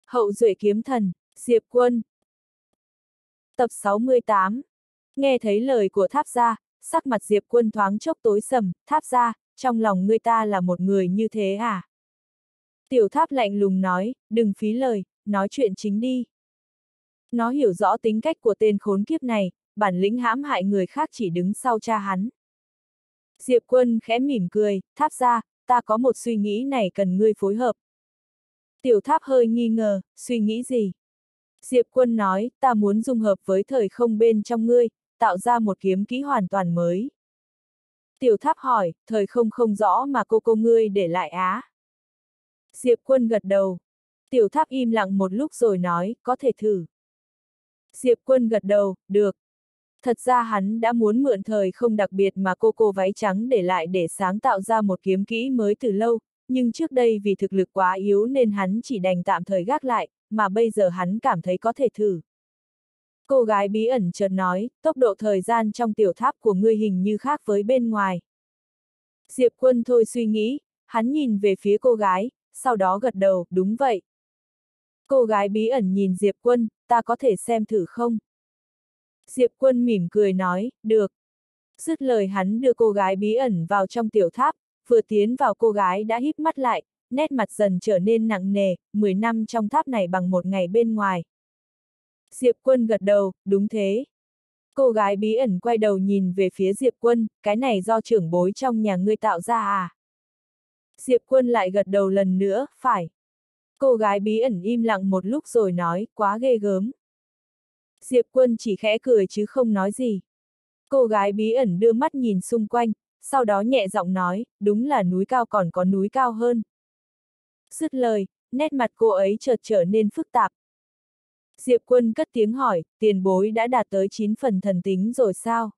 Hậu duệ kiếm thần, Diệp Quân. Tập 68. Nghe thấy lời của Tháp gia, sắc mặt Diệp Quân thoáng chốc tối sầm. Tháp gia, trong lòng ngươi ta là một người như thế à? Tiểu Tháp lạnh lùng nói, đừng phí lời, nói chuyện chính đi. Nó hiểu rõ tính cách của tên khốn kiếp này, bản lĩnh hãm hại người khác chỉ đứng sau cha hắn. Diệp Quân khẽ mỉm cười, Tháp gia, ta có một suy nghĩ này cần ngươi phối hợp. Tiểu Tháp hơi nghi ngờ, suy nghĩ gì? Diệp Quân nói, ta muốn dung hợp với thời không bên trong ngươi, tạo ra một kiếm kỹ hoàn toàn mới. Tiểu Tháp hỏi, thời không không rõ mà cô ngươi để lại á. Diệp Quân gật đầu. Tiểu Tháp im lặng một lúc rồi nói, có thể thử. Diệp Quân gật đầu, được. Thật ra hắn đã muốn mượn thời không đặc biệt mà cô váy trắng để lại để sáng tạo ra một kiếm kỹ mới từ lâu, nhưng trước đây vì thực lực quá yếu nên hắn chỉ đành tạm thời gác lại, mà bây giờ hắn cảm thấy có thể thử. Cô gái bí ẩn chợt nói, tốc độ thời gian trong tiểu tháp của ngươi hình như khác với bên ngoài. Diệp Quân thôi suy nghĩ, hắn nhìn về phía cô gái, sau đó gật đầu, đúng vậy. Cô gái bí ẩn nhìn Diệp Quân, ta có thể xem thử không? Diệp Quân mỉm cười nói, được. Dứt lời hắn đưa cô gái bí ẩn vào trong tiểu tháp, vừa tiến vào cô gái đã híp mắt lại, nét mặt dần trở nên nặng nề, 10 năm trong tháp này bằng một ngày bên ngoài. Diệp Quân gật đầu, đúng thế. Cô gái bí ẩn quay đầu nhìn về phía Diệp Quân, cái này do trưởng bối trong nhà ngươi tạo ra à? Diệp Quân lại gật đầu lần nữa, phải. Cô gái bí ẩn im lặng một lúc rồi nói, quá ghê gớm. Diệp Quân chỉ khẽ cười chứ không nói gì. Cô gái bí ẩn đưa mắt nhìn xung quanh, sau đó nhẹ giọng nói, đúng là núi cao còn có núi cao hơn. Dứt lời, nét mặt cô ấy chợt trở nên phức tạp. Diệp Quân cất tiếng hỏi, tiền bối đã đạt tới 9 phần thần tính rồi sao?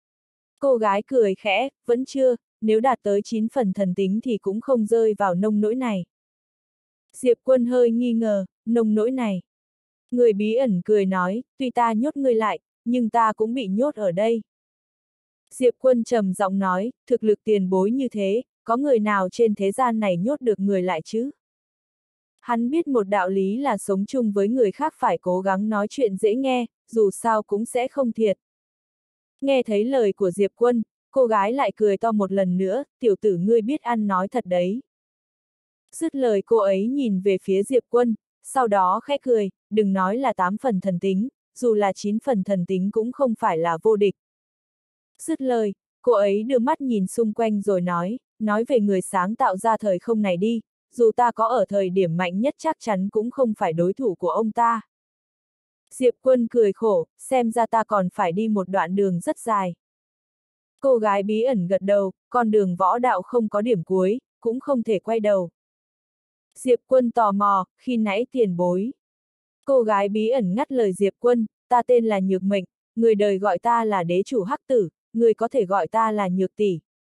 Cô gái cười khẽ, vẫn chưa, nếu đạt tới 9 phần thần tính thì cũng không rơi vào nông nỗi này. Diệp Quân hơi nghi ngờ, nông nỗi này. Người bí ẩn cười nói, tuy ta nhốt ngươi lại, nhưng ta cũng bị nhốt ở đây. Diệp Quân trầm giọng nói, thực lực tiền bối như thế, có người nào trên thế gian này nhốt được người lại chứ? Hắn biết một đạo lý là sống chung với người khác phải cố gắng nói chuyện dễ nghe, dù sao cũng sẽ không thiệt. Nghe thấy lời của Diệp Quân, cô gái lại cười to một lần nữa, tiểu tử ngươi biết ăn nói thật đấy. Dứt lời cô ấy nhìn về phía Diệp Quân, sau đó khẽ cười, đừng nói là 8 phần thần tính, dù là 9 phần thần tính cũng không phải là vô địch. Dứt lời, cô ấy đưa mắt nhìn xung quanh rồi nói về người sáng tạo ra thời không này đi, dù ta có ở thời điểm mạnh nhất chắc chắn cũng không phải đối thủ của ông ta. Diệp Quân cười khổ, xem ra ta còn phải đi một đoạn đường rất dài. Cô gái bí ẩn gật đầu, con đường võ đạo không có điểm cuối, cũng không thể quay đầu. Diệp Quân tò mò, khi nãy tiền bối. Cô gái bí ẩn ngắt lời Diệp Quân, ta tên là Nhược Mệnh, người đời gọi ta là đế chủ Hắc Tử, người có thể gọi ta là Nhược tỷ.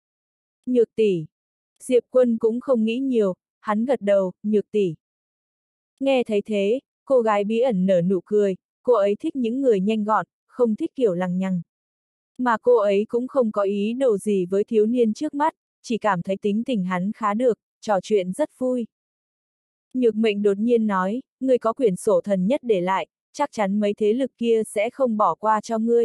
Nhược tỷ. Diệp Quân cũng không nghĩ nhiều, hắn gật đầu, Nhược tỷ. Nghe thấy thế, cô gái bí ẩn nở nụ cười, cô ấy thích những người nhanh gọn, không thích kiểu lằng nhằng. Mà cô ấy cũng không có ý đồ gì với thiếu niên trước mắt, chỉ cảm thấy tính tình hắn khá được, trò chuyện rất vui. Nhược Mệnh đột nhiên nói, ngươi có quyển sổ thần nhất để lại, chắc chắn mấy thế lực kia sẽ không bỏ qua cho ngươi.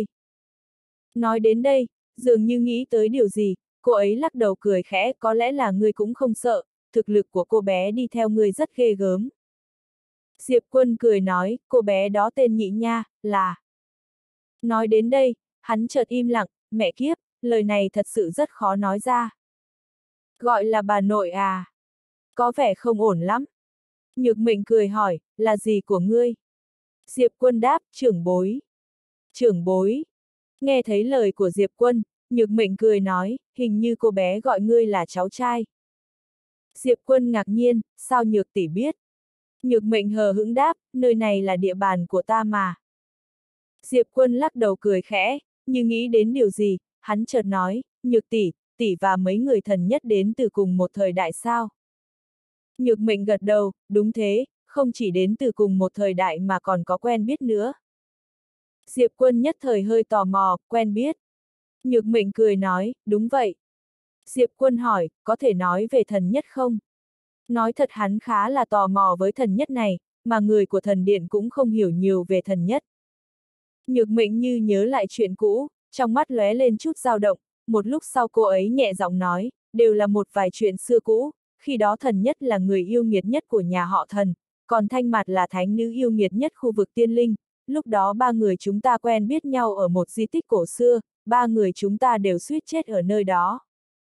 Nói đến đây, dường như nghĩ tới điều gì, cô ấy lắc đầu cười khẽ, có lẽ là ngươi cũng không sợ, thực lực của cô bé đi theo ngươi rất ghê gớm. Diệp Quân cười nói, cô bé đó tên Nhị Nha, là... Nói đến đây, hắn chợt im lặng, mẹ kiếp, lời này thật sự rất khó nói ra. Gọi là bà nội à? Có vẻ không ổn lắm. Nhược Mệnh cười hỏi, là gì của ngươi? Diệp Quân đáp, trưởng bối. Trưởng bối. Nghe thấy lời của Diệp Quân, Nhược Mệnh cười nói, hình như cô bé gọi ngươi là cháu trai. Diệp Quân ngạc nhiên, sao Nhược tỷ biết? Nhược Mệnh hờ hững đáp, nơi này là địa bàn của ta mà. Diệp Quân lắc đầu cười khẽ, như nghĩ đến điều gì, hắn chợt nói, Nhược tỷ, tỷ và mấy người thần nhất đến từ cùng một thời đại sao? Nhược Mệnh gật đầu, đúng thế, không chỉ đến từ cùng một thời đại mà còn có quen biết nữa. Diệp Quân nhất thời hơi tò mò, quen biết. Nhược Mệnh cười nói, đúng vậy. Diệp Quân hỏi, có thể nói về thần nhất không? Nói thật hắn khá là tò mò với thần nhất này, mà người của thần điện cũng không hiểu nhiều về thần nhất. Nhược Mệnh như nhớ lại chuyện cũ, trong mắt lóe lên chút dao động, một lúc sau cô ấy nhẹ giọng nói, đều là một vài chuyện xưa cũ, khi đó thần nhất là người yêu nghiệt nhất của nhà họ thần, còn Thanh Mạt là thánh nữ yêu nghiệt nhất khu vực tiên linh, lúc đó ba người chúng ta quen biết nhau ở một di tích cổ xưa, ba người chúng ta đều suýt chết ở nơi đó.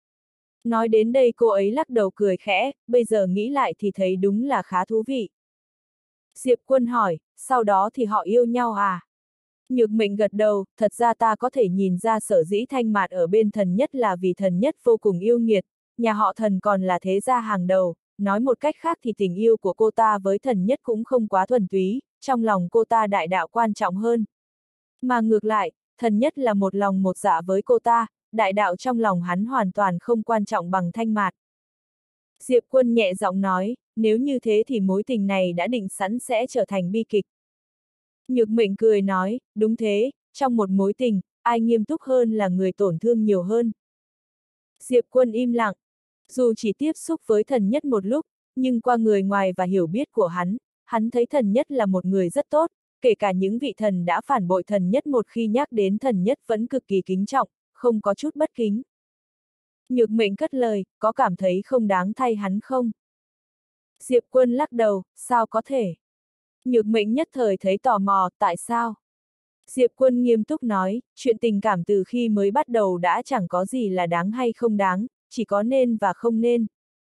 Nói đến đây cô ấy lắc đầu cười khẽ, bây giờ nghĩ lại thì thấy đúng là khá thú vị. Diệp Quân hỏi, sau đó thì họ yêu nhau à? Nhược Mệnh gật đầu, thật ra ta có thể nhìn ra sở dĩ Thanh Mạt ở bên thần nhất là vì thần nhất vô cùng yêu nghiệt, nhà họ thần còn là thế gia hàng đầu, nói một cách khác thì tình yêu của cô ta với thần nhất cũng không quá thuần túy, trong lòng cô ta đại đạo quan trọng hơn. Mà ngược lại, thần nhất là một lòng một dạ với cô ta, đại đạo trong lòng hắn hoàn toàn không quan trọng bằng Thanh Mạt. Diệp Quân nhẹ giọng nói, nếu như thế thì mối tình này đã định sẵn sẽ trở thành bi kịch. Nhược Mệnh cười nói, đúng thế, trong một mối tình, ai nghiêm túc hơn là người tổn thương nhiều hơn. Diệp Quân im lặng, dù chỉ tiếp xúc với thần nhất một lúc, nhưng qua người ngoài và hiểu biết của hắn thấy thần nhất là một người rất tốt, kể cả những vị thần đã phản bội thần nhất một khi nhắc đến thần nhất vẫn cực kỳ kính trọng, không có chút bất kính. Nhược Mệnh cất lời, có cảm thấy không đáng thay hắn không? Diệp Quân lắc đầu, sao có thể? Nhược Mệnh nhất thời thấy tò mò, tại sao? Diệp Quân nghiêm túc nói, chuyện tình cảm từ khi mới bắt đầu đã chẳng có gì là đáng hay không đáng, chỉ có nên và không nên.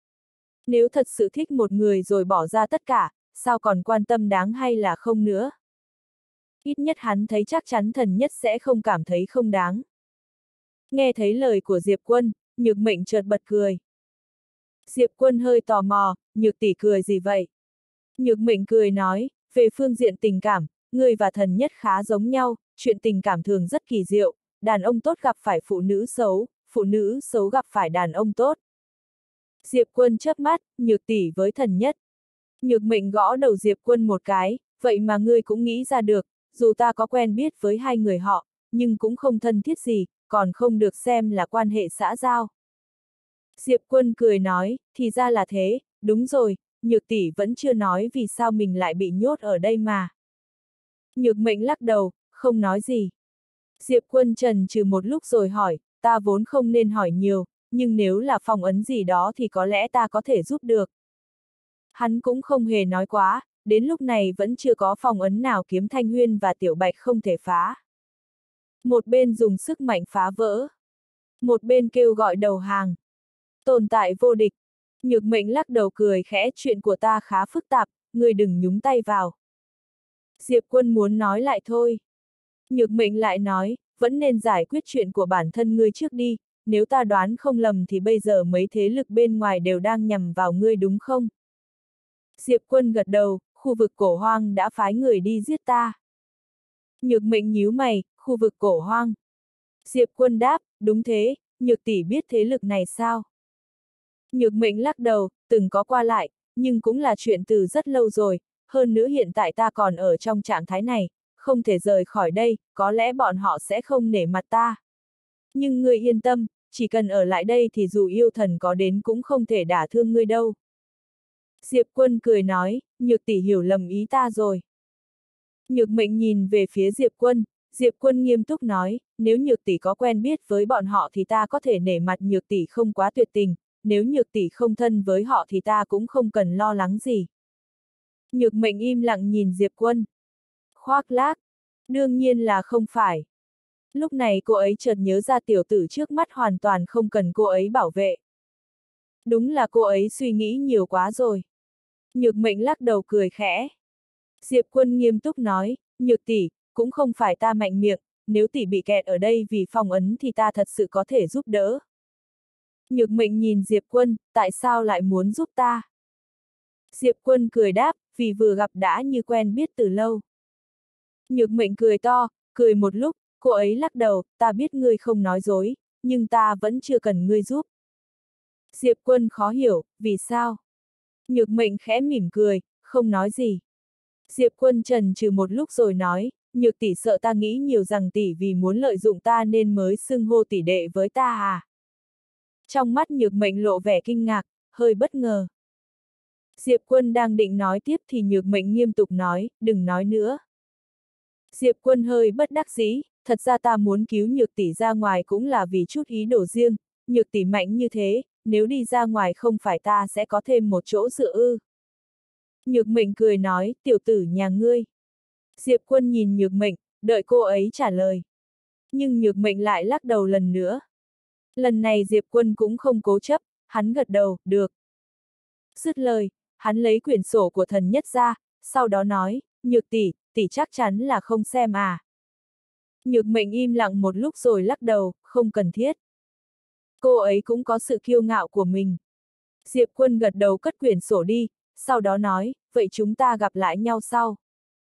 Nếu thật sự thích một người rồi bỏ ra tất cả, sao còn quan tâm đáng hay là không nữa? Ít nhất hắn thấy chắc chắn thần nhất sẽ không cảm thấy không đáng. Nghe thấy lời của Diệp Quân, Nhược Mệnh chợt bật cười. Diệp Quân hơi tò mò, Nhược tỷ cười gì vậy? Nhược Mệnh cười nói, về phương diện tình cảm, người và thần nhất khá giống nhau, chuyện tình cảm thường rất kỳ diệu, đàn ông tốt gặp phải phụ nữ xấu gặp phải đàn ông tốt. Diệp Quân chớp mắt, Nhược tỷ với thần nhất. Nhược Mệnh gõ đầu Diệp Quân một cái, vậy mà ngươi cũng nghĩ ra được, dù ta có quen biết với hai người họ, nhưng cũng không thân thiết gì, còn không được xem là quan hệ xã giao. Diệp Quân cười nói, thì ra là thế, đúng rồi, Nhược tỷ vẫn chưa nói vì sao mình lại bị nhốt ở đây mà. Nhược Mệnh lắc đầu, không nói gì. Diệp Quân chần chừ một lúc rồi hỏi, ta vốn không nên hỏi nhiều, nhưng nếu là phong ấn gì đó thì có lẽ ta có thể giúp được. Hắn cũng không hề nói quá, đến lúc này vẫn chưa có phong ấn nào Kiếm Thanh Huyên và Tiểu Bạch không thể phá. Một bên dùng sức mạnh phá vỡ, một bên kêu gọi đầu hàng. Tồn tại vô địch. Nhược Mệnh lắc đầu cười khẽ, chuyện của ta khá phức tạp, ngươi đừng nhúng tay vào. Diệp Quân muốn nói lại thôi. Nhược Mệnh lại nói, vẫn nên giải quyết chuyện của bản thân ngươi trước đi, nếu ta đoán không lầm thì bây giờ mấy thế lực bên ngoài đều đang nhằm vào ngươi đúng không? Diệp Quân gật đầu, khu vực Cổ Hoang đã phái người đi giết ta. Nhược Mệnh nhíu mày, khu vực Cổ Hoang. Diệp Quân đáp, đúng thế, Nhược tỷ biết thế lực này sao? Nhược Mệnh lắc đầu, từng có qua lại, nhưng cũng là chuyện từ rất lâu rồi, hơn nữa hiện tại ta còn ở trong trạng thái này, không thể rời khỏi đây, có lẽ bọn họ sẽ không nể mặt ta. Nhưng ngươi yên tâm, chỉ cần ở lại đây thì dù yêu thần có đến cũng không thể đả thương ngươi đâu. Diệp Quân cười nói, Nhược tỷ hiểu lầm ý ta rồi. Nhược Mệnh nhìn về phía Diệp Quân nghiêm túc nói, nếu Nhược tỷ có quen biết với bọn họ thì ta có thể nể mặt Nhược tỷ không quá tuyệt tình, nếu Nhược tỷ không thân với họ thì ta cũng không cần lo lắng gì. Nhược Mệnh im lặng nhìn Diệp Quân. Khoác lác, đương nhiên là không phải. Lúc này cô ấy chợt nhớ ra tiểu tử trước mắt hoàn toàn không cần cô ấy bảo vệ. Đúng là cô ấy suy nghĩ nhiều quá rồi. Nhược Mệnh lắc đầu cười khẽ. Diệp Quân nghiêm túc nói, Nhược tỷ, cũng không phải ta mạnh miệng, nếu tỷ bị kẹt ở đây vì phong ấn thì ta thật sự có thể giúp đỡ. Nhược Mệnh nhìn Diệp Quân, tại sao lại muốn giúp ta? Diệp Quân cười đáp, vì vừa gặp đã như quen biết từ lâu. Nhược Mệnh cười to, cười một lúc, cô ấy lắc đầu, ta biết ngươi không nói dối, nhưng ta vẫn chưa cần ngươi giúp. Diệp Quân khó hiểu, vì sao? Nhược Mệnh khẽ mỉm cười, không nói gì. Diệp Quân chần chừ một lúc rồi nói, Nhược tỷ sợ ta nghĩ nhiều rằng tỷ vì muốn lợi dụng ta nên mới xưng hô tỷ đệ với ta à? Trong mắt Nhược Mệnh lộ vẻ kinh ngạc, hơi bất ngờ. Diệp Quân đang định nói tiếp thì Nhược Mệnh nghiêm túc nói, đừng nói nữa. Diệp Quân hơi bất đắc dĩ, thật ra ta muốn cứu Nhược tỷ ra ngoài cũng là vì chút ý đồ riêng, Nhược tỷ mạnh như thế, nếu đi ra ngoài không phải ta sẽ có thêm một chỗ dựa ư. Nhược Mệnh cười nói, tiểu tử nhà ngươi. Diệp Quân nhìn Nhược Mệnh, đợi cô ấy trả lời. Nhưng Nhược Mệnh lại lắc đầu lần nữa. Lần này Diệp Quân cũng không cố chấp, hắn gật đầu, được. Dứt lời, hắn lấy quyển sổ của thần nhất ra, sau đó nói, Nhược tỷ, tỷ chắc chắn là không xem à. Nhược Mệnh im lặng một lúc rồi lắc đầu, không cần thiết. Cô ấy cũng có sự kiêu ngạo của mình. Diệp Quân gật đầu cất quyển sổ đi, sau đó nói, vậy chúng ta gặp lại nhau sau.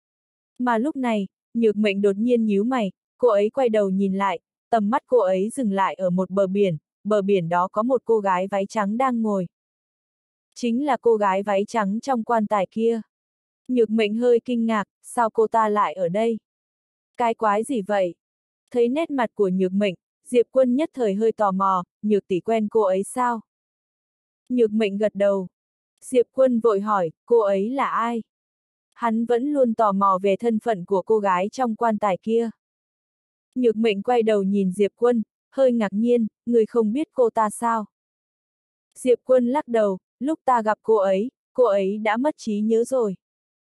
Mà lúc này, Nhược Mệnh đột nhiên nhíu mày, cô ấy quay đầu nhìn lại, tầm mắt cô ấy dừng lại ở một bờ biển đó có một cô gái váy trắng đang ngồi. Chính là cô gái váy trắng trong quan tài kia. Nhược Mệnh hơi kinh ngạc, sao cô ta lại ở đây? Cái quái gì vậy? Thấy nét mặt của Nhược Mệnh, Diệp Quân nhất thời hơi tò mò, Nhược tỷ quen cô ấy sao? Nhược Mệnh gật đầu. Diệp Quân vội hỏi, cô ấy là ai? Hắn vẫn luôn tò mò về thân phận của cô gái trong quan tài kia. Nhược Mệnh quay đầu nhìn Diệp Quân, hơi ngạc nhiên, người không biết cô ta sao? Diệp Quân lắc đầu, lúc ta gặp cô ấy đã mất trí nhớ rồi.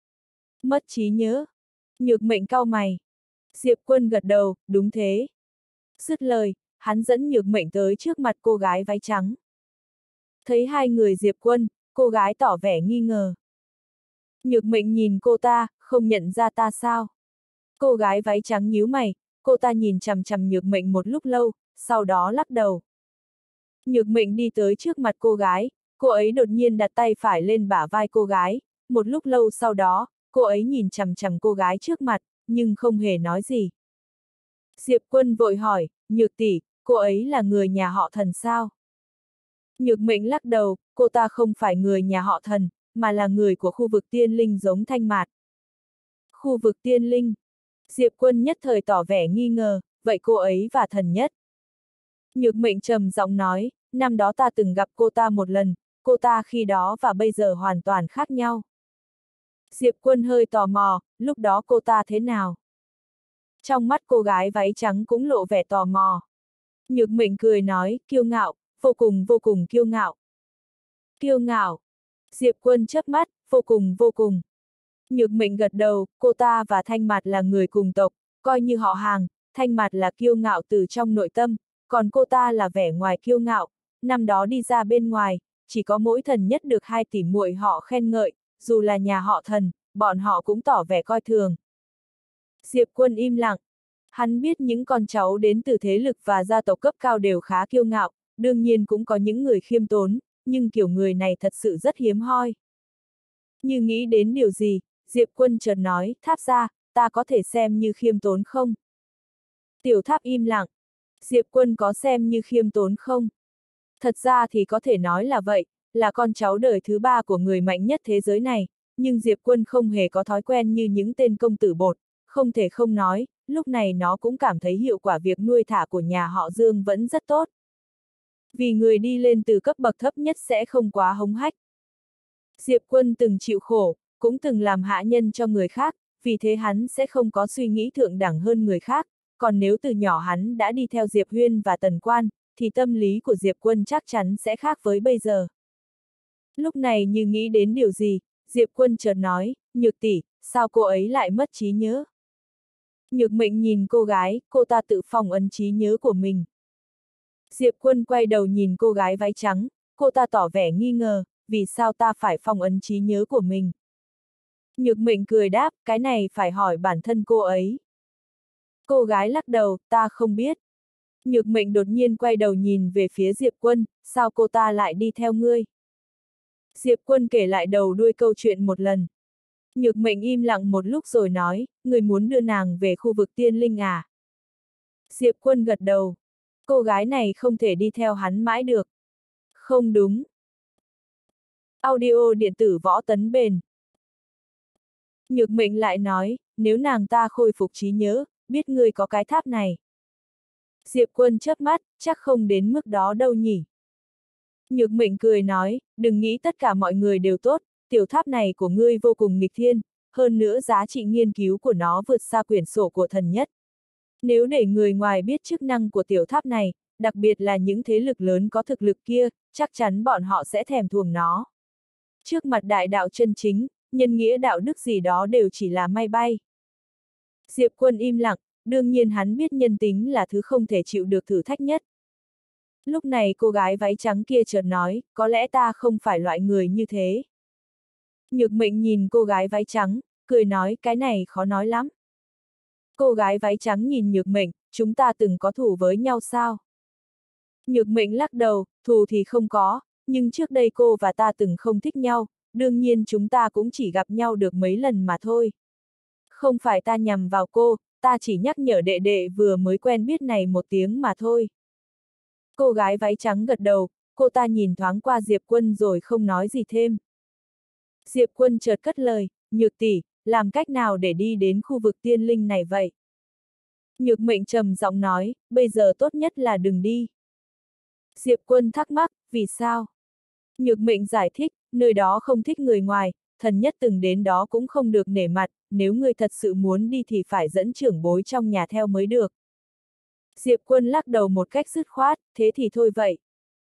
Mất trí nhớ? Nhược Mệnh cau mày. Diệp Quân gật đầu, đúng thế. Dứt lời, hắn dẫn Nhược Mệnh tới trước mặt cô gái váy trắng. Thấy hai người Diệp Quân, cô gái tỏ vẻ nghi ngờ. Nhược Mệnh nhìn cô ta, không nhận ra ta sao? Cô gái váy trắng nhíu mày, cô ta nhìn chằm chằm Nhược Mệnh một lúc lâu, sau đó lắc đầu. Nhược Mệnh đi tới trước mặt cô gái, cô ấy đột nhiên đặt tay phải lên bả vai cô gái, một lúc lâu sau đó, cô ấy nhìn chằm chằm cô gái trước mặt, nhưng không hề nói gì. Diệp Quân vội hỏi, Nhược tỷ, cô ấy là người nhà họ Thần sao? Nhược Mệnh lắc đầu, cô ta không phải người nhà họ Thần, mà là người của khu vực tiên linh giống Thanh Mạt. Khu vực tiên linh. Diệp Quân nhất thời tỏ vẻ nghi ngờ, vậy cô ấy và Thần Nhất? Nhược Mệnh trầm giọng nói, năm đó ta từng gặp cô ta một lần, cô ta khi đó và bây giờ hoàn toàn khác nhau. Diệp Quân hơi tò mò, lúc đó cô ta thế nào? Trong mắt cô gái váy trắng cũng lộ vẻ tò mò. Nhược Mệnh cười nói, kiêu ngạo, vô cùng kiêu ngạo. Kiêu ngạo. Diệp Quân chớp mắt, vô cùng. Nhược Mệnh gật đầu, cô ta và Thanh Mạt là người cùng tộc, coi như họ hàng, Thanh Mạt là kiêu ngạo từ trong nội tâm, còn cô ta là vẻ ngoài kiêu ngạo, năm đó đi ra bên ngoài, chỉ có mỗi Thần Nhất được hai tỷ muội họ khen ngợi, dù là nhà họ Thần, bọn họ cũng tỏ vẻ coi thường. Diệp Quân im lặng. Hắn biết những con cháu đến từ thế lực và gia tộc cấp cao đều khá kiêu ngạo, đương nhiên cũng có những người khiêm tốn, nhưng kiểu người này thật sự rất hiếm hoi. Như nghĩ đến điều gì, Diệp Quân chợt nói, Tháp ra, ta có thể xem như khiêm tốn không? Tiểu Tháp im lặng. Diệp Quân có xem như khiêm tốn không? Thật ra thì có thể nói là vậy, là con cháu đời thứ ba của người mạnh nhất thế giới này, nhưng Diệp Quân không hề có thói quen như những tên công tử bột, không thể không nói, lúc này nó cũng cảm thấy hiệu quả việc nuôi thả của nhà họ Dương vẫn rất tốt. Vì người đi lên từ cấp bậc thấp nhất sẽ không quá hống hách. Diệp Quân từng chịu khổ, cũng từng làm hạ nhân cho người khác, vì thế hắn sẽ không có suy nghĩ thượng đẳng hơn người khác, còn nếu từ nhỏ hắn đã đi theo Diệp Huyên và Tần Quan, thì tâm lý của Diệp Quân chắc chắn sẽ khác với bây giờ. Lúc này như nghĩ đến điều gì, Diệp Quân chợt nói, Nhược tỷ, sao cô ấy lại mất trí nhớ? Nhược Mệnh nhìn cô gái, cô ta tự phong ấn trí nhớ của mình. Diệp Quân quay đầu nhìn cô gái váy trắng, cô ta tỏ vẻ nghi ngờ, vì sao ta phải phong ấn trí nhớ của mình? Nhược Mệnh cười đáp, cái này phải hỏi bản thân cô ấy. Cô gái lắc đầu, ta không biết. Nhược Mệnh đột nhiên quay đầu nhìn về phía Diệp Quân, sao cô ta lại đi theo ngươi? Diệp Quân kể lại đầu đuôi câu chuyện một lần. Nhược Mệnh im lặng một lúc rồi nói, người muốn đưa nàng về khu vực tiên linh à? Diệp Quân gật đầu. Cô gái này không thể đi theo hắn mãi được. Không đúng. Audio điện tử Võ Tấn Bền. Nhược Mệnh lại nói, nếu nàng ta khôi phục trí nhớ, biết ngươi có cái tháp này. Diệp Quân chớp mắt, chắc không đến mức đó đâu nhỉ. Nhược Mệnh cười nói, đừng nghĩ tất cả mọi người đều tốt, tiểu tháp này của ngươi vô cùng nghịch thiên, hơn nữa giá trị nghiên cứu của nó vượt xa quyển sổ của thần nhất. Nếu để người ngoài biết chức năng của tiểu tháp này, đặc biệt là những thế lực lớn có thực lực kia, chắc chắn bọn họ sẽ thèm thuồng nó. Trước mặt đại đạo chân chính, nhân nghĩa đạo đức gì đó đều chỉ là may bay. Diệp Quân im lặng, đương nhiên hắn biết nhân tính là thứ không thể chịu được thử thách nhất. Lúc này cô gái váy trắng kia chợt nói, có lẽ ta không phải loại người như thế. Nhược Mệnh nhìn cô gái váy trắng, cười nói, cái này khó nói lắm. Cô gái váy trắng nhìn Nhược Mệnh, chúng ta từng có thù với nhau sao? Nhược Mệnh lắc đầu, thù thì không có, nhưng trước đây cô và ta từng không thích nhau, đương nhiên chúng ta cũng chỉ gặp nhau được mấy lần mà thôi. Không phải ta nhằm vào cô, ta chỉ nhắc nhở đệ đệ vừa mới quen biết này một tiếng mà thôi. Cô gái váy trắng gật đầu, cô ta nhìn thoáng qua Diệp Quân rồi không nói gì thêm. Diệp Quân chợt cất lời, Nhược tỷ, làm cách nào để đi đến khu vực tiên linh này vậy? Nhược Mệnh trầm giọng nói, bây giờ tốt nhất là đừng đi. Diệp Quân thắc mắc, vì sao? Nhược Mệnh giải thích, nơi đó không thích người ngoài, thần nhất từng đến đó cũng không được nể mặt, nếu người thật sự muốn đi thì phải dẫn trưởng bối trong nhà theo mới được. Diệp Quân lắc đầu một cách dứt khoát, thế thì thôi vậy.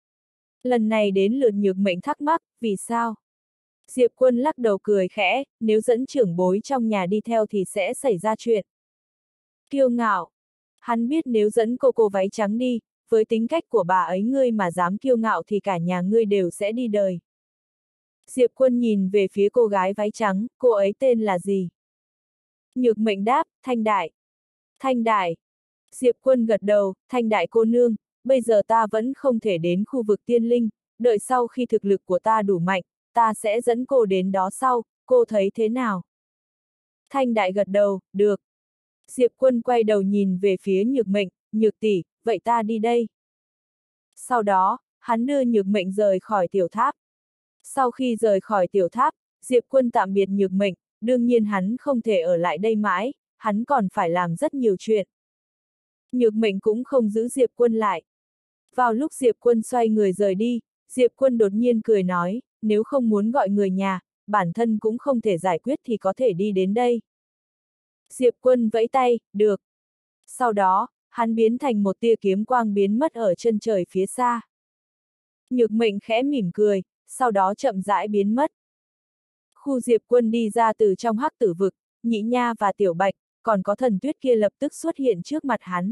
Lần này đến lượt Nhược Mệnh thắc mắc, vì sao? Diệp Quân lắc đầu cười khẽ, nếu dẫn trưởng bối trong nhà đi theo thì sẽ xảy ra chuyện. Kiêu ngạo. Hắn biết nếu dẫn cô váy trắng đi, với tính cách của bà ấy ngươi mà dám kiêu ngạo thì cả nhà ngươi đều sẽ đi đời. Diệp Quân nhìn về phía cô gái váy trắng, cô ấy tên là gì? Nhược Mệnh đáp, Thanh Đại. Thanh Đại. Diệp Quân gật đầu, Thanh Đại cô nương, bây giờ ta vẫn không thể đến khu vực tiên linh, đợi sau khi thực lực của ta đủ mạnh, ta sẽ dẫn cô đến đó sau, cô thấy thế nào? Thanh Đại gật đầu, được. Diệp Quân quay đầu nhìn về phía Nhược Mệnh, Nhược tỷ, vậy ta đi đây. Sau đó, hắn đưa Nhược Mệnh rời khỏi tiểu tháp. Sau khi rời khỏi tiểu tháp, Diệp Quân tạm biệt Nhược Mệnh, đương nhiên hắn không thể ở lại đây mãi, hắn còn phải làm rất nhiều chuyện. Nhược Mệnh cũng không giữ Diệp Quân lại. Vào lúc Diệp Quân xoay người rời đi, Diệp Quân đột nhiên cười nói, nếu không muốn gọi người nhà, bản thân cũng không thể giải quyết thì có thể đi đến đây. Diệp Quân vẫy tay, được. Sau đó, hắn biến thành một tia kiếm quang biến mất ở chân trời phía xa. Nhược Mệnh khẽ mỉm cười, sau đó chậm rãi biến mất. Khu Diệp Quân đi ra từ trong hắc tử vực, Nhị Nha và Tiểu Bạch, còn có Thần Tuyết kia lập tức xuất hiện trước mặt hắn.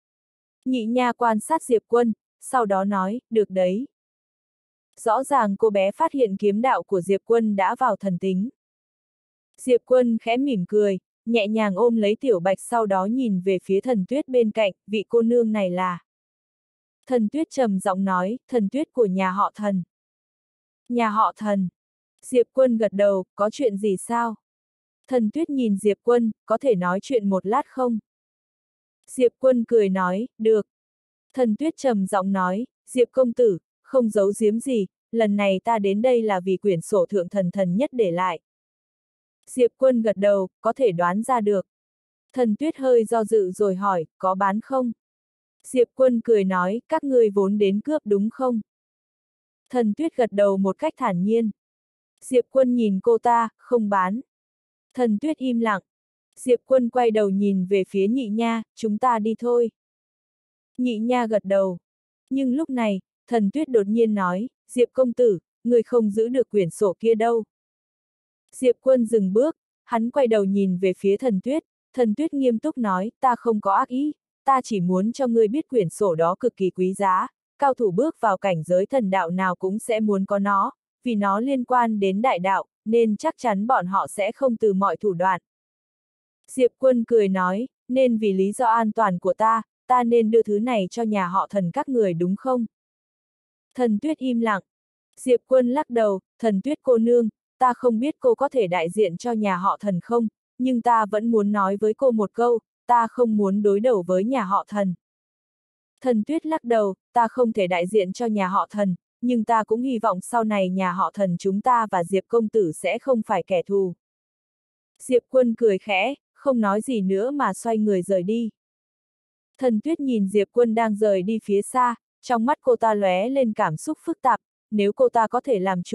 Nhị Nha quan sát Diệp Quân, sau đó nói, được đấy. Rõ ràng cô bé phát hiện kiếm đạo của Diệp Quân đã vào thần tính. Diệp Quân khẽ mỉm cười, nhẹ nhàng ôm lấy Tiểu Bạch sau đó nhìn về phía Thần Tuyết bên cạnh, vị cô nương này là. Thần Tuyết trầm giọng nói, Thần Tuyết của nhà họ Thần. Nhà họ Thần. Diệp Quân gật đầu, có chuyện gì sao? Thần Tuyết nhìn Diệp Quân, có thể nói chuyện một lát không? Diệp Quân cười nói, được. Thần Tuyết trầm giọng nói, Diệp công tử, không giấu giếm gì, lần này ta đến đây là vì quyển sổ thượng thần nhất để lại. Diệp Quân gật đầu, có thể đoán ra được. Thần Tuyết hơi do dự rồi hỏi, có bán không? Diệp Quân cười nói, các ngươi vốn đến cướp đúng không? Thần Tuyết gật đầu một cách thản nhiên. Diệp Quân nhìn cô ta, không bán. Thần Tuyết im lặng. Diệp Quân quay đầu nhìn về phía Nhị Nha, chúng ta đi thôi. Nhị Nha gật đầu. Nhưng lúc này, Thần Tuyết đột nhiên nói, Diệp công tử, người không giữ được quyển sổ kia đâu. Diệp Quân dừng bước, hắn quay đầu nhìn về phía Thần Tuyết nghiêm túc nói, ta không có ác ý, ta chỉ muốn cho ngươi biết quyển sổ đó cực kỳ quý giá, cao thủ bước vào cảnh giới thần đạo nào cũng sẽ muốn có nó, vì nó liên quan đến đại đạo, nên chắc chắn bọn họ sẽ không từ mọi thủ đoạn. Diệp Quân cười nói, nên vì lý do an toàn của ta nên đưa thứ này cho nhà họ Thần các người đúng không? Thần Tuyết im lặng. Diệp Quân lắc đầu, Thần Tuyết cô nương, ta không biết cô có thể đại diện cho nhà họ Thần không, nhưng ta vẫn muốn nói với cô một câu, ta không muốn đối đầu với nhà họ Thần. Thần Tuyết lắc đầu, ta không thể đại diện cho nhà họ Thần, nhưng ta cũng hy vọng sau này nhà họ Thần chúng ta và Diệp công tử sẽ không phải kẻ thù. Diệp Quân cười khẽ, không nói gì nữa mà xoay người rời đi. Thần Tuyết nhìn Diệp Quân đang rời đi phía xa, trong mắt cô ta lóe lên cảm xúc phức tạp, nếu cô ta có thể làm chủ,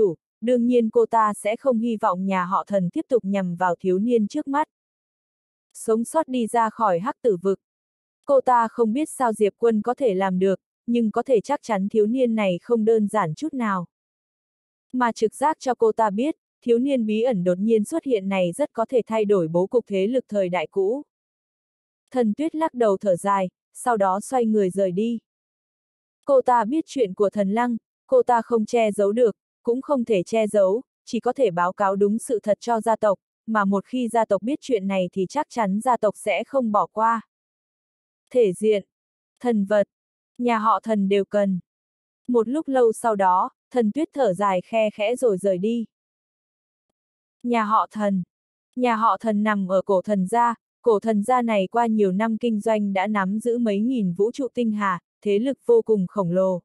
đương nhiên cô ta sẽ không hy vọng nhà họ Thần tiếp tục nhằm vào thiếu niên trước mắt. Sống sót đi ra khỏi hắc tử vực. Cô ta không biết sao Diệp Quân có thể làm được, nhưng có thể chắc chắn thiếu niên này không đơn giản chút nào. Mà trực giác cho cô ta biết, thiếu niên bí ẩn đột nhiên xuất hiện này rất có thể thay đổi bố cục thế lực thời đại cũ. Thần Tuyết lắc đầu thở dài, sau đó xoay người rời đi. Cô ta biết chuyện của Thần Lăng, cô ta không che giấu được, cũng không thể che giấu, chỉ có thể báo cáo đúng sự thật cho gia tộc, mà một khi gia tộc biết chuyện này thì chắc chắn gia tộc sẽ không bỏ qua. Thể diện, thần vật, nhà họ Thần đều cần. Một lúc lâu sau đó, Thần Tuyết thở dài khe khẽ rồi rời đi. Nhà họ Thần. Nhà họ Thần nằm ở cổ thần gia này qua nhiều năm kinh doanh đã nắm giữ mấy nghìn vũ trụ tinh hà, thế lực vô cùng khổng lồ.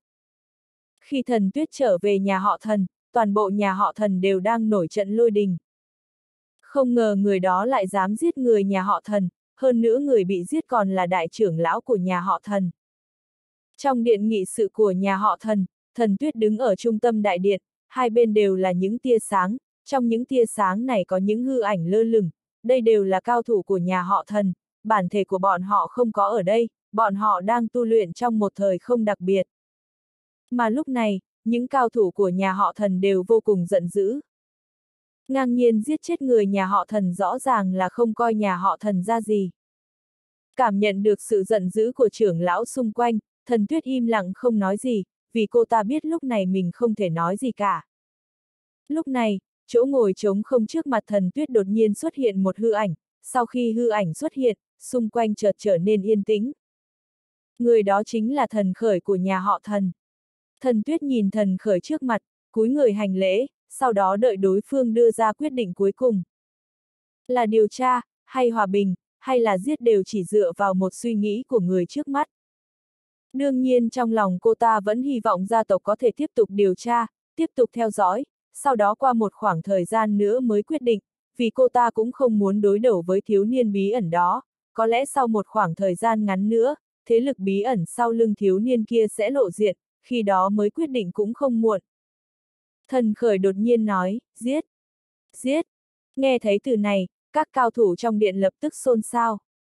Khi Thần Tuyết trở về nhà họ Thần, toàn bộ nhà họ Thần đều đang nổi trận lôi đình. Không ngờ người đó lại dám giết người nhà họ Thần, hơn nữa người bị giết còn là đại trưởng lão của nhà họ Thần. Trong điện nghị sự của nhà họ Thần, Thần Tuyết đứng ở trung tâm đại điện, hai bên đều là những tia sáng, trong những tia sáng này có những hư ảnh lơ lửng, đây đều là cao thủ của nhà họ Thần, bản thể của bọn họ không có ở đây, bọn họ đang tu luyện trong một thời không đặc biệt. Mà lúc này, những cao thủ của nhà họ Thần đều vô cùng giận dữ. Ngang nhiên giết chết người nhà họ Thần rõ ràng là không coi nhà họ Thần ra gì. Cảm nhận được sự giận dữ của trưởng lão xung quanh, Thần Tuyết im lặng không nói gì, vì cô ta biết lúc này mình không thể nói gì cả. Lúc này, chỗ ngồi trống không trước mặt Thần Tuyết đột nhiên xuất hiện một hư ảnh, sau khi hư ảnh xuất hiện, xung quanh chợt trở nên yên tĩnh. Người đó chính là Thần Khởi của nhà họ Thần. Thần Tuyết nhìn Thần Khởi trước mặt, cúi người hành lễ, sau đó đợi đối phương đưa ra quyết định cuối cùng. Là điều tra, hay hòa bình, hay là giết đều chỉ dựa vào một suy nghĩ của người trước mắt. Đương nhiên trong lòng cô ta vẫn hy vọng gia tộc có thể tiếp tục điều tra, tiếp tục theo dõi, sau đó qua một khoảng thời gian nữa mới quyết định, vì cô ta cũng không muốn đối đầu với thiếu niên bí ẩn đó, có lẽ sau một khoảng thời gian ngắn nữa, thế lực bí ẩn sau lưng thiếu niên kia sẽ lộ diện, khi đó mới quyết định cũng không muộn. Thần Khởi đột nhiên nói, giết, giết, nghe thấy từ này, các cao thủ trong điện lập tức xôn xao.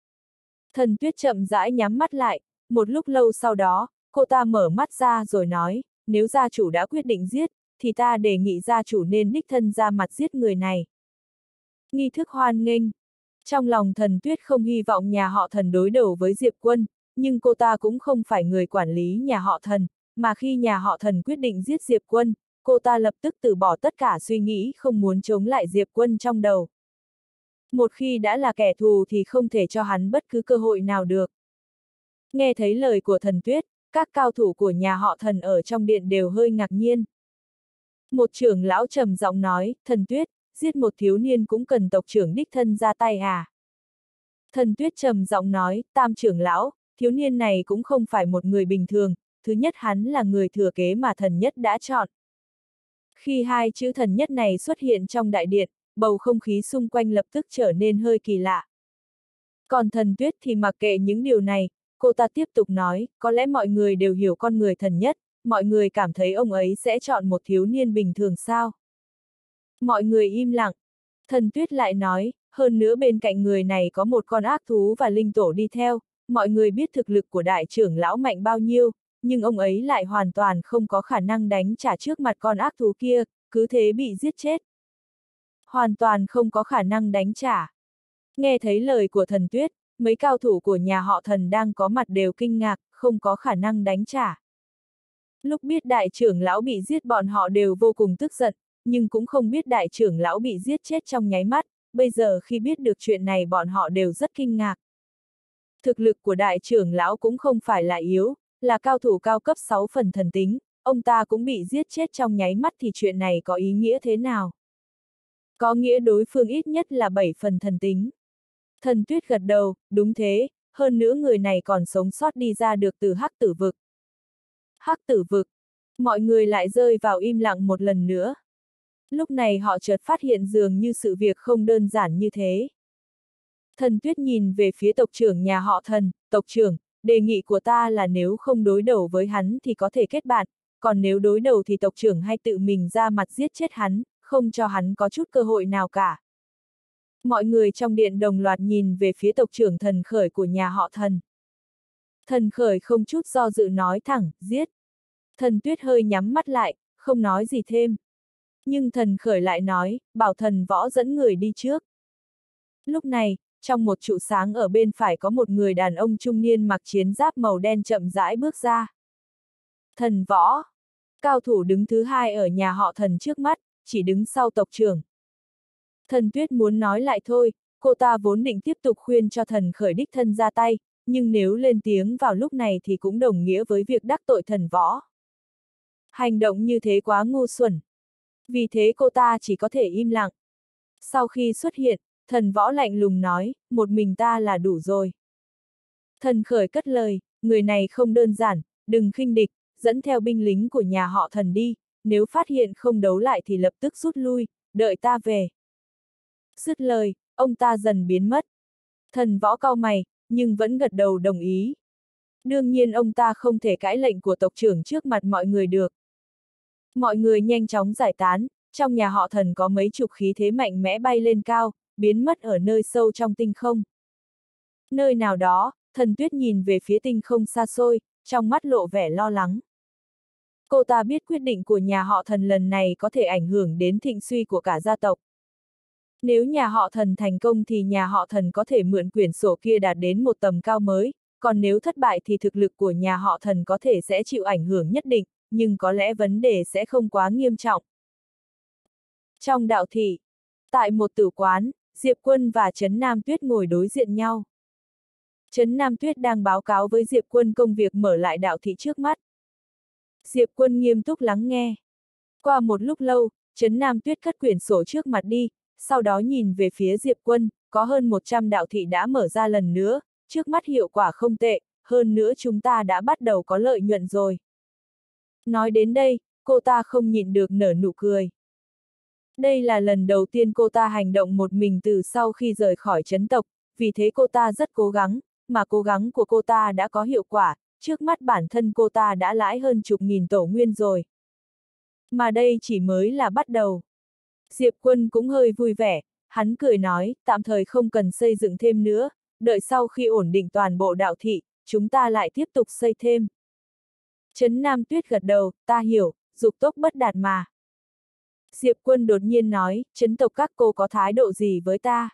Thần Tuyết chậm rãi nhắm mắt lại, một lúc lâu sau đó, cô ta mở mắt ra rồi nói, nếu gia chủ đã quyết định giết, thì ta đề nghị gia chủ nên đích thân ra mặt giết người này. Nghi thức hoan nghênh. Trong lòng Thần Tuyết không hy vọng nhà họ Thần đối đầu với Diệp Quân, nhưng cô ta cũng không phải người quản lý nhà họ Thần, mà khi nhà họ Thần quyết định giết Diệp Quân, cô ta lập tức từ bỏ tất cả suy nghĩ không muốn chống lại Diệp Quân trong đầu. Một khi đã là kẻ thù thì không thể cho hắn bất cứ cơ hội nào được. Nghe thấy lời của Thần Tuyết, các cao thủ của nhà họ Thần ở trong điện đều hơi ngạc nhiên. Một trưởng lão trầm giọng nói, Thần Tuyết, giết một thiếu niên cũng cần tộc trưởng đích thân ra tay à? Thần Tuyết trầm giọng nói, Tam trưởng lão, thiếu niên này cũng không phải một người bình thường, thứ nhất hắn là người thừa kế mà Thần Nhất đã chọn. Khi hai chữ Thần Nhất này xuất hiện trong đại điện, bầu không khí xung quanh lập tức trở nên hơi kỳ lạ. Còn Thần Tuyết thì mặc kệ những điều này, cô ta tiếp tục nói, có lẽ mọi người đều hiểu con người Thần Nhất, mọi người cảm thấy ông ấy sẽ chọn một thiếu niên bình thường sao? Mọi người im lặng. Thần Tuyết lại nói, hơn nữa bên cạnh người này có một con ác thú và linh tổ đi theo, mọi người biết thực lực của đại trưởng lão mạnh bao nhiêu, nhưng ông ấy lại hoàn toàn không có khả năng đánh trả trước mặt con ác thú kia, cứ thế bị giết chết. Hoàn toàn không có khả năng đánh trả. Nghe thấy lời của Thần Tuyết, mấy cao thủ của nhà họ Thần đang có mặt đều kinh ngạc, không có khả năng đánh trả. Lúc biết đại trưởng lão bị giết bọn họ đều vô cùng tức giận, nhưng cũng không biết đại trưởng lão bị giết chết trong nháy mắt, bây giờ khi biết được chuyện này bọn họ đều rất kinh ngạc. Thực lực của đại trưởng lão cũng không phải là yếu, là cao thủ cao cấp 6 phần thần tính, ông ta cũng bị giết chết trong nháy mắt thì chuyện này có ý nghĩa thế nào? Có nghĩa đối phương ít nhất là 7 phần thần tính. Thần Tuyết gật đầu, đúng thế, hơn nữa người này còn sống sót đi ra được từ hắc tử vực. Hắc tử vực, mọi người lại rơi vào im lặng một lần nữa. Lúc này họ chợt phát hiện dường như sự việc không đơn giản như thế. Thần Tuyết nhìn về phía tộc trưởng nhà họ Thần, tộc trưởng, đề nghị của ta là nếu không đối đầu với hắn thì có thể kết bạn, còn nếu đối đầu thì tộc trưởng hay tự mình ra mặt giết chết hắn, không cho hắn có chút cơ hội nào cả. Mọi người trong điện đồng loạt nhìn về phía tộc trưởng Thần Khởi của nhà họ Thần. Thần Khởi không chút do dự nói thẳng, giết. Thần Tuyết hơi nhắm mắt lại, không nói gì thêm. Nhưng Thần Khởi lại nói, bảo Thần Võ dẫn người đi trước. Lúc này, trong một trụ sáng ở bên phải có một người đàn ông trung niên mặc chiến giáp màu đen chậm rãi bước ra. Thần Võ, cao thủ đứng thứ hai ở nhà họ Thần trước mắt, chỉ đứng sau tộc trưởng. Thần Tuyết muốn nói lại thôi, cô ta vốn định tiếp tục khuyên cho Thần Khởi đích thân ra tay, nhưng nếu lên tiếng vào lúc này thì cũng đồng nghĩa với việc đắc tội Thần Võ. Hành động như thế quá ngu xuẩn. Vì thế cô ta chỉ có thể im lặng. Sau khi xuất hiện, Thần Võ lạnh lùng nói, một mình ta là đủ rồi. Thần Khởi cất lời, người này không đơn giản, đừng khinh địch, dẫn theo binh lính của nhà họ Thần đi, nếu phát hiện không đấu lại thì lập tức rút lui, đợi ta về. Dứt lời, ông ta dần biến mất. Thần Võ cau mày, nhưng vẫn gật đầu đồng ý. Đương nhiên ông ta không thể cãi lệnh của tộc trưởng trước mặt mọi người được. Mọi người nhanh chóng giải tán, trong nhà họ Thần có mấy chục khí thế mạnh mẽ bay lên cao, biến mất ở nơi sâu trong tinh không. Nơi nào đó, Thần Tuyết nhìn về phía tinh không xa xôi, trong mắt lộ vẻ lo lắng. Cô ta biết quyết định của nhà họ Thần lần này có thể ảnh hưởng đến thịnh suy của cả gia tộc. Nếu nhà họ Thần thành công thì nhà họ Thần có thể mượn quyển sổ kia đạt đến một tầm cao mới, còn nếu thất bại thì thực lực của nhà họ Thần có thể sẽ chịu ảnh hưởng nhất định, nhưng có lẽ vấn đề sẽ không quá nghiêm trọng. Trong đạo thị, tại một tử quán, Diệp Quân và Trấn Nam Tuyết ngồi đối diện nhau. Trấn Nam Tuyết đang báo cáo với Diệp Quân công việc mở lại đạo thị trước mắt. Diệp Quân nghiêm túc lắng nghe. Qua một lúc lâu, Trấn Nam Tuyết cất quyển sổ trước mặt đi, sau đó nhìn về phía Diệp Quân, có hơn 100 đạo thị đã mở ra lần nữa, trước mắt hiệu quả không tệ, hơn nữa chúng ta đã bắt đầu có lợi nhuận rồi. Nói đến đây, cô ta không nhịn được nở nụ cười. Đây là lần đầu tiên cô ta hành động một mình từ sau khi rời khỏi trấn tộc, vì thế cô ta rất cố gắng, mà cố gắng của cô ta đã có hiệu quả, trước mắt bản thân cô ta đã lãi hơn chục nghìn tổ nguyên rồi. Mà đây chỉ mới là bắt đầu. Diệp Quân cũng hơi vui vẻ, hắn cười nói, tạm thời không cần xây dựng thêm nữa, đợi sau khi ổn định toàn bộ đạo thị, chúng ta lại tiếp tục xây thêm. Trấn Nam Tuyết gật đầu, ta hiểu, dục tốc bất đạt mà. Diệp Quân đột nhiên nói, trấn tộc các cô có thái độ gì với ta?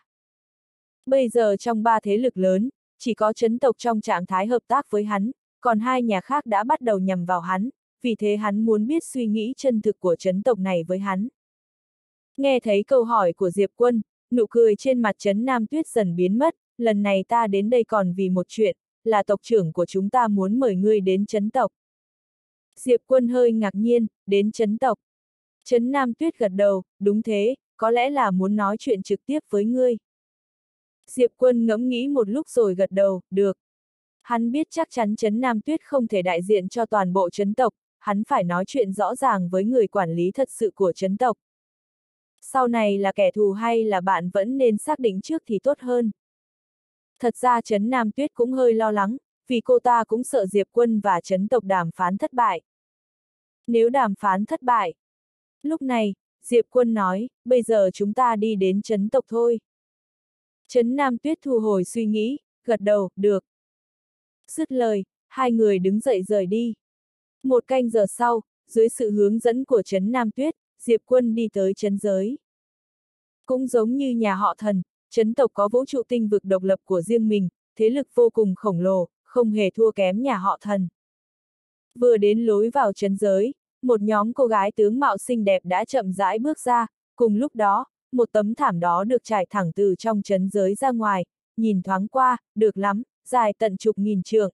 Bây giờ trong ba thế lực lớn, chỉ có trấn tộc trong trạng thái hợp tác với hắn, còn hai nhà khác đã bắt đầu nhằm vào hắn, vì thế hắn muốn biết suy nghĩ chân thực của trấn tộc này với hắn. Nghe thấy câu hỏi của Diệp Quân, nụ cười trên mặt Trấn Nam Tuyết dần biến mất, lần này ta đến đây còn vì một chuyện, là tộc trưởng của chúng ta muốn mời ngươi đến trấn tộc. Diệp Quân hơi ngạc nhiên, đến trấn tộc. Trấn Nam Tuyết gật đầu, đúng thế, có lẽ là muốn nói chuyện trực tiếp với ngươi. Diệp Quân ngẫm nghĩ một lúc rồi gật đầu, được. Hắn biết chắc chắn Trấn Nam Tuyết không thể đại diện cho toàn bộ trấn tộc, hắn phải nói chuyện rõ ràng với người quản lý thật sự của trấn tộc. Sau này là kẻ thù hay là bạn vẫn nên xác định trước thì tốt hơn. Thật ra Trấn Nam Tuyết cũng hơi lo lắng, vì cô ta cũng sợ Diệp Quân và trấn tộc đàm phán thất bại. Nếu đàm phán thất bại. Lúc này, Diệp Quân nói, bây giờ chúng ta đi đến trấn tộc thôi. Trấn Nam Tuyết thu hồi suy nghĩ, gật đầu, được. Dứt lời, hai người đứng dậy rời đi. Một canh giờ sau, dưới sự hướng dẫn của Trấn Nam Tuyết, Diệp Quân đi tới trấn giới. Cũng giống như nhà họ Thần, trấn tộc có vũ trụ tinh vực độc lập của riêng mình, thế lực vô cùng khổng lồ, không hề thua kém nhà họ Thần. Vừa đến lối vào trấn giới, một nhóm cô gái tướng mạo xinh đẹp đã chậm rãi bước ra, cùng lúc đó, một tấm thảm đó được trải thẳng từ trong trấn giới ra ngoài, nhìn thoáng qua, được lắm, dài tận chục nghìn trượng.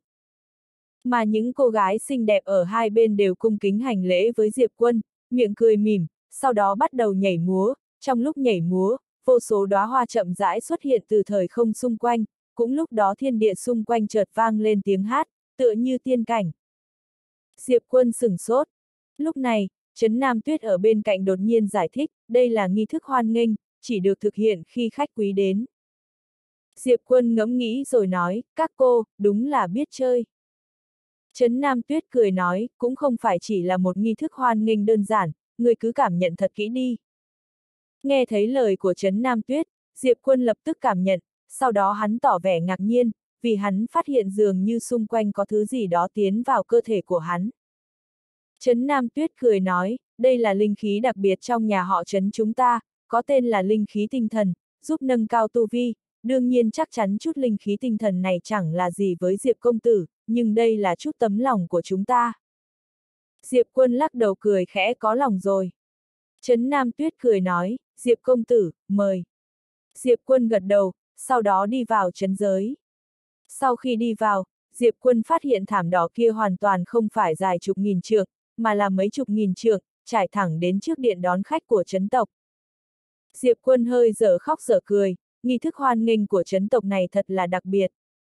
Mà những cô gái xinh đẹp ở hai bên đều cung kính hành lễ với Diệp Quân, miệng cười mỉm, sau đó bắt đầu nhảy múa, trong lúc nhảy múa, vô số đóa hoa chậm rãi xuất hiện từ thời không xung quanh, cũng lúc đó thiên địa xung quanh chợt vang lên tiếng hát, tựa như tiên cảnh. Diệp Quân sửng sốt. Lúc này, Trấn Nam Tuyết ở bên cạnh đột nhiên giải thích, đây là nghi thức hoan nghênh, chỉ được thực hiện khi khách quý đến. Diệp Quân ngẫm nghĩ rồi nói, các cô, đúng là biết chơi. Trấn Nam Tuyết cười nói, cũng không phải chỉ là một nghi thức hoan nghênh đơn giản, người cứ cảm nhận thật kỹ đi. Nghe thấy lời của Trấn Nam Tuyết, Diệp Quân lập tức cảm nhận, sau đó hắn tỏ vẻ ngạc nhiên, vì hắn phát hiện dường như xung quanh có thứ gì đó tiến vào cơ thể của hắn. Trấn Nam Tuyết cười nói, đây là linh khí đặc biệt trong nhà họ Trấn chúng ta, có tên là linh khí tinh thần, giúp nâng cao tu vi, đương nhiên chắc chắn chút linh khí tinh thần này chẳng là gì với Diệp công tử, nhưng đây là chút tấm lòng của chúng ta. Diệp Quân lắc đầu cười khẽ, có lòng rồi. Trấn Nam Tuyết cười nói, Diệp công tử, mời. Diệp Quân gật đầu, sau đó đi vào trấn giới. Sau khi đi vào, Diệp Quân phát hiện thảm đỏ kia hoàn toàn không phải dài chục nghìn trượng, mà là mấy chục nghìn trượng, trải thẳng đến trước điện đón khách của trấn tộc. Diệp Quân hơi dở khóc dở cười, nghi thức hoan nghênh của trấn tộc này thật là đặc biệt.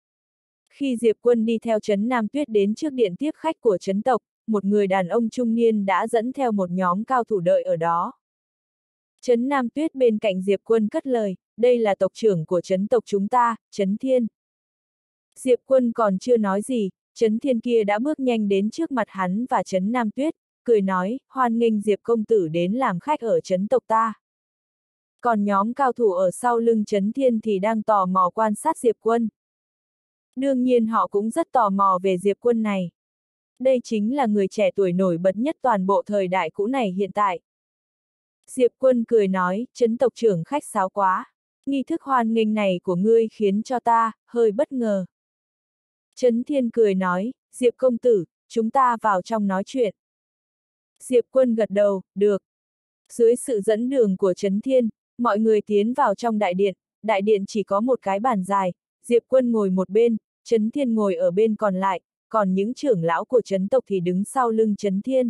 Khi Diệp Quân đi theo Trấn Nam Tuyết đến trước điện tiếp khách của trấn tộc, một người đàn ông trung niên đã dẫn theo một nhóm cao thủ đợi ở đó. Trấn Nam Tuyết bên cạnh Diệp Quân cất lời, đây là tộc trưởng của trấn tộc chúng ta, Trấn Thiên. Diệp Quân còn chưa nói gì, Trấn Thiên kia đã bước nhanh đến trước mặt hắn và Trấn Nam Tuyết, cười nói, hoan nghênh Diệp công tử đến làm khách ở trấn tộc ta. Còn nhóm cao thủ ở sau lưng Trấn Thiên thì đang tò mò quan sát Diệp Quân. Đương nhiên họ cũng rất tò mò về Diệp Quân này. Đây chính là người trẻ tuổi nổi bật nhất toàn bộ thời đại cũ này hiện tại. Diệp Quân cười nói, Trấn tộc trưởng khách sáo quá. Nghi thức hoan nghênh này của ngươi khiến cho ta hơi bất ngờ. Trấn Thiên cười nói, Diệp công tử, chúng ta vào trong nói chuyện. Diệp Quân gật đầu, được. Dưới sự dẫn đường của Trấn Thiên, mọi người tiến vào trong đại điện chỉ có một cái bàn dài, Diệp Quân ngồi một bên, Trấn Thiên ngồi ở bên còn lại, còn những trưởng lão của trấn tộc thì đứng sau lưng Trấn Thiên.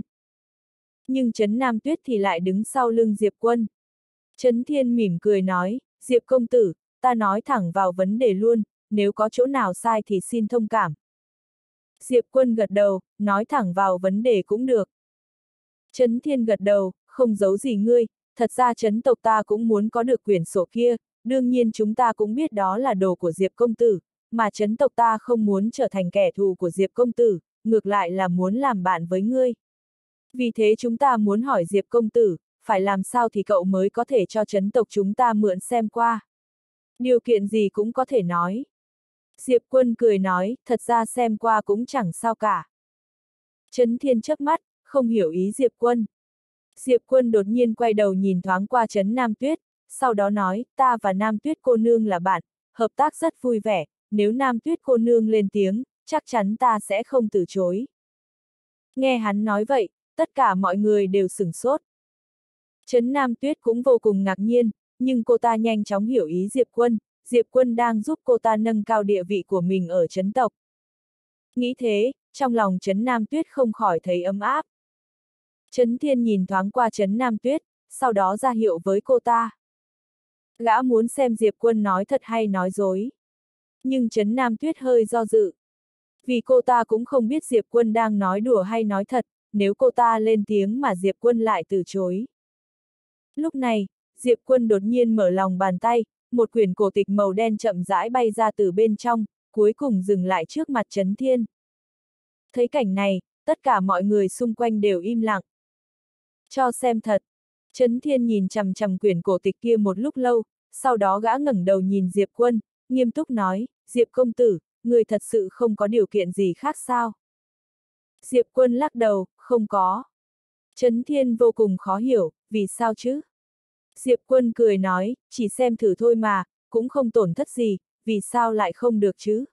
Nhưng Trấn Nam Tuyết thì lại đứng sau lưng Diệp Quân. Trấn Thiên mỉm cười nói, Diệp công tử, ta nói thẳng vào vấn đề luôn, nếu có chỗ nào sai thì xin thông cảm. Diệp Quân gật đầu, nói thẳng vào vấn đề cũng được. Trấn Thiên gật đầu, không giấu gì ngươi, thật ra trấn tộc ta cũng muốn có được quyển sổ kia, đương nhiên chúng ta cũng biết đó là đồ của Diệp công tử, mà trấn tộc ta không muốn trở thành kẻ thù của Diệp công tử, ngược lại là muốn làm bạn với ngươi. Vì thế chúng ta muốn hỏi Diệp công tử, phải làm sao thì cậu mới có thể cho trấn tộc chúng ta mượn xem qua. Điều kiện gì cũng có thể nói. Diệp Quân cười nói, thật ra xem qua cũng chẳng sao cả. Trấn Thiên chớp mắt, không hiểu ý Diệp Quân. Diệp Quân đột nhiên quay đầu nhìn thoáng qua Trấn Nam Tuyết, sau đó nói, ta và Nam Tuyết cô nương là bạn, hợp tác rất vui vẻ, nếu Nam Tuyết cô nương lên tiếng, chắc chắn ta sẽ không từ chối. Nghe hắn nói vậy, tất cả mọi người đều sửng sốt. Trấn Nam Tuyết cũng vô cùng ngạc nhiên, nhưng cô ta nhanh chóng hiểu ý Diệp Quân đang giúp cô ta nâng cao địa vị của mình ở trấn tộc. Nghĩ thế, trong lòng Trấn Nam Tuyết không khỏi thấy ấm áp. Trấn Thiên nhìn thoáng qua Trấn Nam Tuyết, sau đó ra hiệu với cô ta. Gã muốn xem Diệp Quân nói thật hay nói dối. Nhưng Trấn Nam Tuyết hơi do dự. Vì cô ta cũng không biết Diệp Quân đang nói đùa hay nói thật, nếu cô ta lên tiếng mà Diệp Quân lại từ chối. Lúc này, Diệp Quân đột nhiên mở lòng bàn tay, một quyển cổ tịch màu đen chậm rãi bay ra từ bên trong, cuối cùng dừng lại trước mặt Trấn Thiên. Thấy cảnh này, tất cả mọi người xung quanh đều im lặng. Cho xem thật. Trấn Thiên nhìn chằm chằm quyển cổ tịch kia một lúc lâu, sau đó gã ngẩng đầu nhìn Diệp Quân, nghiêm túc nói, Diệp công tử, người thật sự không có điều kiện gì khác sao? Diệp Quân lắc đầu, không có. Trấn Thiên vô cùng khó hiểu, vì sao chứ? Diệp Quân cười nói, chỉ xem thử thôi mà, cũng không tổn thất gì, vì sao lại không được chứ?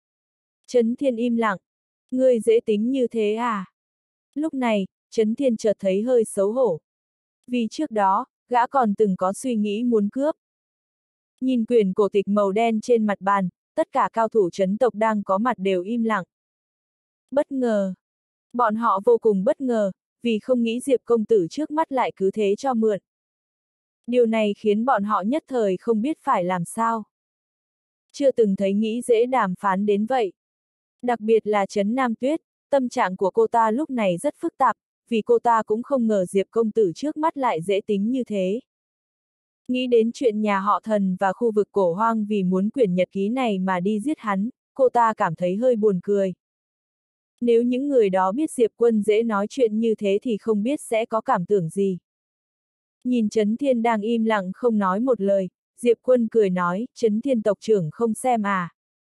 Trấn Thiên im lặng, ngươi dễ tính như thế à? Lúc này, Trấn Thiên chợt thấy hơi xấu hổ. Vì trước đó, gã còn từng có suy nghĩ muốn cướp. Nhìn quyển cổ tịch màu đen trên mặt bàn, tất cả cao thủ trấn tộc đang có mặt đều im lặng. Bất ngờ. Bọn họ vô cùng bất ngờ, vì không nghĩ Diệp công tử trước mắt lại cứ thế cho mượn. Điều này khiến bọn họ nhất thời không biết phải làm sao. Chưa từng thấy nghĩ dễ đàm phán đến vậy. Đặc biệt là Trấn Nam Tuyết, tâm trạng của cô ta lúc này rất phức tạp, vì cô ta cũng không ngờ Diệp công tử trước mắt lại dễ tính như thế. Nghĩ đến chuyện nhà họ Thần và khu vực cổ hoang vì muốn quyển nhật ký này mà đi giết hắn, cô ta cảm thấy hơi buồn cười. Nếu những người đó biết Diệp Quân dễ nói chuyện như thế thì không biết sẽ có cảm tưởng gì. Nhìn Trấn Thiên đang im lặng không nói một lời, Diệp Quân cười nói, Trấn Thiên tộc trưởng không xem à.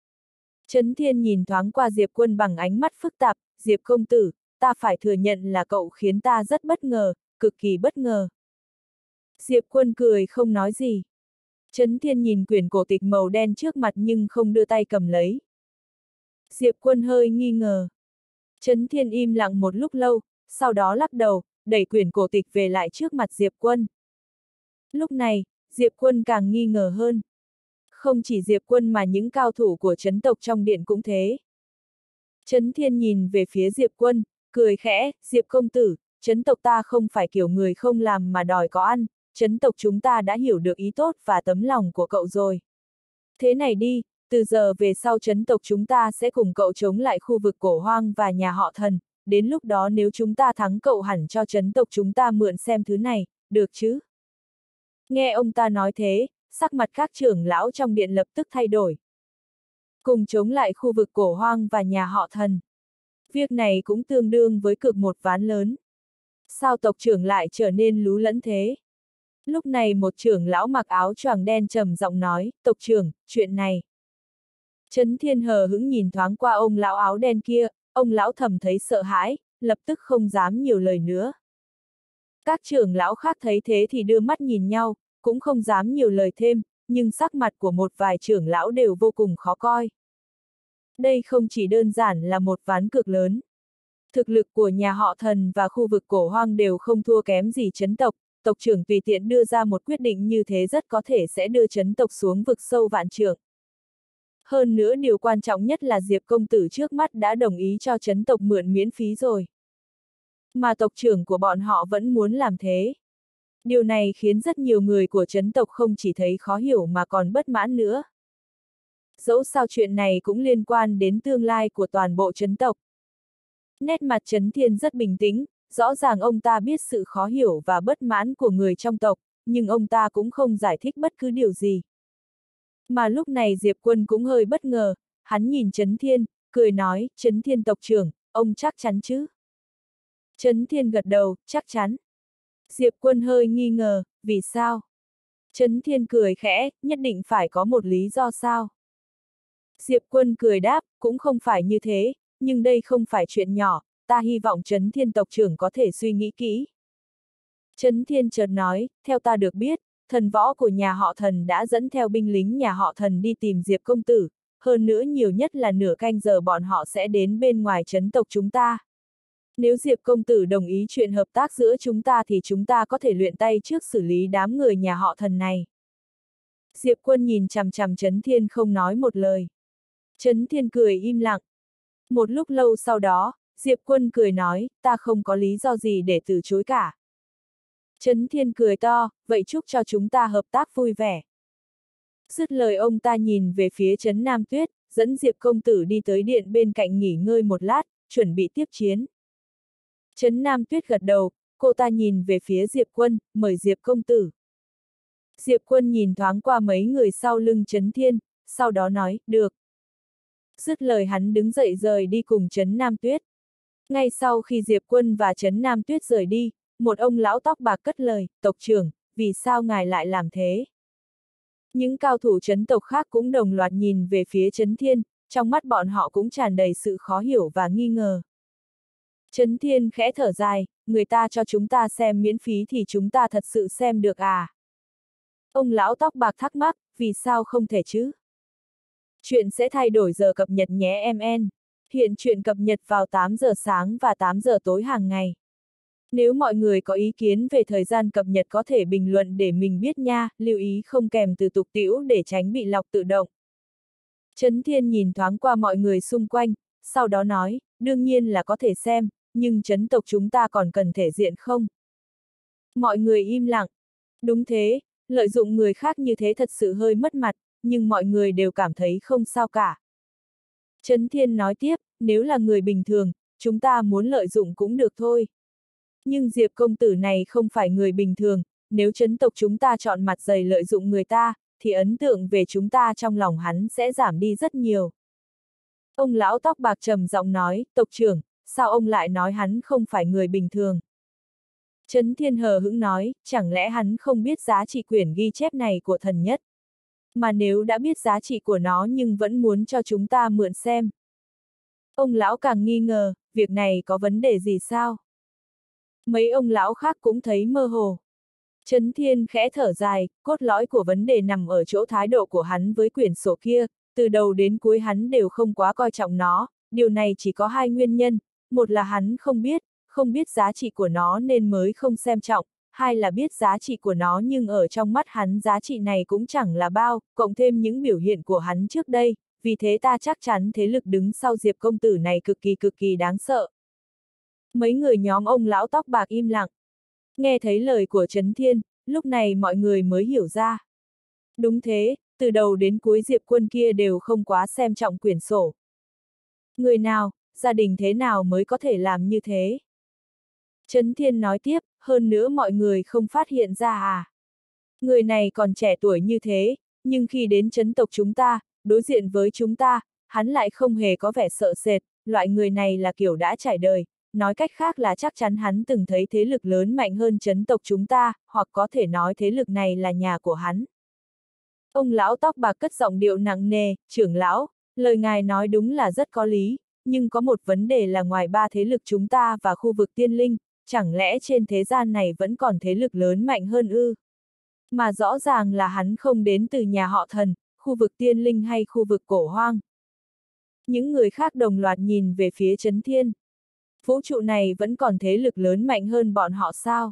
Trấn Thiên nhìn thoáng qua Diệp Quân bằng ánh mắt phức tạp, Diệp công tử, ta phải thừa nhận là cậu khiến ta rất bất ngờ, cực kỳ bất ngờ. Diệp Quân cười không nói gì. Trấn Thiên nhìn quyển cổ tịch màu đen trước mặt nhưng không đưa tay cầm lấy. Diệp Quân hơi nghi ngờ. Trấn Thiên im lặng một lúc lâu, sau đó lắc đầu, đẩy quyển cổ tịch về lại trước mặt Diệp Quân. Lúc này, Diệp Quân càng nghi ngờ hơn. Không chỉ Diệp Quân mà những cao thủ của Trấn tộc trong điện cũng thế. Trấn Thiên nhìn về phía Diệp Quân, cười khẽ, Diệp công tử, Trấn tộc ta không phải kiểu người không làm mà đòi có ăn, Trấn tộc chúng ta đã hiểu được ý tốt và tấm lòng của cậu rồi. Thế này đi, từ giờ về sau Trấn tộc chúng ta sẽ cùng cậu chống lại khu vực Cổ Hoang và nhà họ Thần, đến lúc đó nếu chúng ta thắng cậu hẳn cho Trấn tộc chúng ta mượn xem thứ này, được chứ? Nghe ông ta nói thế, sắc mặt các trưởng lão trong điện lập tức thay đổi. Cùng chống lại khu vực Cổ Hoang và nhà họ Thần. Việc này cũng tương đương với cược một ván lớn. Sao tộc trưởng lại trở nên lú lẫn thế? Lúc này một trưởng lão mặc áo choàng đen trầm giọng nói, tộc trưởng, chuyện này. Trấn Thiên hờ hững nhìn thoáng qua ông lão áo đen kia, ông lão thầm thấy sợ hãi, lập tức không dám nhiều lời nữa. Các trưởng lão khác thấy thế thì đưa mắt nhìn nhau, cũng không dám nhiều lời thêm, nhưng sắc mặt của một vài trưởng lão đều vô cùng khó coi. Đây không chỉ đơn giản là một ván cược lớn. Thực lực của nhà họ Thần và khu vực Cổ Hoang đều không thua kém gì Trấn tộc, tộc trưởng tùy tiện đưa ra một quyết định như thế rất có thể sẽ đưa Trấn tộc xuống vực sâu vạn trượng. Hơn nữa điều quan trọng nhất là Diệp công tử trước mắt đã đồng ý cho Trấn tộc mượn miễn phí rồi. Mà tộc trưởng của bọn họ vẫn muốn làm thế. Điều này khiến rất nhiều người của Trấn tộc không chỉ thấy khó hiểu mà còn bất mãn nữa. Dẫu sao chuyện này cũng liên quan đến tương lai của toàn bộ Trấn tộc. Nét mặt Trấn Thiên rất bình tĩnh, rõ ràng ông ta biết sự khó hiểu và bất mãn của người trong tộc, nhưng ông ta cũng không giải thích bất cứ điều gì. Mà lúc này Diệp Quân cũng hơi bất ngờ, hắn nhìn Trấn Thiên, cười nói, Trấn Thiên tộc trưởng, ông chắc chắn chứ? Trấn Thiên gật đầu, chắc chắn. Diệp Quân hơi nghi ngờ, vì sao? Trấn Thiên cười khẽ, nhất định phải có một lý do sao? Diệp Quân cười đáp, cũng không phải như thế, nhưng đây không phải chuyện nhỏ, ta hy vọng Trấn Thiên tộc trưởng có thể suy nghĩ kỹ. Trấn Thiên chợt nói, theo ta được biết, thần võ của nhà họ Thần đã dẫn theo binh lính nhà họ Thần đi tìm Diệp công tử, hơn nữa nhiều nhất là nửa canh giờ bọn họ sẽ đến bên ngoài trấn tộc chúng ta. Nếu Diệp công tử đồng ý chuyện hợp tác giữa chúng ta thì chúng ta có thể luyện tay trước xử lý đám người nhà họ Thần này. Diệp Quân nhìn chằm chằm Trấn Thiên không nói một lời. Trấn Thiên cười im lặng. Một lúc lâu sau đó, Diệp Quân cười nói, ta không có lý do gì để từ chối cả. Trấn Thiên cười to, vậy chúc cho chúng ta hợp tác vui vẻ. Dứt lời ông ta nhìn về phía Trấn Nam Tuyết, dẫn Diệp công tử đi tới điện bên cạnh nghỉ ngơi một lát, chuẩn bị tiếp chiến. Trấn Nam Tuyết gật đầu, cô ta nhìn về phía Diệp Quân, mời Diệp công tử. Diệp Quân nhìn thoáng qua mấy người sau lưng Trấn Thiên, sau đó nói, được. Dứt lời hắn đứng dậy rời đi cùng Trấn Nam Tuyết. Ngay sau khi Diệp Quân và Trấn Nam Tuyết rời đi, một ông lão tóc bạc cất lời, tộc trưởng, vì sao ngài lại làm thế? Những cao thủ Trấn tộc khác cũng đồng loạt nhìn về phía Trấn Thiên, trong mắt bọn họ cũng tràn đầy sự khó hiểu và nghi ngờ. Trấn Thiên khẽ thở dài, người ta cho chúng ta xem miễn phí thì chúng ta thật sự xem được à? Ông lão tóc bạc thắc mắc, vì sao không thể chứ? Chuyện sẽ thay đổi giờ cập nhật nhé MN. Hiện chuyện cập nhật vào 8 giờ sáng và 8 giờ tối hàng ngày. Nếu mọi người có ý kiến về thời gian cập nhật có thể bình luận để mình biết nha, lưu ý không kèm từ tục tĩu để tránh bị lọc tự động. Trấn Thiên nhìn thoáng qua mọi người xung quanh, sau đó nói, đương nhiên là có thể xem, nhưng trấn tộc chúng ta còn cần thể diện không? Mọi người im lặng. Đúng thế, lợi dụng người khác như thế thật sự hơi mất mặt, nhưng mọi người đều cảm thấy không sao cả. Trấn Thiên nói tiếp, nếu là người bình thường, chúng ta muốn lợi dụng cũng được thôi. Nhưng Diệp công tử này không phải người bình thường, nếu trấn tộc chúng ta chọn mặt dày lợi dụng người ta, thì ấn tượng về chúng ta trong lòng hắn sẽ giảm đi rất nhiều. Ông lão tóc bạc trầm giọng nói, tộc trưởng, sao ông lại nói hắn không phải người bình thường? Trấn Thiên hờ hững nói, chẳng lẽ hắn không biết giá trị quyển ghi chép này của thần nhất? Mà nếu đã biết giá trị của nó nhưng vẫn muốn cho chúng ta mượn xem. Ông lão càng nghi ngờ, việc này có vấn đề gì sao? Mấy ông lão khác cũng thấy mơ hồ. Trấn Thiên khẽ thở dài, cốt lõi của vấn đề nằm ở chỗ thái độ của hắn với quyển sổ kia, từ đầu đến cuối hắn đều không quá coi trọng nó, điều này chỉ có hai nguyên nhân, một là hắn không biết giá trị của nó nên mới không xem trọng, hai là biết giá trị của nó nhưng ở trong mắt hắn giá trị này cũng chẳng là bao, cộng thêm những biểu hiện của hắn trước đây, vì thế ta chắc chắn thế lực đứng sau Diệp công tử này cực kỳ đáng sợ. Mấy người nhóm ông lão tóc bạc im lặng. Nghe thấy lời của Trấn Thiên, lúc này mọi người mới hiểu ra. Đúng thế, từ đầu đến cuối Diệp Quân kia đều không quá xem trọng quyển sổ. Người nào, gia đình thế nào mới có thể làm như thế? Trấn Thiên nói tiếp, hơn nữa mọi người không phát hiện ra à? Người này còn trẻ tuổi như thế, nhưng khi đến trấn tộc chúng ta, đối diện với chúng ta, hắn lại không hề có vẻ sợ sệt, loại người này là kiểu đã trải đời, nói cách khác là chắc chắn hắn từng thấy thế lực lớn mạnh hơn trấn tộc chúng ta, hoặc có thể nói thế lực này là nhà của hắn. Ông lão tóc bạc cất giọng điệu nặng nề, trưởng lão, lời ngài nói đúng là rất có lý, nhưng có một vấn đề là ngoài ba thế lực chúng ta và khu vực tiên linh, chẳng lẽ trên thế gian này vẫn còn thế lực lớn mạnh hơn ư? Mà rõ ràng là hắn không đến từ nhà họ Thần, khu vực tiên linh hay khu vực cổ hoang. Những người khác đồng loạt nhìn về phía Trấn Thiên. Vũ trụ này vẫn còn thế lực lớn mạnh hơn bọn họ sao?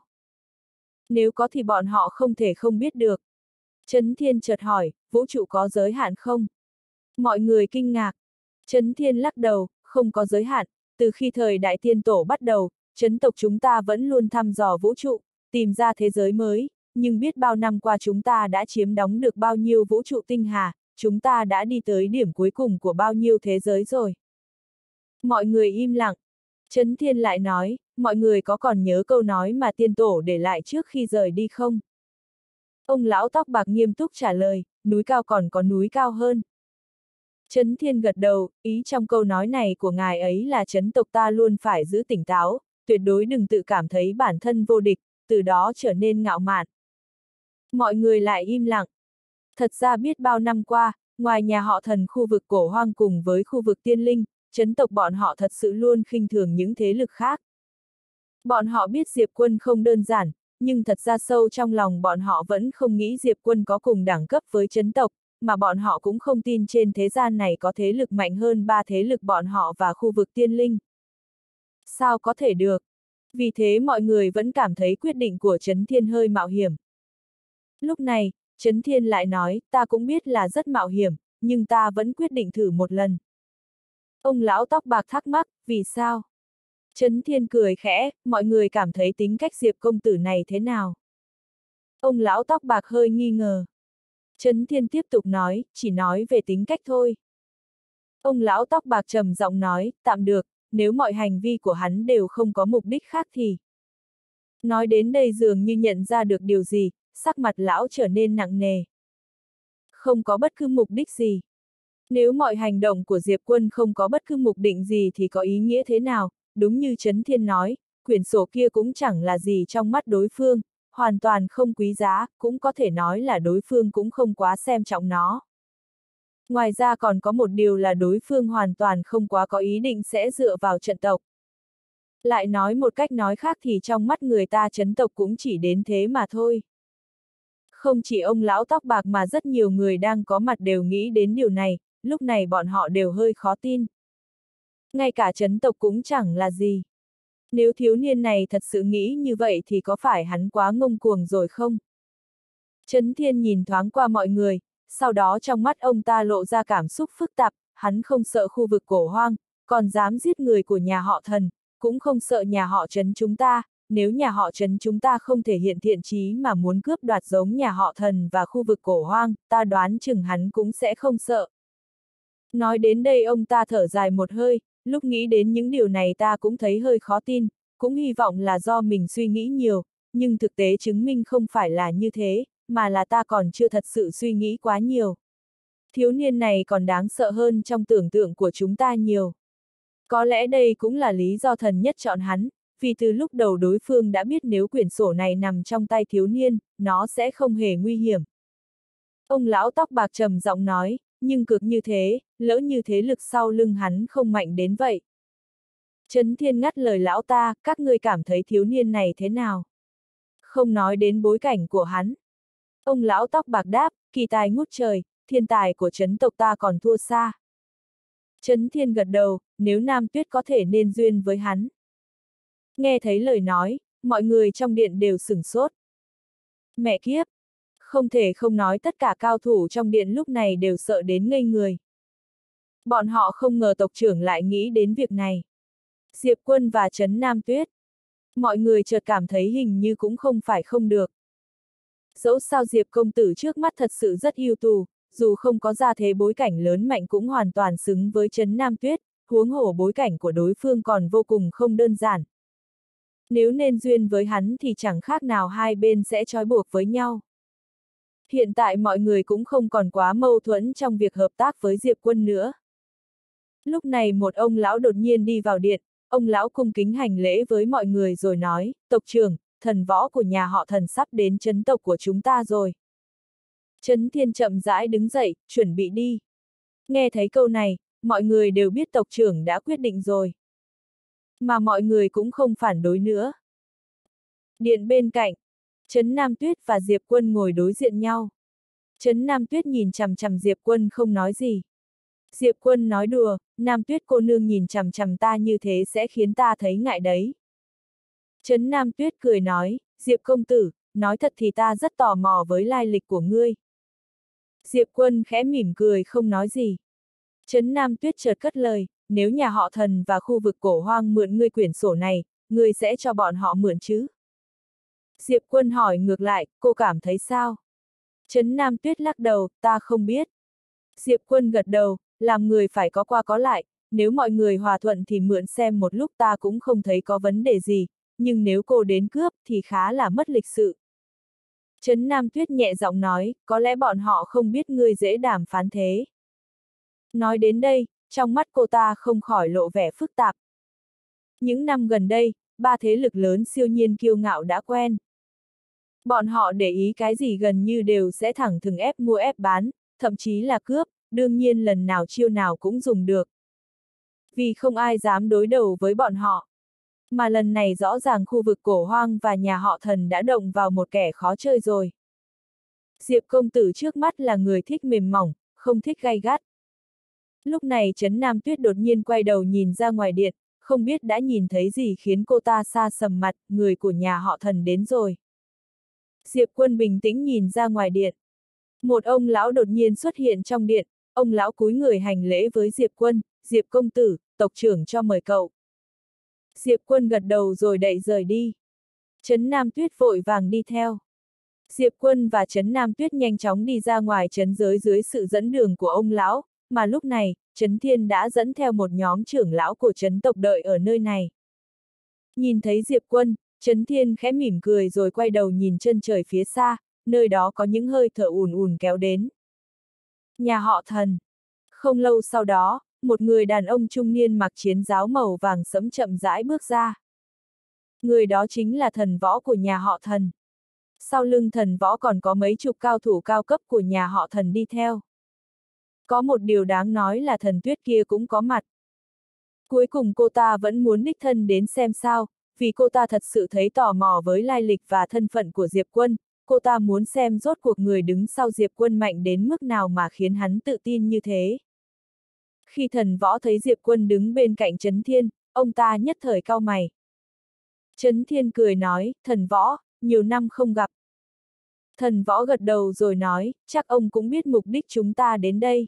Nếu có thì bọn họ không thể không biết được. Trấn Thiên chợt hỏi, vũ trụ có giới hạn không? Mọi người kinh ngạc. Trấn Thiên lắc đầu, không có giới hạn, từ khi thời Đại Tiên Tổ bắt đầu, trấn tộc chúng ta vẫn luôn thăm dò vũ trụ, tìm ra thế giới mới, nhưng biết bao năm qua chúng ta đã chiếm đóng được bao nhiêu vũ trụ tinh hà, chúng ta đã đi tới điểm cuối cùng của bao nhiêu thế giới rồi. Mọi người im lặng. Trấn Thiên lại nói, mọi người có còn nhớ câu nói mà tiên tổ để lại trước khi rời đi không? Ông lão tóc bạc nghiêm túc trả lời, núi cao còn có núi cao hơn. Trấn Thiên gật đầu, ý trong câu nói này của ngài ấy là trấn tộc ta luôn phải giữ tỉnh táo, tuyệt đối đừng tự cảm thấy bản thân vô địch, từ đó trở nên ngạo mạn. Mọi người lại im lặng. Thật ra biết bao năm qua, ngoài nhà họ Thần khu vực cổ hoang cùng với khu vực tiên linh, trấn tộc bọn họ thật sự luôn khinh thường những thế lực khác. Bọn họ biết Diệp Quân không đơn giản, nhưng thật ra sâu trong lòng bọn họ vẫn không nghĩ Diệp Quân có cùng đẳng cấp với trấn tộc, mà bọn họ cũng không tin trên thế gian này có thế lực mạnh hơn ba thế lực bọn họ và khu vực tiên linh. Sao có thể được? Vì thế mọi người vẫn cảm thấy quyết định của Trấn Thiên hơi mạo hiểm. Lúc này, Trấn Thiên lại nói, ta cũng biết là rất mạo hiểm, nhưng ta vẫn quyết định thử một lần. Ông lão tóc bạc thắc mắc, vì sao? Trấn Thiên cười khẽ, mọi người cảm thấy tính cách Diệp công tử này thế nào? Ông lão tóc bạc hơi nghi ngờ. Trấn Thiên tiếp tục nói, chỉ nói về tính cách thôi. Ông lão tóc bạc trầm giọng nói, tạm được, nếu mọi hành vi của hắn đều không có mục đích khác thì. Nói đến đây dường như nhận ra được điều gì, sắc mặt lão trở nên nặng nề. Không có bất cứ mục đích gì. Nếu mọi hành động của Diệp Quân không có bất cứ mục đích gì thì có ý nghĩa thế nào, đúng như Trấn Thiên nói, quyển sổ kia cũng chẳng là gì trong mắt đối phương, hoàn toàn không quý giá, cũng có thể nói là đối phương cũng không quá xem trọng nó. Ngoài ra còn có một điều là đối phương hoàn toàn không quá có ý định sẽ dựa vào trận tộc. Lại nói một cách nói khác thì trong mắt người ta trấn tộc cũng chỉ đến thế mà thôi. Không chỉ ông lão tóc bạc mà rất nhiều người đang có mặt đều nghĩ đến điều này, lúc này bọn họ đều hơi khó tin. Ngay cả trấn tộc cũng chẳng là gì. Nếu thiếu niên này thật sự nghĩ như vậy thì có phải hắn quá ngông cuồng rồi không? Trấn Thiên nhìn thoáng qua mọi người, sau đó trong mắt ông ta lộ ra cảm xúc phức tạp, hắn không sợ khu vực cổ hoang, còn dám giết người của nhà họ Thần, cũng không sợ nhà họ Trấn chúng ta, nếu nhà họ Trấn chúng ta không thể hiện thiện chí mà muốn cướp đoạt giống nhà họ Thần và khu vực cổ hoang, ta đoán chừng hắn cũng sẽ không sợ. Nói đến đây ông ta thở dài một hơi, lúc nghĩ đến những điều này ta cũng thấy hơi khó tin, cũng hy vọng là do mình suy nghĩ nhiều, nhưng thực tế chứng minh không phải là như thế, mà là ta còn chưa thật sự suy nghĩ quá nhiều. Thiếu niên này còn đáng sợ hơn trong tưởng tượng của chúng ta nhiều. Có lẽ đây cũng là lý do thần nhất chọn hắn, vì từ lúc đầu đối phương đã biết nếu quyển sổ này nằm trong tay thiếu niên, nó sẽ không hề nguy hiểm. Ông lão tóc bạc trầm giọng nói, nhưng cực như thế, lỡ như thế lực sau lưng hắn không mạnh đến vậy. Trấn Thiên ngắt lời lão ta, các ngươi cảm thấy thiếu niên này thế nào? Không nói đến bối cảnh của hắn. Ông lão tóc bạc đáp, kỳ tài ngút trời, thiên tài của trấn tộc ta còn thua xa. Trấn Thiên gật đầu, nếu Nam Tuyết có thể nên duyên với hắn. Nghe thấy lời nói, mọi người trong điện đều sửng sốt. Mẹ kiếp! Không thể không nói tất cả cao thủ trong điện lúc này đều sợ đến ngây người. Bọn họ không ngờ tộc trưởng lại nghĩ đến việc này. Diệp Quân và Trấn Nam Tuyết. Mọi người chợt cảm thấy hình như cũng không phải không được. Dẫu sao Diệp công tử trước mắt thật sự rất ưu tú, dù không có gia thế bối cảnh lớn mạnh cũng hoàn toàn xứng với Trấn Nam Tuyết, huống hồ bối cảnh của đối phương còn vô cùng không đơn giản. Nếu nên duyên với hắn thì chẳng khác nào hai bên sẽ trói buộc với nhau. Hiện tại mọi người cũng không còn quá mâu thuẫn trong việc hợp tác với Diệp Quân nữa. Lúc này một ông lão đột nhiên đi vào điện, ông lão cung kính hành lễ với mọi người rồi nói, tộc trưởng, thần võ của nhà họ Thần sắp đến trấn tộc của chúng ta rồi. Trấn Thiên chậm rãi đứng dậy, chuẩn bị đi. Nghe thấy câu này, mọi người đều biết tộc trưởng đã quyết định rồi. Mà mọi người cũng không phản đối nữa. Điện bên cạnh, Trấn Nam Tuyết và Diệp Quân ngồi đối diện nhau. Trấn Nam Tuyết nhìn chằm chằm Diệp Quân không nói gì. Diệp Quân nói đùa, Nam Tuyết cô nương nhìn chằm chằm ta như thế sẽ khiến ta thấy ngại đấy. Trấn Nam Tuyết cười nói, Diệp công tử, nói thật thì ta rất tò mò với lai lịch của ngươi. Diệp Quân khẽ mỉm cười không nói gì. Trấn Nam Tuyết chợt cất lời, nếu nhà họ Thần và khu vực cổ hoang mượn ngươi quyển sổ này, ngươi sẽ cho bọn họ mượn chứ? Diệp Quân hỏi ngược lại, cô cảm thấy sao? Trấn Nam Tuyết lắc đầu, ta không biết. Diệp Quân gật đầu, làm người phải có qua có lại, nếu mọi người hòa thuận thì mượn xem một lúc ta cũng không thấy có vấn đề gì, nhưng nếu cô đến cướp thì khá là mất lịch sự. Trấn Nam Tuyết nhẹ giọng nói, có lẽ bọn họ không biết ngươi dễ đàm phán thế. Nói đến đây, trong mắt cô ta không khỏi lộ vẻ phức tạp. Những năm gần đây, ba thế lực lớn siêu nhiên kiêu ngạo đã quen. Bọn họ để ý cái gì gần như đều sẽ thẳng thừng ép mua ép bán, thậm chí là cướp, đương nhiên lần nào chiêu nào cũng dùng được. Vì không ai dám đối đầu với bọn họ. Mà lần này rõ ràng khu vực cổ hoang và nhà họ Thần đã động vào một kẻ khó chơi rồi. Diệp công tử trước mắt là người thích mềm mỏng, không thích gay gắt. Lúc này Trấn Nam Tuyết đột nhiên quay đầu nhìn ra ngoài điện, không biết đã nhìn thấy gì khiến cô ta xa sầm mặt, người của nhà họ Thần đến rồi. Diệp Quân bình tĩnh nhìn ra ngoài điện. Một ông lão đột nhiên xuất hiện trong điện, ông lão cúi người hành lễ với Diệp Quân, Diệp công tử, tộc trưởng cho mời cậu. Diệp Quân gật đầu rồi đậy rời đi. Trấn Nam Tuyết vội vàng đi theo. Diệp Quân và Trấn Nam Tuyết nhanh chóng đi ra ngoài trấn giới dưới sự dẫn đường của ông lão, mà lúc này, Trấn Thiên đã dẫn theo một nhóm trưởng lão của trấn tộc đợi ở nơi này. Nhìn thấy Diệp Quân, Trấn Thiên khẽ mỉm cười rồi quay đầu nhìn chân trời phía xa, nơi đó có những hơi thở ùn ùn kéo đến. Nhà họ Thần. Không lâu sau đó, một người đàn ông trung niên mặc chiến giáp màu vàng sẫm chậm rãi bước ra. Người đó chính là thần võ của nhà họ Thần. Sau lưng thần võ còn có mấy chục cao thủ cao cấp của nhà họ Thần đi theo. Có một điều đáng nói là thần Tuyết kia cũng có mặt. Cuối cùng cô ta vẫn muốn đích thân đến xem sao, vì cô ta thật sự thấy tò mò với lai lịch và thân phận của Diệp Quân, cô ta muốn xem rốt cuộc người đứng sau Diệp Quân mạnh đến mức nào mà khiến hắn tự tin như thế. Khi thần võ thấy Diệp Quân đứng bên cạnh Trấn Thiên, ông ta nhất thời cau mày. Trấn Thiên cười nói, thần võ, nhiều năm không gặp. Thần võ gật đầu rồi nói, chắc ông cũng biết mục đích chúng ta đến đây.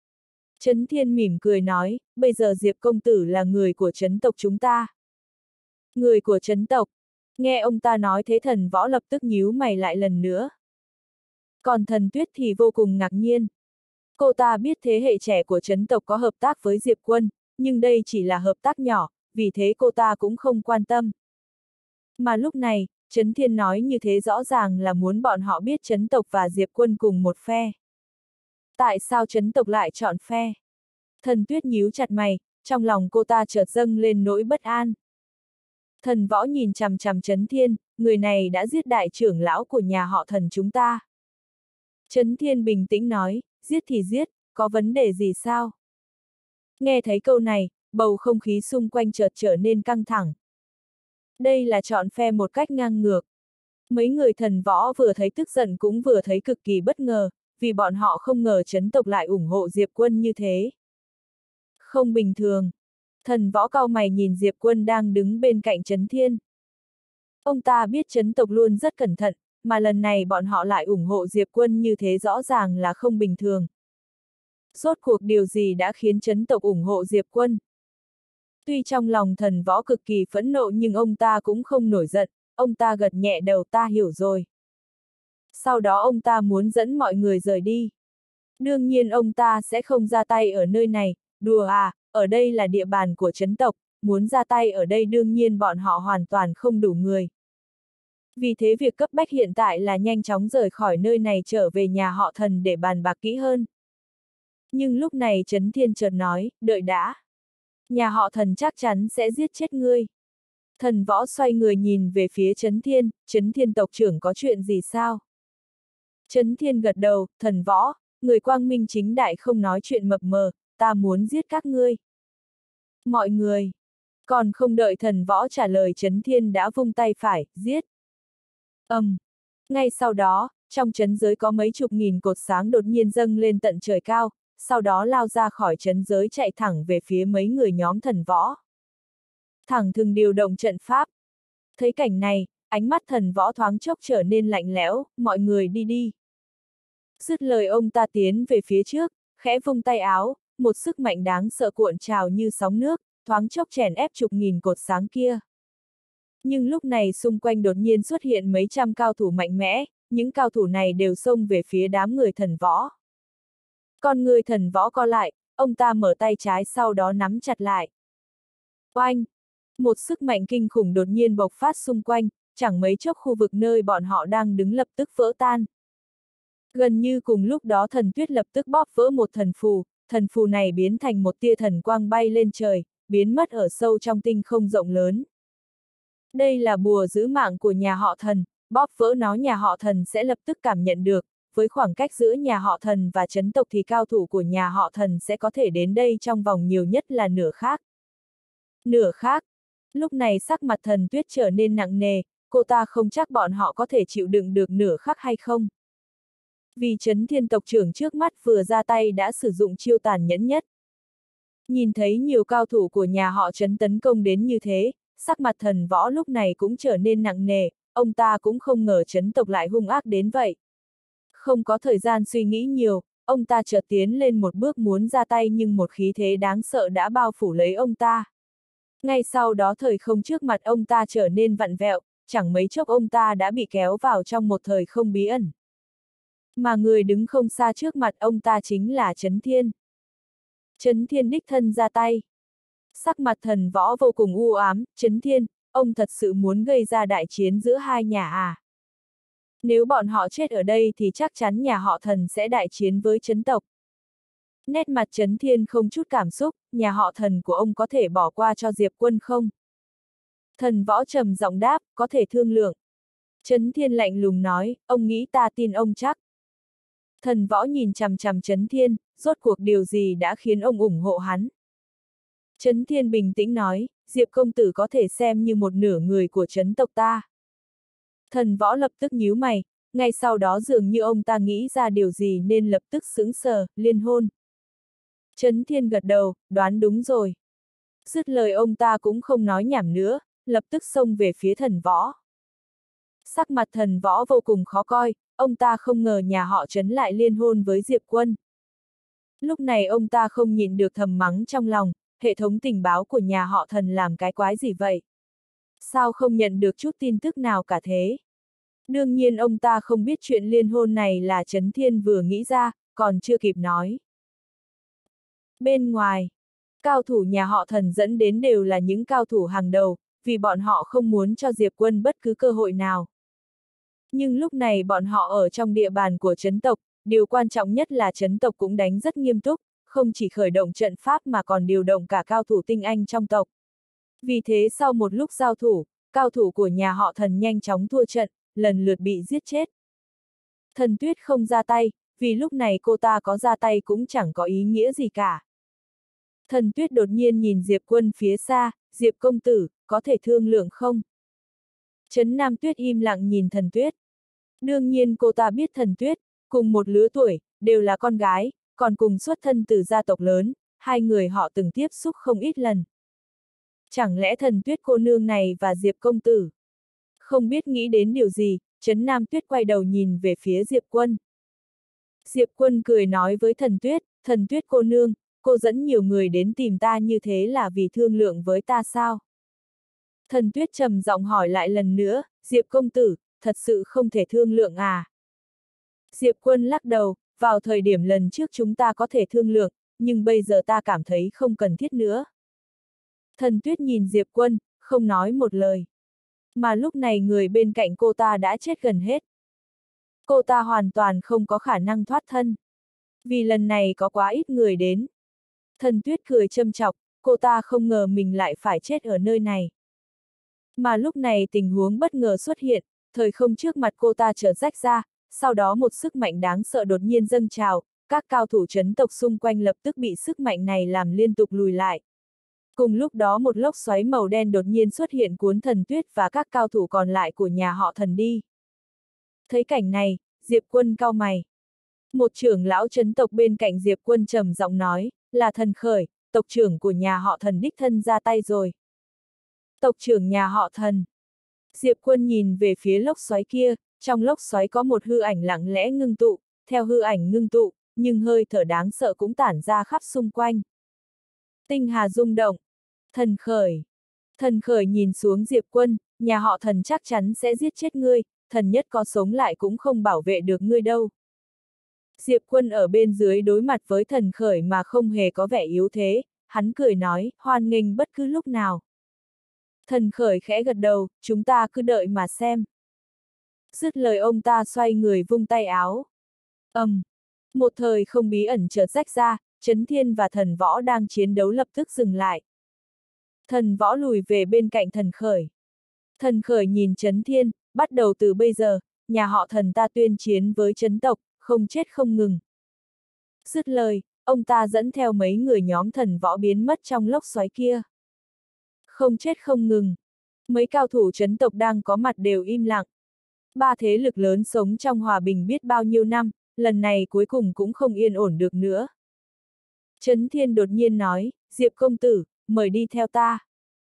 Trấn Thiên mỉm cười nói, bây giờ Diệp công tử là người của trấn tộc chúng ta. Người của trấn tộc. Nghe ông ta nói thế thần võ lập tức nhíu mày lại lần nữa. Còn thần Tuyết thì vô cùng ngạc nhiên. Cô ta biết thế hệ trẻ của trấn tộc có hợp tác với Diệp Quân, nhưng đây chỉ là hợp tác nhỏ, vì thế cô ta cũng không quan tâm. Mà lúc này, Trấn Thiên nói như thế rõ ràng là muốn bọn họ biết trấn tộc và Diệp Quân cùng một phe. Tại sao Trấn tộc lại chọn phe? Thần Tuyết nhíu chặt mày, trong lòng cô ta chợt dâng lên nỗi bất an. Thần Võ nhìn chằm chằm Trấn Thiên, người này đã giết đại trưởng lão của nhà họ Thần chúng ta. Trấn Thiên bình tĩnh nói, giết thì giết, có vấn đề gì sao? Nghe thấy câu này, bầu không khí xung quanh chợt trở nên căng thẳng. Đây là chọn phe một cách ngang ngược. Mấy người Thần Võ vừa thấy tức giận cũng vừa thấy cực kỳ bất ngờ, vì bọn họ không ngờ Trấn tộc lại ủng hộ Diệp Quân như thế. Không bình thường. Thần Võ cau mày nhìn Diệp Quân đang đứng bên cạnh Trấn Thiên. Ông ta biết Trấn tộc luôn rất cẩn thận, mà lần này bọn họ lại ủng hộ Diệp Quân như thế rõ ràng là không bình thường. Rốt cuộc điều gì đã khiến Trấn tộc ủng hộ Diệp Quân? Tuy trong lòng Thần Võ cực kỳ phẫn nộ nhưng ông ta cũng không nổi giận, ông ta gật nhẹ đầu, ta hiểu rồi. Sau đó ông ta muốn dẫn mọi người rời đi. Đương nhiên ông ta sẽ không ra tay ở nơi này, đùa à, ở đây là địa bàn của Trấn tộc, muốn ra tay ở đây đương nhiên bọn họ hoàn toàn không đủ người. Vì thế việc cấp bách hiện tại là nhanh chóng rời khỏi nơi này trở về nhà họ Thần để bàn bạc kỹ hơn. Nhưng lúc này Trấn Thiên chợt nói, đợi đã. Nhà họ Thần chắc chắn sẽ giết chết ngươi. Thần Võ xoay người nhìn về phía Trấn Thiên tộc trưởng có chuyện gì sao? Trấn Thiên gật đầu, Thần Võ, người quang minh chính đại không nói chuyện mập mờ, ta muốn giết các ngươi. Mọi người. Còn không đợi Thần Võ trả lời Trấn Thiên đã vung tay phải, giết. Ngay sau đó, trong trấn giới có mấy chục nghìn cột sáng đột nhiên dâng lên tận trời cao, sau đó lao ra khỏi trấn giới chạy thẳng về phía mấy người nhóm Thần Võ. Thẳng thừng điều động trận pháp. Thấy cảnh này, ánh mắt Thần Võ thoáng chốc trở nên lạnh lẽo, mọi người đi đi. Dứt lời ông ta tiến về phía trước, khẽ vung tay áo, một sức mạnh đáng sợ cuộn trào như sóng nước, thoáng chốc chèn ép chục nghìn cột sáng kia. Nhưng lúc này xung quanh đột nhiên xuất hiện mấy trăm cao thủ mạnh mẽ, những cao thủ này đều xông về phía đám người Thần Võ. Con người Thần Võ co lại, ông ta mở tay trái sau đó nắm chặt lại. Oanh! Một sức mạnh kinh khủng đột nhiên bộc phát xung quanh, chẳng mấy chốc khu vực nơi bọn họ đang đứng lập tức vỡ tan. Gần như cùng lúc đó Thần Tuyết lập tức bóp vỡ một thần phù này biến thành một tia thần quang bay lên trời, biến mất ở sâu trong tinh không rộng lớn. Đây là bùa giữ mạng của nhà họ Thần, bóp vỡ nó nhà họ Thần sẽ lập tức cảm nhận được, với khoảng cách giữa nhà họ Thần và Trấn tộc thì cao thủ của nhà họ Thần sẽ có thể đến đây trong vòng nhiều nhất là nửa khắc. Nửa khắc. Lúc này sắc mặt Thần Tuyết trở nên nặng nề, cô ta không chắc bọn họ có thể chịu đựng được nửa khắc hay không. Vì Trấn Thiên tộc trưởng trước mắt vừa ra tay đã sử dụng chiêu tàn nhẫn nhất. Nhìn thấy nhiều cao thủ của nhà họ Trấn tấn công đến như thế, sắc mặt Thần Võ lúc này cũng trở nên nặng nề, ông ta cũng không ngờ Trấn tộc lại hung ác đến vậy. Không có thời gian suy nghĩ nhiều, ông ta chợt tiến lên một bước muốn ra tay nhưng một khí thế đáng sợ đã bao phủ lấy ông ta. Ngay sau đó thời không trước mặt ông ta trở nên vặn vẹo, chẳng mấy chốc ông ta đã bị kéo vào trong một thời không bí ẩn. Mà người đứng không xa trước mặt ông ta chính là Trấn Thiên. Trấn Thiên đích thân ra tay. Sắc mặt Thần Võ vô cùng u ám, Trấn Thiên, ông thật sự muốn gây ra đại chiến giữa hai nhà à? Nếu bọn họ chết ở đây thì chắc chắn nhà họ Thần sẽ đại chiến với Trấn tộc. Nét mặt Trấn Thiên không chút cảm xúc, nhà họ Thần của ông có thể bỏ qua cho Diệp Quân không? Thần Võ trầm giọng đáp, có thể thương lượng. Trấn Thiên lạnh lùng nói, ông nghĩ ta tin ông chắc. Thần Võ nhìn chằm chằm Trấn Thiên, rốt cuộc điều gì đã khiến ông ủng hộ hắn? Trấn Thiên bình tĩnh nói, Diệp công tử có thể xem như một nửa người của Trấn tộc ta. Thần Võ lập tức nhíu mày, ngay sau đó dường như ông ta nghĩ ra điều gì nên lập tức sững sờ, liên hôn. Trấn Thiên gật đầu, đoán đúng rồi. Dứt lời ông ta cũng không nói nhảm nữa, lập tức xông về phía Thần Võ. Sắc mặt Thần Võ vô cùng khó coi, ông ta không ngờ nhà họ Trấn lại liên hôn với Diệp Quân. Lúc này ông ta không nhịn được thầm mắng trong lòng, hệ thống tình báo của nhà họ Thần làm cái quái gì vậy? Sao không nhận được chút tin tức nào cả thế? Đương nhiên ông ta không biết chuyện liên hôn này là Trấn Thiên vừa nghĩ ra, còn chưa kịp nói. Bên ngoài, cao thủ nhà họ Thần dẫn đến đều là những cao thủ hàng đầu, vì bọn họ không muốn cho Diệp Quân bất cứ cơ hội nào. Nhưng lúc này bọn họ ở trong địa bàn của Trấn tộc, điều quan trọng nhất là chấn tộc cũng đánh rất nghiêm túc, không chỉ khởi động trận pháp mà còn điều động cả cao thủ tinh anh trong tộc. Vì thế sau một lúc giao thủ, cao thủ của nhà họ Thần nhanh chóng thua trận, lần lượt bị giết chết. Thần Tuyết không ra tay, vì lúc này cô ta có ra tay cũng chẳng có ý nghĩa gì cả. Thần Tuyết đột nhiên nhìn Diệp Quân phía xa, Diệp công tử, có thể thương lượng không? Trấn Nam Tuyết im lặng nhìn Thần Tuyết. Đương nhiên cô ta biết Thần Tuyết, cùng một lứa tuổi, đều là con gái, còn cùng xuất thân từ gia tộc lớn, hai người họ từng tiếp xúc không ít lần. Chẳng lẽ Thần Tuyết cô nương này và Diệp công tử? Không biết nghĩ đến điều gì, Trấn Nam Tuyết quay đầu nhìn về phía Diệp Quân. Diệp Quân cười nói với Thần Tuyết cô nương, cô dẫn nhiều người đến tìm ta như thế là vì thương lượng với ta sao? Thần Tuyết trầm giọng hỏi lại lần nữa, Diệp công tử, thật sự không thể thương lượng à? Diệp Quân lắc đầu, vào thời điểm lần trước chúng ta có thể thương lượng, nhưng bây giờ ta cảm thấy không cần thiết nữa. Thần Tuyết nhìn Diệp Quân, không nói một lời. Mà lúc này người bên cạnh cô ta đã chết gần hết. Cô ta hoàn toàn không có khả năng thoát thân. Vì lần này có quá ít người đến. Thần Tuyết cười châm chọc, cô ta không ngờ mình lại phải chết ở nơi này. Mà lúc này tình huống bất ngờ xuất hiện, thời không trước mặt cô ta trở rách ra, sau đó một sức mạnh đáng sợ đột nhiên dâng trào, các cao thủ trấn tộc xung quanh lập tức bị sức mạnh này làm liên tục lùi lại. Cùng lúc đó một lốc xoáy màu đen đột nhiên xuất hiện cuốn Thần Tuyết và các cao thủ còn lại của nhà họ Thần đi. Thấy cảnh này, Diệp Quân cau mày. Một trưởng lão trấn tộc bên cạnh Diệp Quân trầm giọng nói, là Thần Khởi, tộc trưởng của nhà họ Thần đích thân ra tay rồi. Tộc trưởng nhà họ Thần. Diệp Quân nhìn về phía lốc xoáy kia, trong lốc xoáy có một hư ảnh lặng lẽ ngưng tụ, theo hư ảnh ngưng tụ, nhưng hơi thở đáng sợ cũng tản ra khắp xung quanh. Tinh hà rung động. Thần Khởi. Thần Khởi nhìn xuống Diệp Quân, nhà họ Thần chắc chắn sẽ giết chết ngươi, thần nhất có sống lại cũng không bảo vệ được ngươi đâu. Diệp Quân ở bên dưới đối mặt với Thần Khởi mà không hề có vẻ yếu thế, hắn cười nói, hoan nghênh bất cứ lúc nào. Thần Khởi khẽ gật đầu, chúng ta cứ đợi mà xem. Dứt lời ông ta xoay người vung tay áo. Một thời không bí ẩn chợt rách ra, Trấn Thiên và Thần Võ đang chiến đấu lập tức dừng lại. Thần Võ lùi về bên cạnh Thần Khởi. Thần Khởi nhìn Trấn Thiên, bắt đầu từ bây giờ, nhà họ Thần ta tuyên chiến với trấn tộc, không chết không ngừng. Dứt lời, ông ta dẫn theo mấy người nhóm Thần Võ biến mất trong lốc xoáy kia. Không chết không ngừng. Mấy cao thủ trấn tộc đang có mặt đều im lặng. Ba thế lực lớn sống trong hòa bình biết bao nhiêu năm, lần này cuối cùng cũng không yên ổn được nữa. Trấn Thiên đột nhiên nói, Diệp công tử, mời đi theo ta.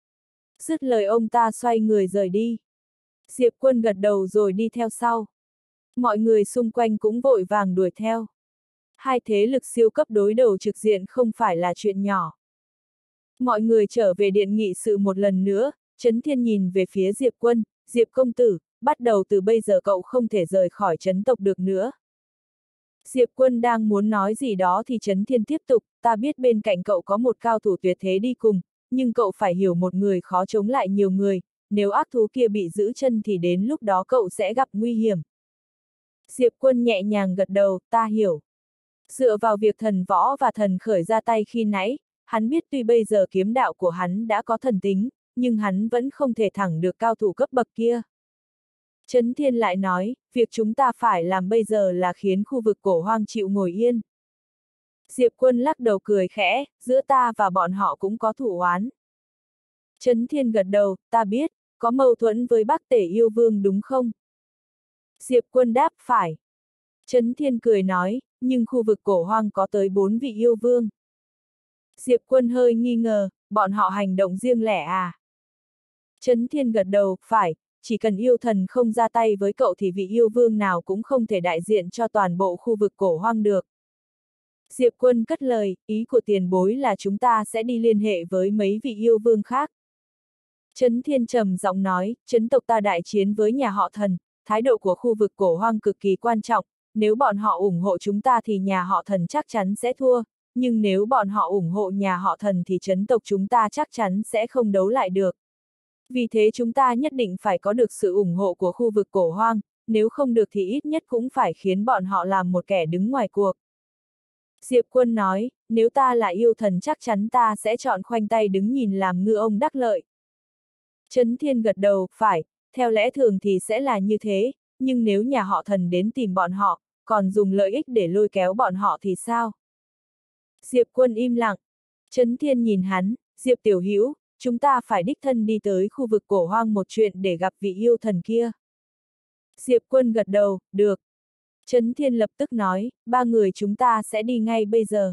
Dứt lời ông ta xoay người rời đi. Diệp Quân gật đầu rồi đi theo sau. Mọi người xung quanh cũng vội vàng đuổi theo. Hai thế lực siêu cấp đối đầu trực diện không phải là chuyện nhỏ. Mọi người trở về điện nghị sự một lần nữa, Trấn Thiên nhìn về phía Diệp Quân, Diệp công tử, bắt đầu từ bây giờ cậu không thể rời khỏi trấn tộc được nữa. Diệp Quân đang muốn nói gì đó thì Trấn Thiên tiếp tục, ta biết bên cạnh cậu có một cao thủ tuyệt thế đi cùng, nhưng cậu phải hiểu một người khó chống lại nhiều người, nếu ác thú kia bị giữ chân thì đến lúc đó cậu sẽ gặp nguy hiểm. Diệp Quân nhẹ nhàng gật đầu, ta hiểu. Dựa vào việc Thần Võ và Thần Khởi ra tay khi nãy, hắn biết tuy bây giờ kiếm đạo của hắn đã có thần tính, nhưng hắn vẫn không thể thẳng được cao thủ cấp bậc kia. Trấn Thiên lại nói, việc chúng ta phải làm bây giờ là khiến khu vực Cổ Hoang chịu ngồi yên. Diệp Quân lắc đầu cười khẽ, giữa ta và bọn họ cũng có thủ oán. Trấn Thiên gật đầu, ta biết, có mâu thuẫn với Bắc Tể Yêu Vương đúng không? Diệp Quân đáp, phải. Trấn Thiên cười nói, nhưng khu vực Cổ Hoang có tới 4 vị yêu vương. Diệp Quân hơi nghi ngờ, bọn họ hành động riêng lẻ à? Trấn Thiên gật đầu, phải, chỉ cần yêu thần không ra tay với cậu thì vị yêu vương nào cũng không thể đại diện cho toàn bộ khu vực Cổ Hoang được. Diệp Quân cất lời, ý của tiền bối là chúng ta sẽ đi liên hệ với mấy vị yêu vương khác. Trấn Thiên trầm giọng nói, trấn tộc ta đại chiến với nhà họ Thần, thái độ của khu vực Cổ Hoang cực kỳ quan trọng, nếu bọn họ ủng hộ chúng ta thì nhà họ Thần chắc chắn sẽ thua, nhưng nếu bọn họ ủng hộ nhà họ Thần thì trấn tộc chúng ta chắc chắn sẽ không đấu lại được. Vì thế chúng ta nhất định phải có được sự ủng hộ của khu vực Cổ Hoang, nếu không được thì ít nhất cũng phải khiến bọn họ làm một kẻ đứng ngoài cuộc. Diệp Quân nói, nếu ta là yêu thần chắc chắn ta sẽ chọn khoanh tay đứng nhìn làm ngư ông đắc lợi. Trấn Thiên gật đầu, phải, theo lẽ thường thì sẽ là như thế, nhưng nếu nhà họ Thần đến tìm bọn họ, còn dùng lợi ích để lôi kéo bọn họ thì sao? Diệp Quân im lặng. Trấn Thiên nhìn hắn, Diệp tiểu hữu, chúng ta phải đích thân đi tới khu vực cổ hoang một chuyện để gặp vị yêu thần kia. Diệp Quân gật đầu, được. Trấn Thiên lập tức nói, 3 người chúng ta sẽ đi ngay bây giờ.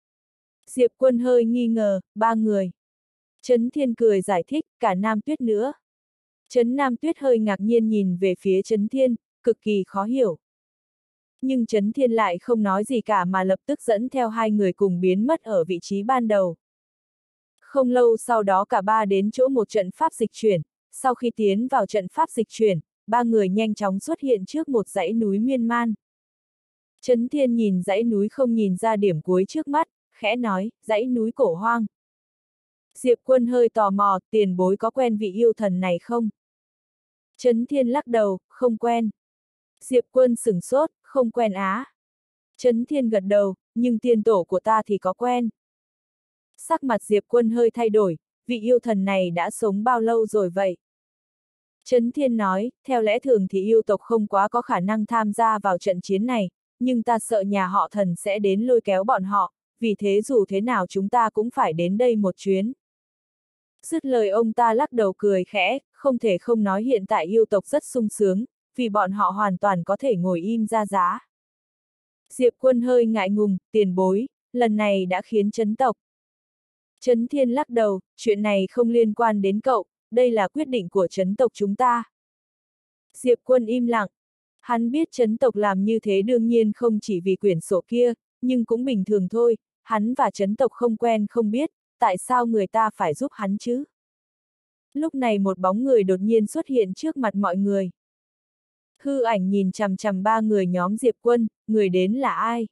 Diệp Quân hơi nghi ngờ, 3 người. Trấn Thiên cười giải thích, cả Nam Tuyết nữa. Trấn Nam Tuyết hơi ngạc nhiên nhìn về phía Trấn Thiên, cực kỳ khó hiểu. Nhưng Trấn Thiên lại không nói gì cả mà lập tức dẫn theo 2 người cùng biến mất ở vị trí ban đầu. Không lâu sau đó cả 3 đến chỗ một trận pháp dịch chuyển, sau khi tiến vào trận pháp dịch chuyển, 3 người nhanh chóng xuất hiện trước một dãy núi miên man. Trấn Thiên nhìn dãy núi không nhìn ra điểm cuối trước mắt, khẽ nói, dãy núi cổ hoang. Diệp Quân hơi tò mò, tiền bối có quen vị yêu thần này không? Trấn Thiên lắc đầu, không quen. Diệp Quân sửng sốt, không quen á. Trấn Thiên gật đầu, nhưng tiên tổ của ta thì có quen. Sắc mặt Diệp Quân hơi thay đổi, vị yêu thần này đã sống bao lâu rồi vậy? Trấn Thiên nói, theo lẽ thường thì yêu tộc không quá có khả năng tham gia vào trận chiến này, nhưng ta sợ nhà họ Thần sẽ đến lôi kéo bọn họ, vì thế dù thế nào chúng ta cũng phải đến đây một chuyến. Dứt lời ông ta lắc đầu cười khẽ, không thể không nói hiện tại yêu tộc rất sung sướng, vì bọn họ hoàn toàn có thể ngồi im ra giá. Diệp Quân hơi ngại ngùng, tiền bối, lần này đã khiến chấn tộc. Trấn Thiên lắc đầu, chuyện này không liên quan đến cậu, đây là quyết định của chấn tộc chúng ta. Diệp Quân im lặng. Hắn biết chấn tộc làm như thế đương nhiên không chỉ vì quyển sổ kia, nhưng cũng bình thường thôi, hắn và chấn tộc không quen không biết, tại sao người ta phải giúp hắn chứ? Lúc này một bóng người đột nhiên xuất hiện trước mặt mọi người. Hư ảnh nhìn chằm chằm 3 người nhóm Diệp Quân, người đến là ai?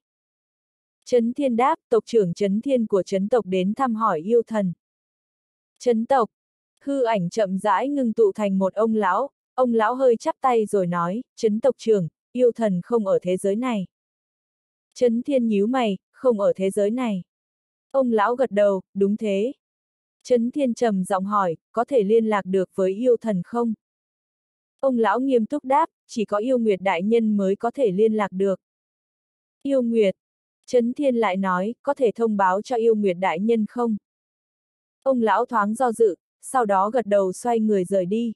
Trấn Thiên đáp, tộc trưởng Trấn Thiên của chấn tộc đến thăm hỏi yêu thần. Chấn tộc. Hư ảnh chậm rãi ngưng tụ thành một ông lão hơi chắp tay rồi nói, Trấn tộc trưởng, yêu thần không ở thế giới này. Trấn Thiên nhíu mày, không ở thế giới này. Ông lão gật đầu, đúng thế. Trấn Thiên trầm giọng hỏi, có thể liên lạc được với yêu thần không? Ông lão nghiêm túc đáp, chỉ có yêu nguyệt đại nhân mới có thể liên lạc được. Yêu nguyệt. Trấn Thiên lại nói, có thể thông báo cho yêu nguyệt đại nhân không? Ông lão thoáng do dự, sau đó gật đầu xoay người rời đi.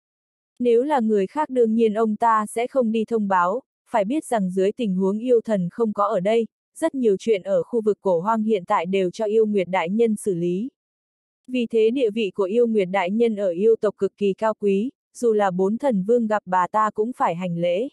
Nếu là người khác đương nhiên ông ta sẽ không đi thông báo, phải biết rằng dưới tình huống yêu thần không có ở đây, rất nhiều chuyện ở khu vực cổ hoang hiện tại đều cho yêu nguyệt đại nhân xử lý. Vì thế địa vị của yêu nguyệt đại nhân ở yêu tộc cực kỳ cao quý, dù là 4 thần vương gặp bà ta cũng phải hành lễ.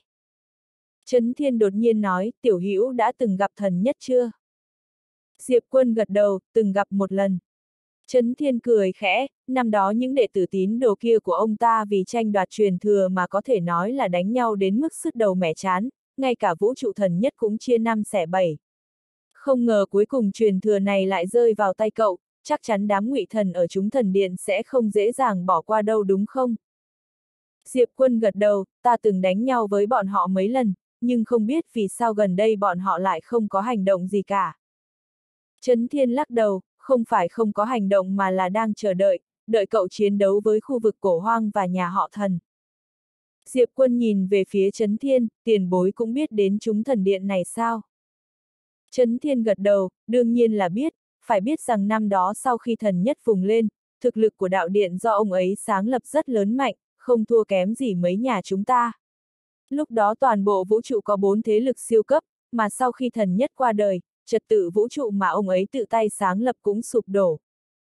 Trấn Thiên đột nhiên nói, tiểu hữu đã từng gặp thần nhất chưa? Diệp Quân gật đầu, từng gặp một lần. Trấn Thiên cười khẽ, năm đó những đệ tử tín đồ kia của ông ta vì tranh đoạt truyền thừa mà có thể nói là đánh nhau đến mức sứt đầu mẻ trán, ngay cả vũ trụ thần nhất cũng chia 5 xẻ 7. Không ngờ cuối cùng truyền thừa này lại rơi vào tay cậu, chắc chắn đám ngụy thần ở chúng thần điện sẽ không dễ dàng bỏ qua đâu đúng không? Diệp Quân gật đầu, ta từng đánh nhau với bọn họ mấy lần, nhưng không biết vì sao gần đây bọn họ lại không có hành động gì cả. Trấn Thiên lắc đầu, không phải không có hành động mà là đang chờ đợi, đợi cậu chiến đấu với khu vực cổ hoang và nhà họ Thần. Diệp Quân nhìn về phía Trấn Thiên, tiền bối cũng biết đến chúng thần điện này sao? Trấn Thiên gật đầu, đương nhiên là biết, phải biết rằng năm đó sau khi thần nhất vùng lên, thực lực của đạo điện do ông ấy sáng lập rất lớn mạnh, không thua kém gì mấy nhà chúng ta. Lúc đó toàn bộ vũ trụ có 4 thế lực siêu cấp, mà sau khi thần nhất qua đời, trật tự vũ trụ mà ông ấy tự tay sáng lập cũng sụp đổ.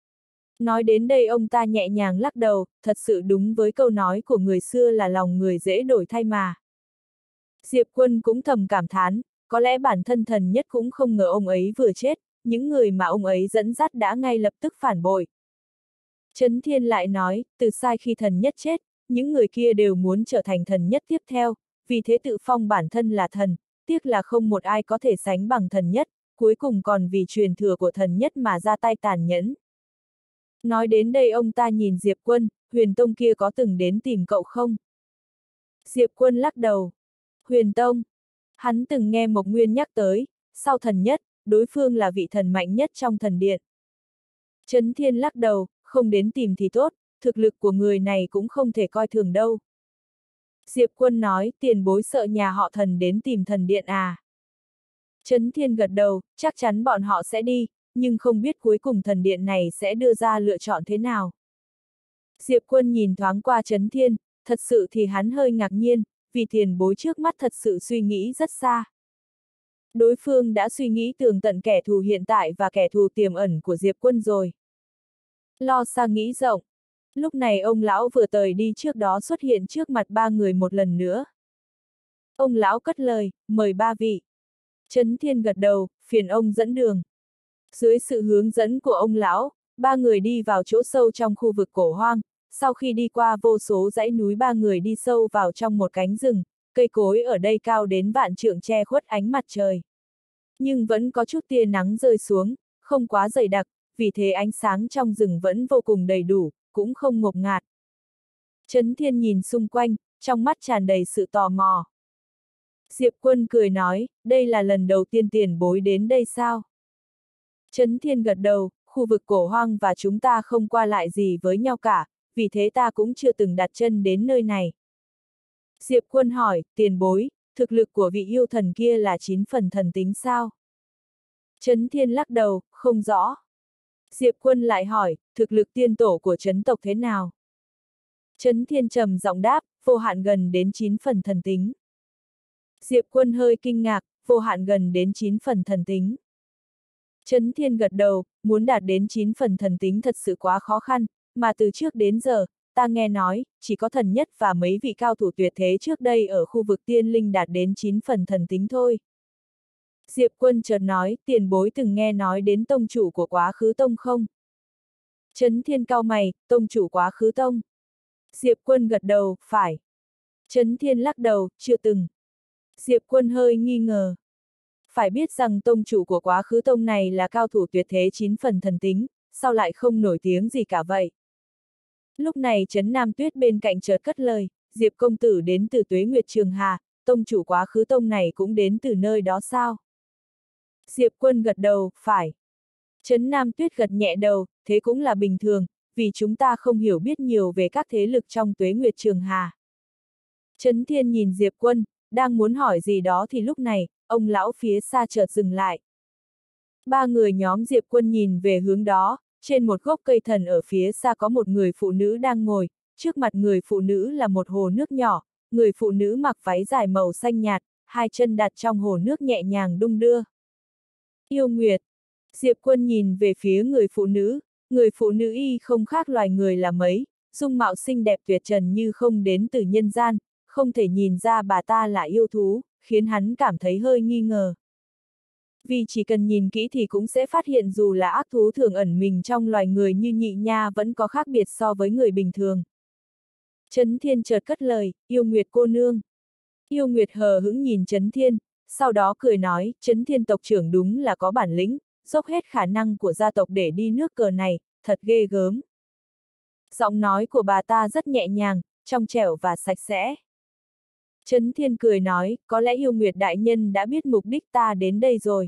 Nói đến đây ông ta nhẹ nhàng lắc đầu, thật sự đúng với câu nói của người xưa là lòng người dễ đổi thay mà. Diệp Quân cũng thầm cảm thán, có lẽ bản thân thần nhất cũng không ngờ ông ấy vừa chết, những người mà ông ấy dẫn dắt đã ngay lập tức phản bội. Trấn Thiên lại nói, từ sai khi thần nhất chết, những người kia đều muốn trở thành thần nhất tiếp theo, vì thế tự phong bản thân là thần, tiếc là không một ai có thể sánh bằng thần nhất, cuối cùng còn vì truyền thừa của thần nhất mà ra tay tàn nhẫn. Nói đến đây ông ta nhìn Diệp Quân, Huyền Tông kia có từng đến tìm cậu không? Diệp Quân lắc đầu. Huyền Tông. Hắn từng nghe Mộc Nguyên nhắc tới, sau thần nhất, đối phương là vị thần mạnh nhất trong thần điện. Trấn Thiên lắc đầu, không đến tìm thì tốt, thực lực của người này cũng không thể coi thường đâu. Diệp Quân nói, tiền bối sợ nhà họ thần đến tìm thần điện à. Trấn Thiên gật đầu, chắc chắn bọn họ sẽ đi, nhưng không biết cuối cùng thần điện này sẽ đưa ra lựa chọn thế nào. Diệp Quân nhìn thoáng qua Trấn Thiên, thật sự thì hắn hơi ngạc nhiên, vì tiền bối trước mắt thật sự suy nghĩ rất xa. Đối phương đã suy nghĩ tường tận kẻ thù hiện tại và kẻ thù tiềm ẩn của Diệp Quân rồi. Lo xa nghĩ rộng. Lúc này ông lão vừa tời đi trước đó xuất hiện trước mặt ba người một lần nữa. Ông lão cất lời, mời ba vị. Trấn Thiên gật đầu, phiền ông dẫn đường. Dưới sự hướng dẫn của ông lão, ba người đi vào chỗ sâu trong khu vực cổ hoang. Sau khi đi qua vô số dãy núi, ba người đi sâu vào trong một cánh rừng, cây cối ở đây cao đến vạn trượng che khuất ánh mặt trời. Nhưng vẫn có chút tia nắng rơi xuống, không quá dày đặc, vì thế ánh sáng trong rừng vẫn vô cùng đầy đủ, cũng không ngột ngạt. Trấn Thiên nhìn xung quanh, trong mắt tràn đầy sự tò mò. Diệp Quân cười nói, đây là lần đầu tiên tiền bối đến đây sao? Trấn Thiên gật đầu, khu vực cổ hoang và chúng ta không qua lại gì với nhau cả, vì thế ta cũng chưa từng đặt chân đến nơi này. Diệp Quân hỏi, tiền bối, thực lực của vị yêu thần kia là 9 phần thần tính sao? Trấn Thiên lắc đầu, không rõ. Diệp Quân lại hỏi, thực lực tiên tổ của Trấn tộc thế nào? Trấn Thiên trầm giọng đáp, vô hạn gần đến 9 phần thần tính. Diệp Quân hơi kinh ngạc, vô hạn gần đến 9 phần thần tính. Trấn Thiên gật đầu, muốn đạt đến 9 phần thần tính thật sự quá khó khăn, mà từ trước đến giờ, ta nghe nói, chỉ có thần nhất và mấy vị cao thủ tuyệt thế trước đây ở khu vực tiên linh đạt đến 9 phần thần tính thôi. Diệp Quân chợt nói, tiền bối từng nghe nói đến tông chủ của Quá Khứ Tông không? Trấn Thiên cau mày, tông chủ Quá Khứ Tông. Diệp Quân gật đầu, phải. Trấn Thiên lắc đầu, chưa từng. Diệp Quân hơi nghi ngờ. Phải biết rằng tông chủ của Quá Khứ Tông này là cao thủ tuyệt thế 9 phần thần tính, sao lại không nổi tiếng gì cả vậy? Lúc này Trấn Nam Tuyết bên cạnh chợt cất lời, Diệp công tử đến từ Tuế Nguyệt Trường Hà, tông chủ Quá Khứ Tông này cũng đến từ nơi đó sao? Diệp Quân gật đầu, phải. Trấn Nam Tuyết gật nhẹ đầu, thế cũng là bình thường, vì chúng ta không hiểu biết nhiều về các thế lực trong Tuế Nguyệt Trường Hà. Trấn Thiên nhìn Diệp Quân, đang muốn hỏi gì đó thì lúc này, ông lão phía xa chợt dừng lại. Ba người nhóm Diệp Quân nhìn về hướng đó, trên một gốc cây thần ở phía xa có một người phụ nữ đang ngồi, trước mặt người phụ nữ là một hồ nước nhỏ, người phụ nữ mặc váy dài màu xanh nhạt, hai chân đặt trong hồ nước nhẹ nhàng đung đưa. Yêu Nguyệt. Diệp Quân nhìn về phía người phụ nữ y không khác loài người là mấy, dung mạo xinh đẹp tuyệt trần như không đến từ nhân gian, không thể nhìn ra bà ta là yêu thú, khiến hắn cảm thấy hơi nghi ngờ. Vì chỉ cần nhìn kỹ thì cũng sẽ phát hiện dù là ác thú thường ẩn mình trong loài người như nhị nha vẫn có khác biệt so với người bình thường. Trấn Thiên chợt cất lời, yêu Nguyệt cô nương. Yêu Nguyệt hờ hững nhìn Trấn Thiên, sau đó cười nói, Trấn Thiên tộc trưởng đúng là có bản lĩnh, dốc hết khả năng của gia tộc để đi nước cờ này, thật ghê gớm. Giọng nói của bà ta rất nhẹ nhàng, trong trẻo và sạch sẽ. Trấn Thiên cười nói, có lẽ Yêu Nguyệt đại nhân đã biết mục đích ta đến đây rồi.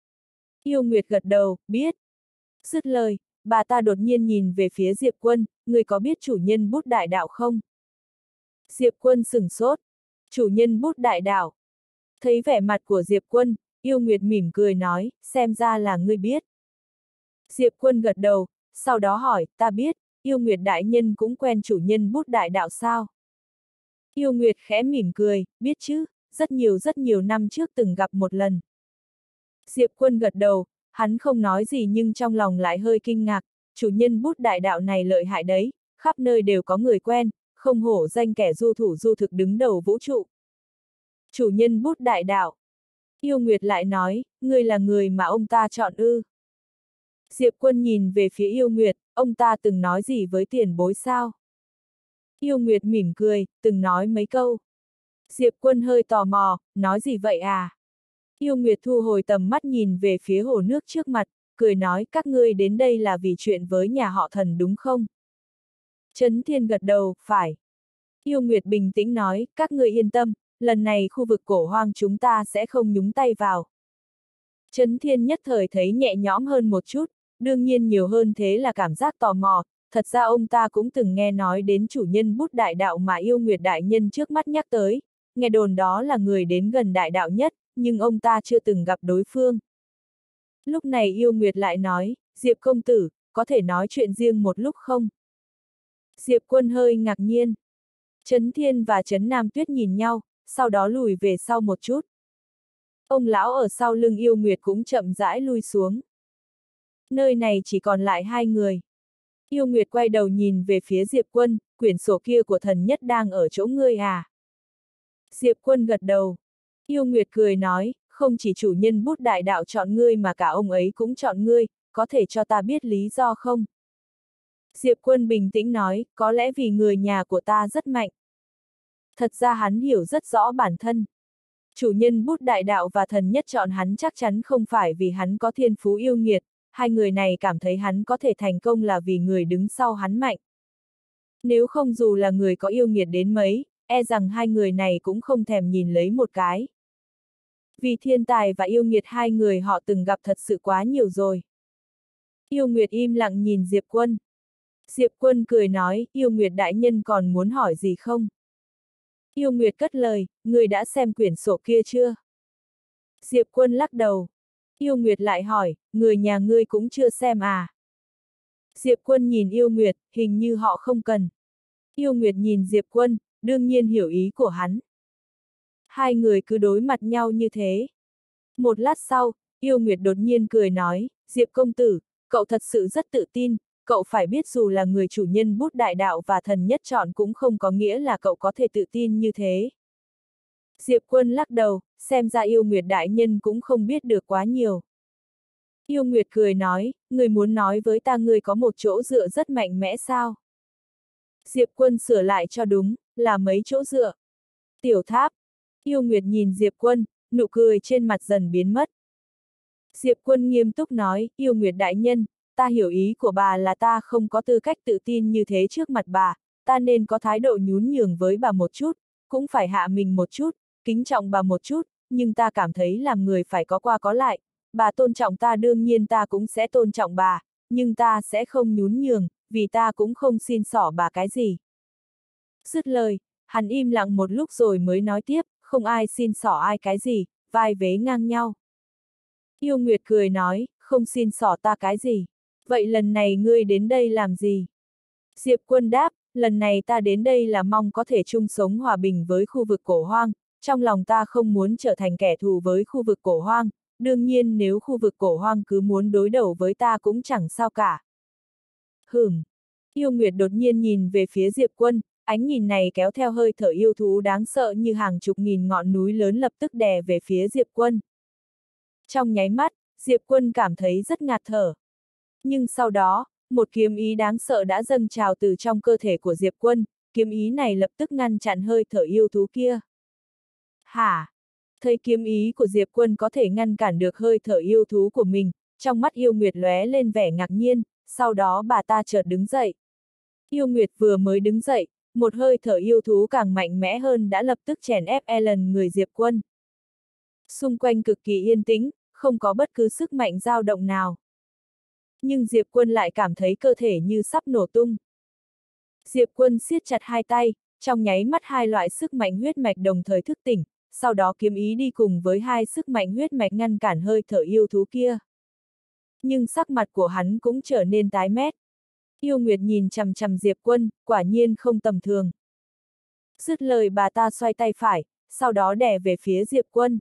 Yêu Nguyệt gật đầu, biết. Dứt lời, bà ta đột nhiên nhìn về phía Diệp Quân, người có biết chủ nhân bút đại đạo không? Diệp Quân sửng sốt. Chủ nhân bút đại đạo. Thấy vẻ mặt của Diệp Quân, Yêu Nguyệt mỉm cười nói, xem ra là ngươi biết. Diệp Quân gật đầu, sau đó hỏi, ta biết, Yêu Nguyệt đại nhân cũng quen chủ nhân bút đại đạo sao? Yêu Nguyệt khẽ mỉm cười, biết chứ, rất nhiều năm trước từng gặp một lần. Diệp Quân gật đầu, hắn không nói gì nhưng trong lòng lại hơi kinh ngạc, chủ nhân bút đại đạo này lợi hại đấy, khắp nơi đều có người quen, không hổ danh kẻ du thủ du thực đứng đầu vũ trụ. Chủ nhân bút đại đạo. Yêu Nguyệt lại nói, ngươi là người mà ông ta chọn ư. Diệp Quân nhìn về phía Yêu Nguyệt, ông ta từng nói gì với tiền bối sao? Yêu Nguyệt mỉm cười, từng nói mấy câu. Diệp Quân hơi tò mò, nói gì vậy à? Yêu Nguyệt thu hồi tầm mắt nhìn về phía hồ nước trước mặt, cười nói các ngươi đến đây là vì chuyện với nhà họ Thần đúng không? Trấn Thiên gật đầu, phải. Yêu Nguyệt bình tĩnh nói, các ngươi yên tâm, lần này khu vực cổ hoang chúng ta sẽ không nhúng tay vào. Trấn Thiên nhất thời thấy nhẹ nhõm hơn một chút, đương nhiên nhiều hơn thế là cảm giác tò mò, thật ra ông ta cũng từng nghe nói đến chủ nhân bút đại đạo mà Yêu Nguyệt đại nhân trước mắt nhắc tới, nghe đồn đó là người đến gần đại đạo nhất, nhưng ông ta chưa từng gặp đối phương. Lúc này Yêu Nguyệt lại nói, Diệp công tử, có thể nói chuyện riêng một lúc không? Diệp Quân hơi ngạc nhiên. Trấn Thiên và Trấn Nam Tuyết nhìn nhau, sau đó lùi về sau một chút. Ông lão ở sau lưng Yêu Nguyệt cũng chậm rãi lui xuống. Nơi này chỉ còn lại hai người. Yêu Nguyệt quay đầu nhìn về phía Diệp Quân, quyển sổ kia của thần nhất đang ở chỗ ngươi à? Diệp Quân gật đầu. Yêu Nguyệt cười nói, không chỉ chủ nhân bút đại đạo chọn ngươi mà cả ông ấy cũng chọn ngươi, có thể cho ta biết lý do không? Diệp Quân bình tĩnh nói, có lẽ vì người nhà của ta rất mạnh. Thật ra hắn hiểu rất rõ bản thân. Chủ nhân bút đại đạo và thần nhất chọn hắn chắc chắn không phải vì hắn có thiên phú yêu nghiệt, hai người này cảm thấy hắn có thể thành công là vì người đứng sau hắn mạnh. Nếu không dù là người có yêu nghiệt đến mấy, e rằng hai người này cũng không thèm nhìn lấy một cái. Vì thiên tài và yêu nghiệt hai người họ từng gặp thật sự quá nhiều rồi. Yêu Nguyệt im lặng nhìn Diệp Quân. Diệp Quân cười nói, Yêu Nguyệt đại nhân còn muốn hỏi gì không? Yêu Nguyệt cất lời, người đã xem quyển sổ kia chưa? Diệp Quân lắc đầu. Yêu Nguyệt lại hỏi, người nhà ngươi cũng chưa xem à? Diệp Quân nhìn Yêu Nguyệt, hình như họ không cần. Yêu Nguyệt nhìn Diệp Quân, đương nhiên hiểu ý của hắn. Hai người cứ đối mặt nhau như thế. Một lát sau, Yêu Nguyệt đột nhiên cười nói, Diệp công tử, cậu thật sự rất tự tin, cậu phải biết dù là người chủ nhân bút đại đạo và thần nhất chọn cũng không có nghĩa là cậu có thể tự tin như thế. Diệp Quân lắc đầu, xem ra Yêu Nguyệt đại nhân cũng không biết được quá nhiều. Yêu Nguyệt cười nói, người muốn nói với ta người có một chỗ dựa rất mạnh mẽ sao? Diệp Quân sửa lại cho đúng, là mấy chỗ dựa. Tiểu tháp. Yêu Nguyệt nhìn Diệp Quân, nụ cười trên mặt dần biến mất. Diệp Quân nghiêm túc nói, Yêu Nguyệt đại nhân, ta hiểu ý của bà là ta không có tư cách tự tin như thế trước mặt bà, ta nên có thái độ nhún nhường với bà một chút, cũng phải hạ mình một chút, kính trọng bà một chút, nhưng ta cảm thấy làm người phải có qua có lại, bà tôn trọng ta đương nhiên ta cũng sẽ tôn trọng bà, nhưng ta sẽ không nhún nhường, vì ta cũng không xin xỏ bà cái gì. Dứt lời, hắn im lặng một lúc rồi mới nói tiếp, không ai xin xỏ ai cái gì, vai vế ngang nhau. Yêu Nguyệt cười nói, không xin xỏ ta cái gì. Vậy lần này ngươi đến đây làm gì? Diệp Quân đáp, lần này ta đến đây là mong có thể chung sống hòa bình với khu vực cổ hoang, trong lòng ta không muốn trở thành kẻ thù với khu vực cổ hoang, đương nhiên nếu khu vực cổ hoang cứ muốn đối đầu với ta cũng chẳng sao cả. Yêu Nguyệt đột nhiên nhìn về phía Diệp Quân, ánh nhìn này kéo theo hơi thở yêu thú đáng sợ như hàng chục nghìn ngọn núi lớn lập tức đè về phía Diệp Quân. Trong nháy mắt, Diệp Quân cảm thấy rất ngạt thở. Nhưng sau đó, một kiếm ý đáng sợ đã dâng trào từ trong cơ thể của Diệp Quân, kiếm ý này lập tức ngăn chặn hơi thở yêu thú kia. Hả? Thấy kiếm ý của Diệp Quân có thể ngăn cản được hơi thở yêu thú của mình, trong mắt Yêu Nguyệt lóe lên vẻ ngạc nhiên, sau đó bà ta chợt đứng dậy. Yêu Nguyệt vừa mới đứng dậy, một hơi thở yêu thú càng mạnh mẽ hơn đã lập tức chèn ép lần người Diệp Quân. Xung quanh cực kỳ yên tĩnh, không có bất cứ sức mạnh dao động nào. Nhưng Diệp Quân lại cảm thấy cơ thể như sắp nổ tung. Diệp Quân siết chặt hai tay, trong nháy mắt hai loại sức mạnh huyết mạch đồng thời thức tỉnh, sau đó kiếm ý đi cùng với hai sức mạnh huyết mạch ngăn cản hơi thở yêu thú kia. Nhưng sắc mặt của hắn cũng trở nên tái mét. Yêu Nguyệt nhìn chằm chằm Diệp Quân, quả nhiên không tầm thường. Dứt lời bà ta xoay tay phải, sau đó đè về phía Diệp Quân.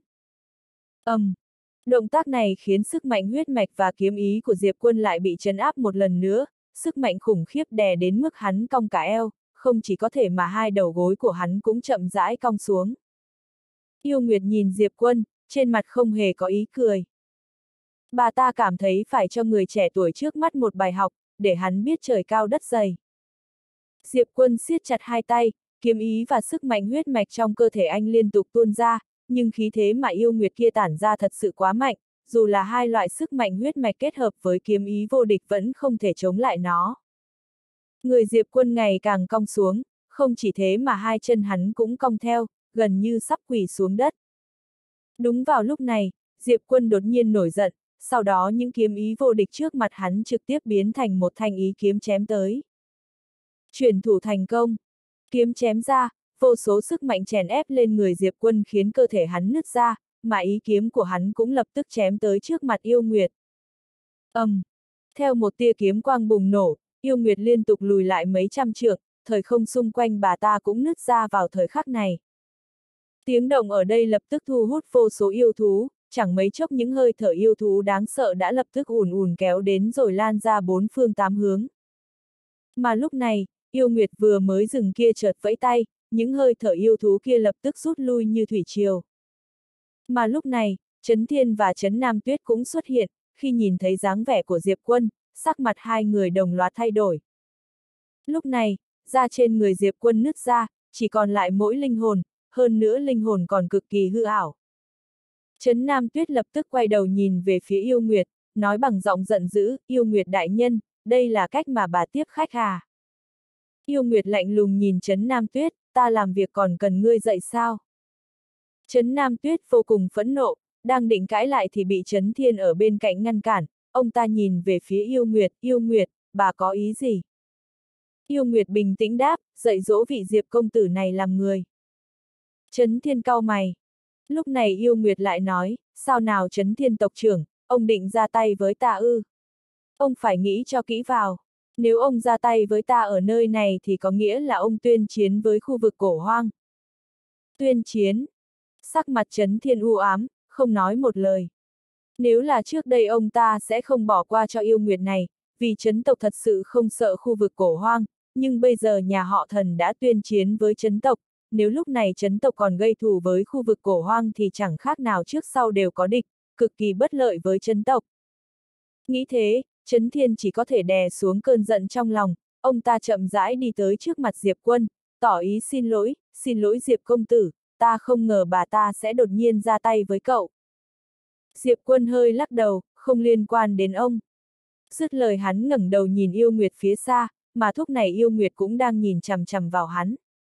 Động tác này khiến sức mạnh huyết mạch và kiếm ý của Diệp Quân lại bị trấn áp một lần nữa, sức mạnh khủng khiếp đè đến mức hắn cong cả eo, không chỉ có thể mà hai đầu gối của hắn cũng chậm rãi cong xuống. Yêu Nguyệt nhìn Diệp Quân, trên mặt không hề có ý cười. Bà ta cảm thấy phải cho người trẻ tuổi trước mắt một bài học, để hắn biết trời cao đất dày. Diệp Quân siết chặt hai tay, kiếm ý và sức mạnh huyết mạch trong cơ thể anh liên tục tuôn ra, nhưng khí thế mà Yêu Nguyệt kia tản ra thật sự quá mạnh, dù là hai loại sức mạnh huyết mạch kết hợp với kiếm ý vô địch vẫn không thể chống lại nó. Người Diệp Quân ngày càng cong xuống, không chỉ thế mà hai chân hắn cũng cong theo, gần như sắp quỳ xuống đất. Đúng vào lúc này, Diệp Quân đột nhiên nổi giận, sau đó những kiếm ý vô địch trước mặt hắn trực tiếp biến thành một thanh ý kiếm chém tới. Chuyển thủ thành công. Kiếm chém ra, vô số sức mạnh chèn ép lên người Diệp Quân khiến cơ thể hắn nứt ra, mà ý kiếm của hắn cũng lập tức chém tới trước mặt Yêu Nguyệt. Theo một tia kiếm quang bùng nổ, Yêu Nguyệt liên tục lùi lại mấy trăm trượng, thời không xung quanh bà ta cũng nứt ra vào thời khắc này. Tiếng động ở đây lập tức thu hút vô số yêu thú, chẳng mấy chốc những hơi thở yêu thú đáng sợ đã lập tức ùn ùn kéo đến rồi lan ra bốn phương tám hướng. Mà lúc này, Yêu Nguyệt vừa mới dừng kia chợt vẫy tay, những hơi thở yêu thú kia lập tức rút lui như thủy triều. Mà lúc này, Trấn Thiên và Trấn Nam Tuyết cũng xuất hiện, khi nhìn thấy dáng vẻ của Diệp Quân, sắc mặt hai người đồng loạt thay đổi. Lúc này, da trên người Diệp Quân nứt ra, chỉ còn lại mỗi linh hồn, hơn nữa linh hồn còn cực kỳ hư ảo. Trấn Nam Tuyết lập tức quay đầu nhìn về phía Yêu Nguyệt, nói bằng giọng giận dữ, Yêu Nguyệt đại nhân, đây là cách mà bà tiếp khách à? Yêu Nguyệt lạnh lùng nhìn Trấn Nam Tuyết, ta làm việc còn cần ngươi dạy sao? Trấn Nam Tuyết vô cùng phẫn nộ, đang định cãi lại thì bị Trấn Thiên ở bên cạnh ngăn cản, ông ta nhìn về phía Yêu Nguyệt, bà có ý gì? Yêu Nguyệt bình tĩnh đáp, dạy dỗ vị Diệp công tử này làm người. Trấn Thiên cau mày. Lúc này Yêu Nguyệt lại nói, sao nào Trấn Thiên tộc trưởng, ông định ra tay với ta ư? Ông phải nghĩ cho kỹ vào. Nếu ông ra tay với ta ở nơi này thì có nghĩa là ông tuyên chiến với khu vực cổ hoang. Tuyên chiến. Sắc mặt Trấn Thiên u ám, không nói một lời. Nếu là trước đây ông ta sẽ không bỏ qua cho Yêu Nguyệt này, vì Trấn tộc thật sự không sợ khu vực cổ hoang, nhưng bây giờ nhà họ Thần đã tuyên chiến với Trấn tộc, nếu lúc này Trấn tộc còn gây thù với khu vực cổ hoang thì chẳng khác nào trước sau đều có địch, cực kỳ bất lợi với Trấn tộc. Nghĩ thế, Trấn Thiên chỉ có thể đè xuống cơn giận trong lòng, ông ta chậm rãi đi tới trước mặt Diệp Quân, tỏ ý xin lỗi Diệp công tử, ta không ngờ bà ta sẽ đột nhiên ra tay với cậu. Diệp Quân hơi lắc đầu, không liên quan đến ông. Dứt lời hắn ngẩng đầu nhìn Yêu Nguyệt phía xa, mà lúc này Yêu Nguyệt cũng đang nhìn chằm chằm vào hắn.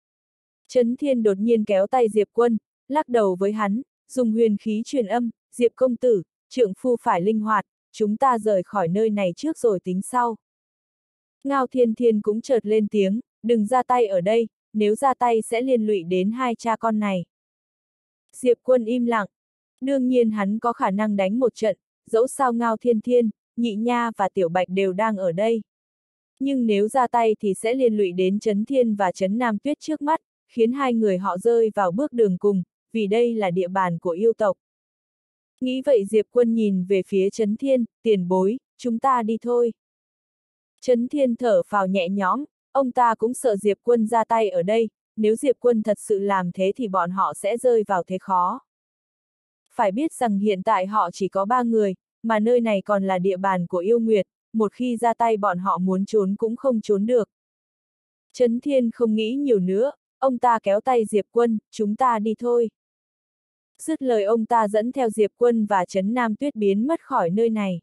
Trấn Thiên đột nhiên kéo tay Diệp Quân, lắc đầu với hắn, dùng huyền khí truyền âm, Diệp công tử, trượng phu phải linh hoạt, chúng ta rời khỏi nơi này trước rồi tính sau. Ngao Thiên Thiên cũng chợt lên tiếng, đừng ra tay ở đây, nếu ra tay sẽ liên lụy đến hai cha con này. Diệp Quân im lặng. Đương nhiên hắn có khả năng đánh một trận, dẫu sao Ngao Thiên Thiên, Nhị Nha và Tiểu Bạch đều đang ở đây. Nhưng nếu ra tay thì sẽ liên lụy đến Trấn Thiên và Trấn Nam Tuyết trước mắt, khiến hai người họ rơi vào bước đường cùng, vì đây là địa bàn của yêu tộc. Nghĩ vậy Diệp Quân nhìn về phía Trấn Thiên, tiền bối, chúng ta đi thôi. Trấn Thiên thở phào nhẹ nhõm, ông ta cũng sợ Diệp Quân ra tay ở đây, nếu Diệp Quân thật sự làm thế thì bọn họ sẽ rơi vào thế khó. Phải biết rằng hiện tại họ chỉ có 3 người, mà nơi này còn là địa bàn của Yêu Nguyệt, một khi ra tay bọn họ muốn trốn cũng không trốn được. Trấn Thiên không nghĩ nhiều nữa, ông ta kéo tay Diệp Quân, chúng ta đi thôi. Dứt lời ông ta dẫn theo Diệp Quân và Trấn Nam Tuyết biến mất khỏi nơi này.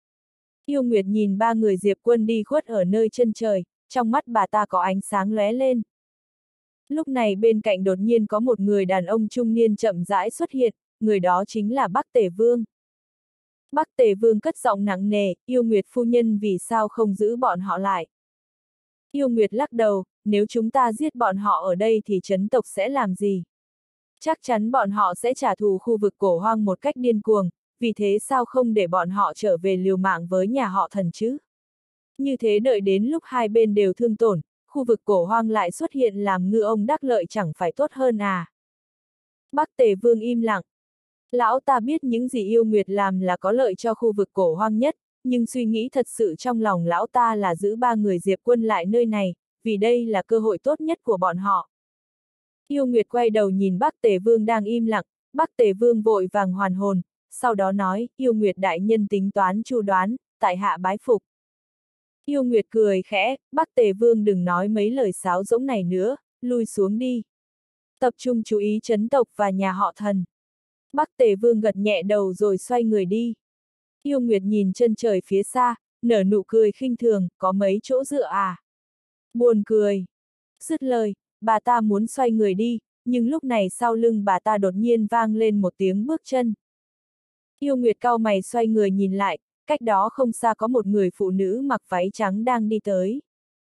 Yêu Nguyệt nhìn 3 người Diệp Quân đi khuất ở nơi chân trời, trong mắt bà ta có ánh sáng lóe lên. Lúc này bên cạnh đột nhiên có một người đàn ông trung niên chậm rãi xuất hiện, người đó chính là Bắc Tề Vương. Bắc Tề Vương cất giọng nặng nề, Yêu Nguyệt phu nhân vì sao không giữ bọn họ lại? Yêu Nguyệt lắc đầu, nếu chúng ta giết bọn họ ở đây thì Trấn tộc sẽ làm gì? Chắc chắn bọn họ sẽ trả thù khu vực cổ hoang một cách điên cuồng, vì thế sao không để bọn họ trở về liều mạng với nhà họ Thần chứ? Như thế đợi đến lúc hai bên đều thương tổn, khu vực cổ hoang lại xuất hiện làm ngư ông đắc lợi chẳng phải tốt hơn à? Bắc Tề Vương im lặng. Lão ta biết những gì Yêu Nguyệt làm là có lợi cho khu vực cổ hoang nhất, nhưng suy nghĩ thật sự trong lòng lão ta là giữ 3 người Diệp Quân lại nơi này, vì đây là cơ hội tốt nhất của bọn họ. Yêu Nguyệt quay đầu nhìn Bắc Tề Vương đang im lặng, Bắc Tề Vương vội vàng hoàn hồn, sau đó nói, Yêu Nguyệt đại nhân tính toán chu đoán, tại hạ bái phục. Yêu Nguyệt cười khẽ, Bắc Tề Vương đừng nói mấy lời sáo rỗng này nữa, lui xuống đi. Tập trung chú ý Trấn tộc và nhà họ Thần. Bắc Tề Vương gật nhẹ đầu rồi xoay người đi. Yêu Nguyệt nhìn chân trời phía xa, nở nụ cười khinh thường, có mấy chỗ dựa à? Buồn cười. Dứt lời, bà ta muốn xoay người đi, nhưng lúc này sau lưng bà ta đột nhiên vang lên một tiếng bước chân. Yêu Nguyệt cau mày xoay người nhìn lại, cách đó không xa có một người phụ nữ mặc váy trắng đang đi tới.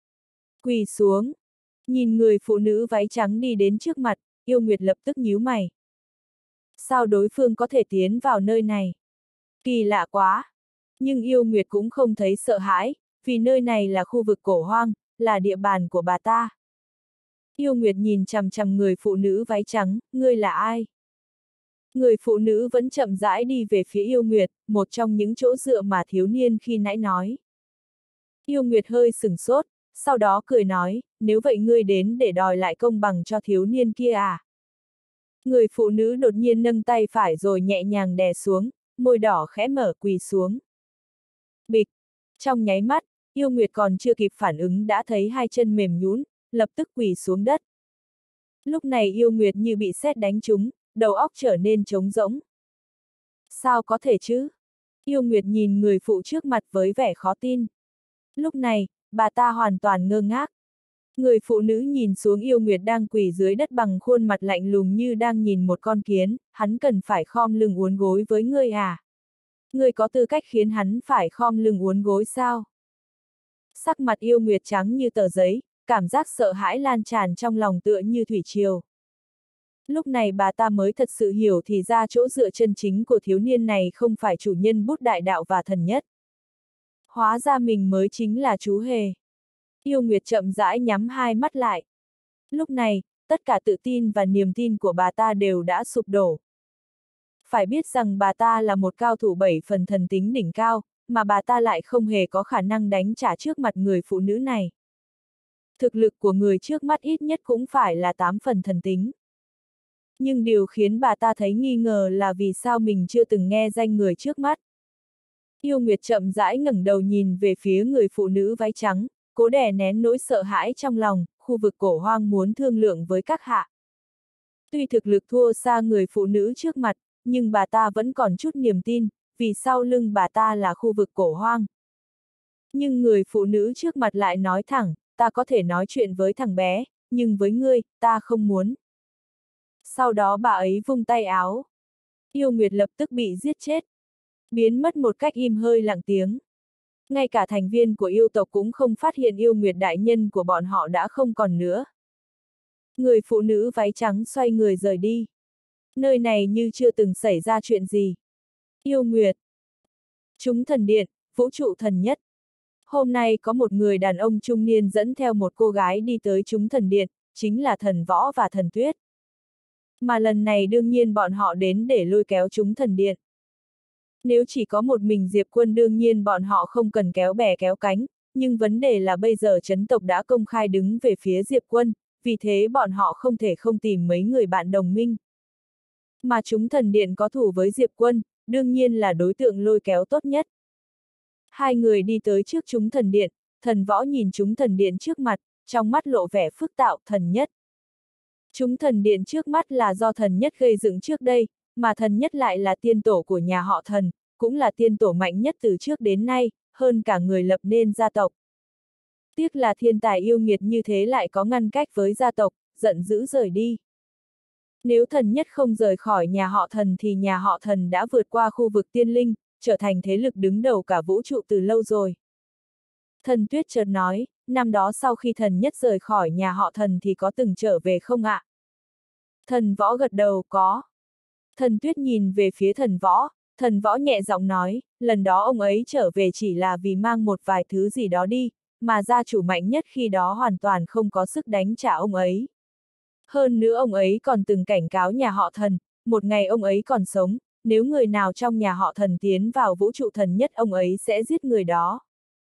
Quỳ xuống. Nhìn người phụ nữ váy trắng đi đến trước mặt, Yêu Nguyệt lập tức nhíu mày. Sao đối phương có thể tiến vào nơi này? Kỳ lạ quá. Nhưng Yêu Nguyệt cũng không thấy sợ hãi, vì nơi này là khu vực cổ hoang, là địa bàn của bà ta. Yêu Nguyệt nhìn chằm chằm người phụ nữ váy trắng, ngươi là ai? Người phụ nữ vẫn chậm rãi đi về phía Yêu Nguyệt, một trong những chỗ dựa mà thiếu niên khi nãy nói. Yêu Nguyệt hơi sửng sốt, sau đó cười nói, nếu vậy ngươi đến để đòi lại công bằng cho thiếu niên kia à? Người phụ nữ đột nhiên nâng tay phải rồi nhẹ nhàng đè xuống, môi đỏ khẽ mở quỳ xuống. Bịch! Trong nháy mắt, Yêu Nguyệt còn chưa kịp phản ứng đã thấy hai chân mềm nhũn, lập tức quỳ xuống đất. Lúc này Yêu Nguyệt như bị sét đánh trúng, đầu óc trở nên trống rỗng. Sao có thể chứ? Yêu Nguyệt nhìn người phụ trước mặt với vẻ khó tin. Lúc này, bà ta hoàn toàn ngơ ngác. Người phụ nữ nhìn xuống Yêu Nguyệt đang quỳ dưới đất bằng khuôn mặt lạnh lùng như đang nhìn một con kiến, hắn cần phải khom lưng uốn gối với ngươi à? Ngươi có tư cách khiến hắn phải khom lưng uốn gối sao? Sắc mặt Yêu Nguyệt trắng như tờ giấy, cảm giác sợ hãi lan tràn trong lòng tựa như thủy triều. Lúc này bà ta mới thật sự hiểu thì ra chỗ dựa chân chính của thiếu niên này không phải chủ nhân bút đại đạo và thần nhất. Hóa ra mình mới chính là chú hề. Yêu Nguyệt chậm rãi nhắm hai mắt lại. Lúc này, tất cả tự tin và niềm tin của bà ta đều đã sụp đổ. Phải biết rằng bà ta là một cao thủ 7 phần thần tính đỉnh cao, mà bà ta lại không hề có khả năng đánh trả trước mặt người phụ nữ này. Thực lực của người trước mắt ít nhất cũng phải là 8 phần thần tính. Nhưng điều khiến bà ta thấy nghi ngờ là vì sao mình chưa từng nghe danh người trước mắt. Yêu Nguyệt chậm rãi ngẩng đầu nhìn về phía người phụ nữ váy trắng, cố đè nén nỗi sợ hãi trong lòng, khu vực cổ hoang muốn thương lượng với các hạ. Tuy thực lực thua xa người phụ nữ trước mặt, nhưng bà ta vẫn còn chút niềm tin, vì sau lưng bà ta là khu vực cổ hoang. Nhưng người phụ nữ trước mặt lại nói thẳng, ta có thể nói chuyện với thằng bé, nhưng với ngươi, ta không muốn. Sau đó bà ấy vung tay áo. Yêu Nguyệt lập tức bị giết chết. Biến mất một cách im hơi lặng tiếng. Ngay cả thành viên của yêu tộc cũng không phát hiện Yêu Nguyệt đại nhân của bọn họ đã không còn nữa. Người phụ nữ váy trắng xoay người rời đi. Nơi này như chưa từng xảy ra chuyện gì. Yêu Nguyệt. Chúng thần điện, vũ trụ thần nhất. Hôm nay có một người đàn ông trung niên dẫn theo một cô gái đi tới chúng thần điện, chính là thần võ và thần tuyết. Mà lần này đương nhiên bọn họ đến để lôi kéo chúng thần điện. Nếu chỉ có một mình Diệp Quân đương nhiên bọn họ không cần kéo bè kéo cánh, nhưng vấn đề là bây giờ chấn tộc đã công khai đứng về phía Diệp Quân, vì thế bọn họ không thể không tìm mấy người bạn đồng minh. Mà chúng thần điện có thủ với Diệp Quân, đương nhiên là đối tượng lôi kéo tốt nhất. Hai người đi tới trước chúng thần điện, thần võ nhìn chúng thần điện trước mặt, trong mắt lộ vẻ phức tạo thần nhất. Chúng thần điện trước mắt là do thần nhất gây dựng trước đây, mà thần nhất lại là tiên tổ của nhà họ thần, cũng là tiên tổ mạnh nhất từ trước đến nay, hơn cả người lập nên gia tộc. Tiếc là thiên tài yêu nghiệt như thế lại có ngăn cách với gia tộc, giận dữ rời đi. Nếu thần nhất không rời khỏi nhà họ thần thì nhà họ thần đã vượt qua khu vực tiên linh, trở thành thế lực đứng đầu cả vũ trụ từ lâu rồi. Thần Tuyết chợt nói, năm đó sau khi thần nhất rời khỏi nhà họ thần thì có từng trở về không ạ? Thần võ gật đầu, có. Thần Tuyết nhìn về phía thần võ nhẹ giọng nói, lần đó ông ấy trở về chỉ là vì mang một vài thứ gì đó đi, mà gia chủ mạnh nhất khi đó hoàn toàn không có sức đánh trả ông ấy. Hơn nữa ông ấy còn từng cảnh cáo nhà họ thần, một ngày ông ấy còn sống, nếu người nào trong nhà họ thần tiến vào vũ trụ thần nhất ông ấy sẽ giết người đó.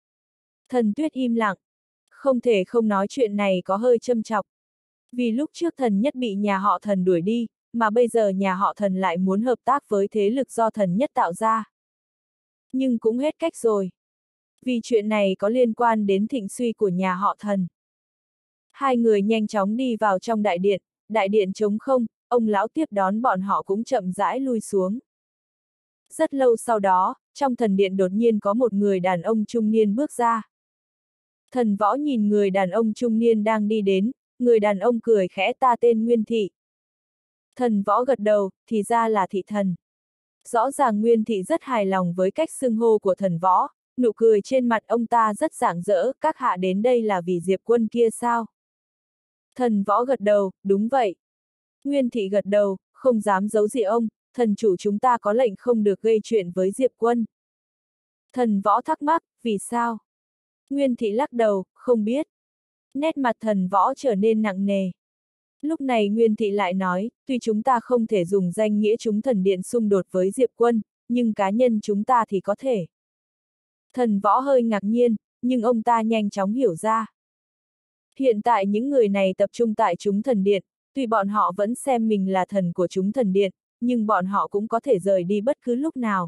Thần Tuyết im lặng, không thể không nói chuyện này có hơi châm chọc. Vì lúc trước thần nhất bị nhà họ thần đuổi đi, mà bây giờ nhà họ thần lại muốn hợp tác với thế lực do thần nhất tạo ra. Nhưng cũng hết cách rồi. Vì chuyện này có liên quan đến thịnh suy của nhà họ thần. Hai người nhanh chóng đi vào trong đại điện trống không, ông lão tiếp đón bọn họ cũng chậm rãi lui xuống. Rất lâu sau đó, trong thần điện đột nhiên có một người đàn ông trung niên bước ra. Thần võ nhìn người đàn ông trung niên đang đi đến, người đàn ông cười khẽ ta tên Nguyên Thị. Thần Võ gật đầu, thì ra là thị thần. Rõ ràng Nguyên Thị rất hài lòng với cách xưng hô của thần Võ, nụ cười trên mặt ông ta rất rạng rỡ, các hạ đến đây là vì Diệp Quân kia sao? Thần Võ gật đầu, đúng vậy. Nguyên Thị gật đầu, không dám giấu gì ông, thần chủ chúng ta có lệnh không được gây chuyện với Diệp Quân. Thần Võ thắc mắc, vì sao? Nguyên Thị lắc đầu, không biết. Nét mặt thần Võ trở nên nặng nề. Lúc này Nguyên Thị lại nói, tuy chúng ta không thể dùng danh nghĩa chúng thần điện xung đột với Diệp Quân, nhưng cá nhân chúng ta thì có thể. Thần Võ hơi ngạc nhiên, nhưng ông ta nhanh chóng hiểu ra. Hiện tại những người này tập trung tại chúng thần điện, tuy bọn họ vẫn xem mình là thần của chúng thần điện, nhưng bọn họ cũng có thể rời đi bất cứ lúc nào.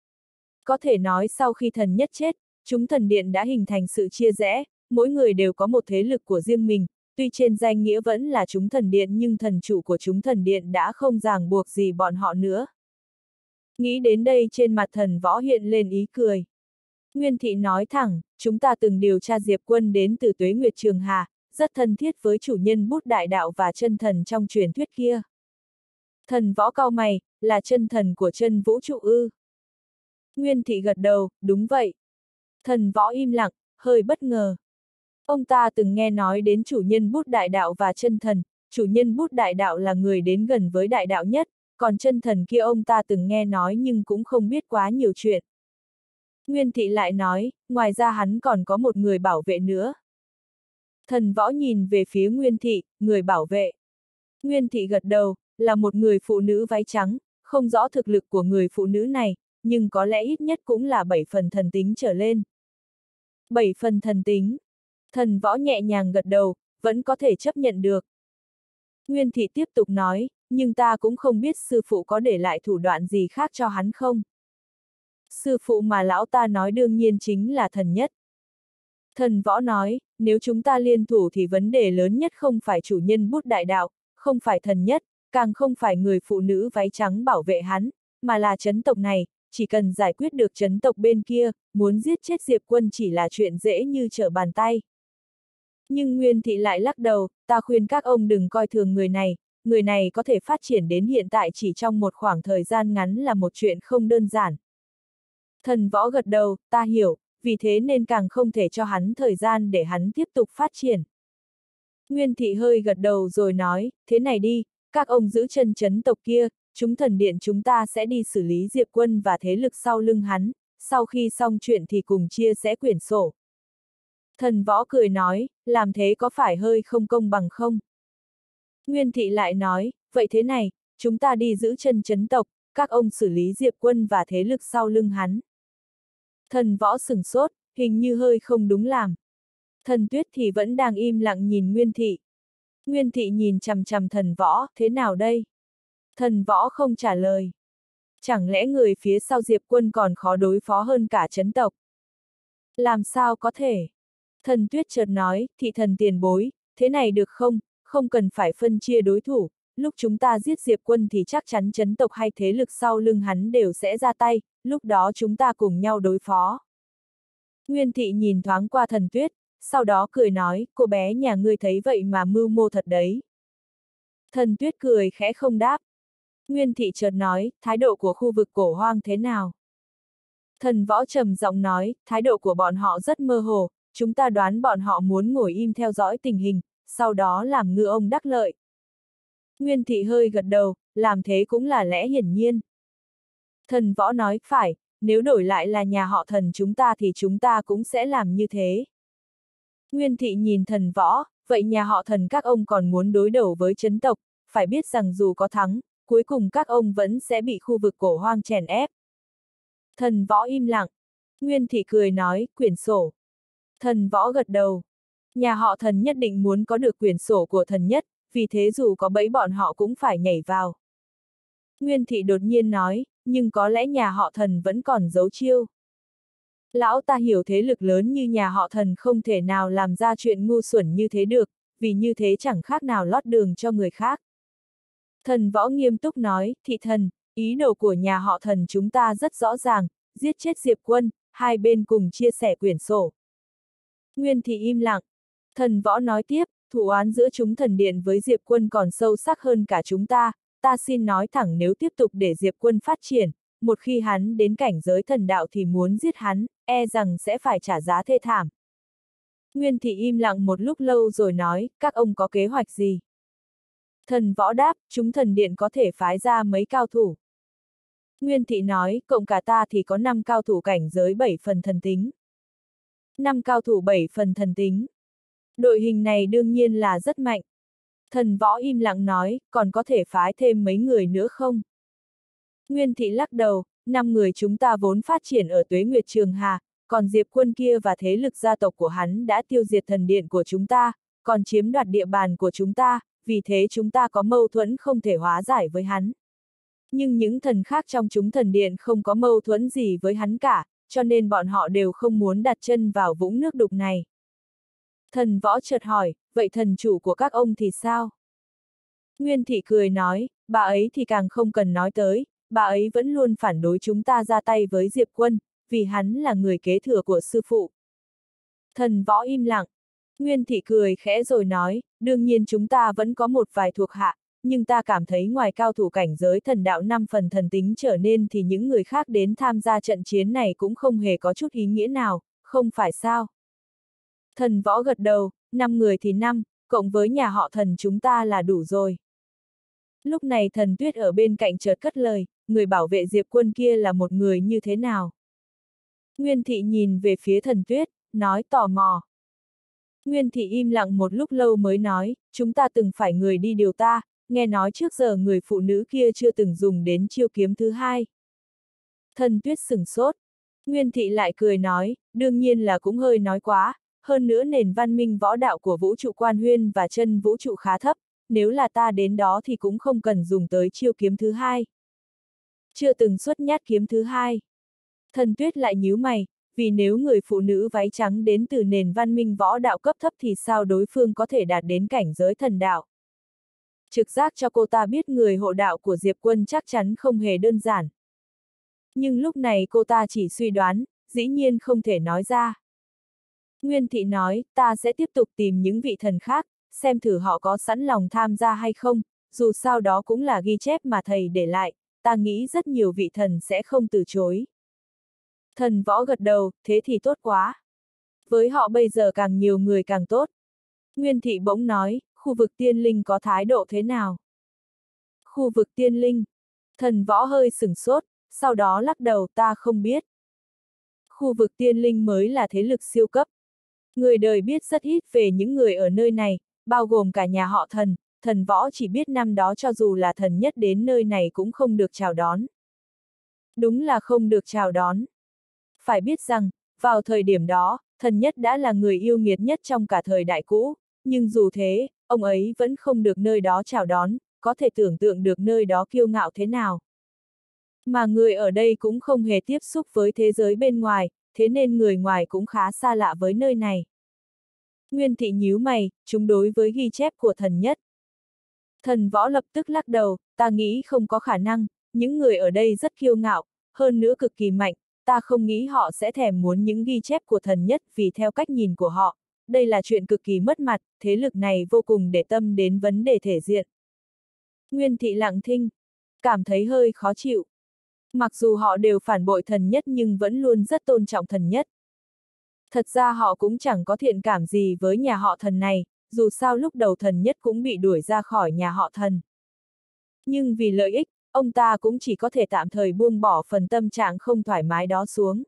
Có thể nói sau khi thần nhất chết, chúng thần điện đã hình thành sự chia rẽ, mỗi người đều có một thế lực của riêng mình, tuy trên danh nghĩa vẫn là chúng thần điện nhưng thần chủ của chúng thần điện đã không ràng buộc gì bọn họ nữa. Nghĩ đến đây trên mặt thần Võ hiện lên ý cười. Nguyên Thị nói thẳng, chúng ta từng điều tra Diệp Quân đến từ Tuế Nguyệt Trường Hà, rất thân thiết với chủ nhân bút đại đạo và chân thần trong truyền thuyết kia. Thần Võ cau mày, là chân thần của chân vũ trụ ư? Nguyên Thị gật đầu, đúng vậy. Thần Võ im lặng, hơi bất ngờ. Ông ta từng nghe nói đến chủ nhân bút đại đạo và chân thần, chủ nhân bút đại đạo là người đến gần với đại đạo nhất, còn chân thần kia ông ta từng nghe nói nhưng cũng không biết quá nhiều chuyện. Nguyên Thị lại nói, ngoài ra hắn còn có một người bảo vệ nữa. Thần Võ nhìn về phía Nguyên Thị, người bảo vệ. Nguyên Thị gật đầu, là một người phụ nữ váy trắng, không rõ thực lực của người phụ nữ này, nhưng có lẽ ít nhất cũng là 7 phần thần tính trở lên. 7 phần thần tính. Thần Võ nhẹ nhàng gật đầu, vẫn có thể chấp nhận được. Nguyên Thị tiếp tục nói, nhưng ta cũng không biết sư phụ có để lại thủ đoạn gì khác cho hắn không. Sư phụ mà lão ta nói đương nhiên chính là thần nhất. Thần Võ nói, nếu chúng ta liên thủ thì vấn đề lớn nhất không phải chủ nhân bút đại đạo, không phải thần nhất, càng không phải người phụ nữ váy trắng bảo vệ hắn, mà là chấn tộc này, chỉ cần giải quyết được chấn tộc bên kia, muốn giết chết Diệp Quân chỉ là chuyện dễ như trở bàn tay. Nhưng Nguyên Thị lại lắc đầu, ta khuyên các ông đừng coi thường người này có thể phát triển đến hiện tại chỉ trong một khoảng thời gian ngắn là một chuyện không đơn giản. Thần Võ gật đầu, ta hiểu, vì thế nên càng không thể cho hắn thời gian để hắn tiếp tục phát triển. Nguyên Thị hơi gật đầu rồi nói, thế này đi, các ông giữ chân chấn tộc kia, chúng thần điện chúng ta sẽ đi xử lý Diệp Quân và thế lực sau lưng hắn, sau khi xong chuyện thì cùng chia sẻ quyển sổ. Thần Võ cười nói, làm thế có phải hơi không công bằng không? Nguyên Thị lại nói, vậy thế này, chúng ta đi giữ chân chấn tộc, các ông xử lý Diệp Quân và thế lực sau lưng hắn. Thần Võ sửng sốt, hình như hơi không đúng làm. Thần Tuyết thì vẫn đang im lặng nhìn Nguyên Thị. Nguyên Thị nhìn chằm chằm thần Võ, thế nào đây? Thần Võ không trả lời. Chẳng lẽ người phía sau Diệp Quân còn khó đối phó hơn cả chấn tộc? Làm sao có thể? Thần Tuyết chợt nói, thị thần tiền bối, thế này được không, không cần phải phân chia đối thủ, lúc chúng ta giết Diệp Quân thì chắc chắn chấn tộc hay thế lực sau lưng hắn đều sẽ ra tay, lúc đó chúng ta cùng nhau đối phó. Nguyên Thị nhìn thoáng qua Thần Tuyết, sau đó cười nói, cô bé nhà ngươi thấy vậy mà mưu mô thật đấy. Thần Tuyết cười khẽ không đáp. Nguyên Thị chợt nói, thái độ của khu vực Cổ Hoang thế nào? Thần Võ trầm giọng nói, thái độ của bọn họ rất mơ hồ, chúng ta đoán bọn họ muốn ngồi im theo dõi tình hình, sau đó làm ngư ông đắc lợi. Nguyên Thị hơi gật đầu, làm thế cũng là lẽ hiển nhiên. Thần Võ nói, phải, nếu đổi lại là nhà họ Thần chúng ta thì chúng ta cũng sẽ làm như thế. Nguyên Thị nhìn Thần Võ, vậy nhà họ Thần các ông còn muốn đối đầu với chấn tộc, phải biết rằng dù có thắng, cuối cùng các ông vẫn sẽ bị khu vực Cổ Hoang chèn ép. Thần Võ im lặng. Nguyên Thị cười nói, quyển sổ. Thần Võ gật đầu. Nhà họ Thần nhất định muốn có được quyển sổ của thần nhất, vì thế dù có bẫy bọn họ cũng phải nhảy vào. Nguyên Thị đột nhiên nói, nhưng có lẽ nhà họ Thần vẫn còn giấu chiêu. Lão ta hiểu thế lực lớn như nhà họ Thần không thể nào làm ra chuyện ngu xuẩn như thế được, vì như thế chẳng khác nào lót đường cho người khác. Thần Võ nghiêm túc nói, thị thần, ý đồ của nhà họ Thần chúng ta rất rõ ràng, giết chết Diệp Quân, hai bên cùng chia sẻ quyển sổ. Nguyên Thị im lặng. Thần Võ nói tiếp, Thù oán giữa chúng thần điện với Diệp Quân còn sâu sắc hơn cả chúng ta xin nói thẳng nếu tiếp tục để Diệp Quân phát triển, một khi hắn đến cảnh giới thần đạo thì muốn giết hắn, e rằng sẽ phải trả giá thê thảm. Nguyên Thị im lặng một lúc lâu rồi nói, các ông có kế hoạch gì? Thần Võ đáp, chúng thần điện có thể phái ra mấy cao thủ. Nguyên Thị nói, cộng cả ta thì có 5 cao thủ cảnh giới 7 phần thần tính. 5 cao thủ 7 phần thần tính. Đội hình này đương nhiên là rất mạnh. Thần Võ im lặng nói, còn có thể phái thêm mấy người nữa không? Nguyên Thị lắc đầu, 5 người chúng ta vốn phát triển ở Tuế Nguyệt Trường Hà, còn Diệp Quân kia và thế lực gia tộc của hắn đã tiêu diệt thần điện của chúng ta, còn chiếm đoạt địa bàn của chúng ta, vì thế chúng ta có mâu thuẫn không thể hóa giải với hắn. Nhưng những thần khác trong chúng thần điện không có mâu thuẫn gì với hắn cả, cho nên bọn họ đều không muốn đặt chân vào vũng nước đục này. Thần Võ chợt hỏi, vậy thần chủ của các ông thì sao? Nguyên Thị cười nói, bà ấy thì càng không cần nói tới, bà ấy vẫn luôn phản đối chúng ta ra tay với Diệp Quân, vì hắn là người kế thừa của sư phụ. Thần Võ im lặng. Nguyên Thị cười khẽ rồi nói, đương nhiên chúng ta vẫn có một vài thuộc hạ, nhưng ta cảm thấy ngoài cao thủ cảnh giới thần đạo 5 phần thần tính trở nên thì những người khác đến tham gia trận chiến này cũng không hề có chút ý nghĩa nào, không phải sao? Thần Võ gật đầu, 5 người thì 5, cộng với nhà họ Thần chúng ta là đủ rồi. Lúc này Thần Tuyết ở bên cạnh chợt cất lời, người bảo vệ Diệp Quân kia là một người như thế nào? Nguyên Thị nhìn về phía Thần Tuyết, nói tò mò. Nguyên Thị im lặng một lúc lâu mới nói, chúng ta từng phải người đi điều ta, nghe nói trước giờ người phụ nữ kia chưa từng dùng đến chiêu kiếm thứ hai. Thần Tuyết sửng sốt. Nguyên Thị lại cười nói, đương nhiên là cũng hơi nói quá, hơn nữa nền văn minh võ đạo của vũ trụ Quan Huyên và chân vũ trụ khá thấp, nếu là ta đến đó thì cũng không cần dùng tới chiêu kiếm thứ hai. Chưa từng xuất nhát kiếm thứ hai. Thần Tuyết lại nhíu mày, vì nếu người phụ nữ váy trắng đến từ nền văn minh võ đạo cấp thấp thì sao đối phương có thể đạt đến cảnh giới thần đạo. Trực giác cho cô ta biết người hộ đạo của Diệp Quân chắc chắn không hề đơn giản. Nhưng lúc này cô ta chỉ suy đoán, dĩ nhiên không thể nói ra. Nguyên Thị nói, ta sẽ tiếp tục tìm những vị thần khác, xem thử họ có sẵn lòng tham gia hay không, dù sao đó cũng là ghi chép mà thầy để lại, ta nghĩ rất nhiều vị thần sẽ không từ chối. Thần Võ gật đầu, thế thì tốt quá. Với họ bây giờ càng nhiều người càng tốt. Nguyên Thị bỗng nói, khu vực tiên linh có thái độ thế nào? Khu vực tiên linh. Thần Võ hơi sửng sốt, sau đó lắc đầu, ta không biết. Khu vực tiên linh mới là thế lực siêu cấp. Người đời biết rất ít về những người ở nơi này, bao gồm cả nhà họ Thần, Thần Võ chỉ biết năm đó cho dù là thần nhất đến nơi này cũng không được chào đón. Đúng là không được chào đón. Phải biết rằng, vào thời điểm đó, thần nhất đã là người yêu nghiệt nhất trong cả thời đại cũ, nhưng dù thế, ông ấy vẫn không được nơi đó chào đón, có thể tưởng tượng được nơi đó kiêu ngạo thế nào. Mà người ở đây cũng không hề tiếp xúc với thế giới bên ngoài, thế nên người ngoài cũng khá xa lạ với nơi này. Nguyên Thị nhíu mày, chúng đối với ghi chép của thần nhất. Thần Võ lập tức lắc đầu, ta nghĩ không có khả năng, những người ở đây rất kiêu ngạo, hơn nữa cực kỳ mạnh, ta không nghĩ họ sẽ thèm muốn những ghi chép của thần nhất vì theo cách nhìn của họ, đây là chuyện cực kỳ mất mặt, thế lực này vô cùng để tâm đến vấn đề thể diện. Nguyên Thị lặng thinh, cảm thấy hơi khó chịu. Mặc dù họ đều phản bội thần nhất nhưng vẫn luôn rất tôn trọng thần nhất. Thật ra họ cũng chẳng có thiện cảm gì với nhà họ Thần này, dù sao lúc đầu thần nhất cũng bị đuổi ra khỏi nhà họ Thần. Nhưng vì lợi ích, ông ta cũng chỉ có thể tạm thời buông bỏ phần tâm trạng không thoải mái đó xuống.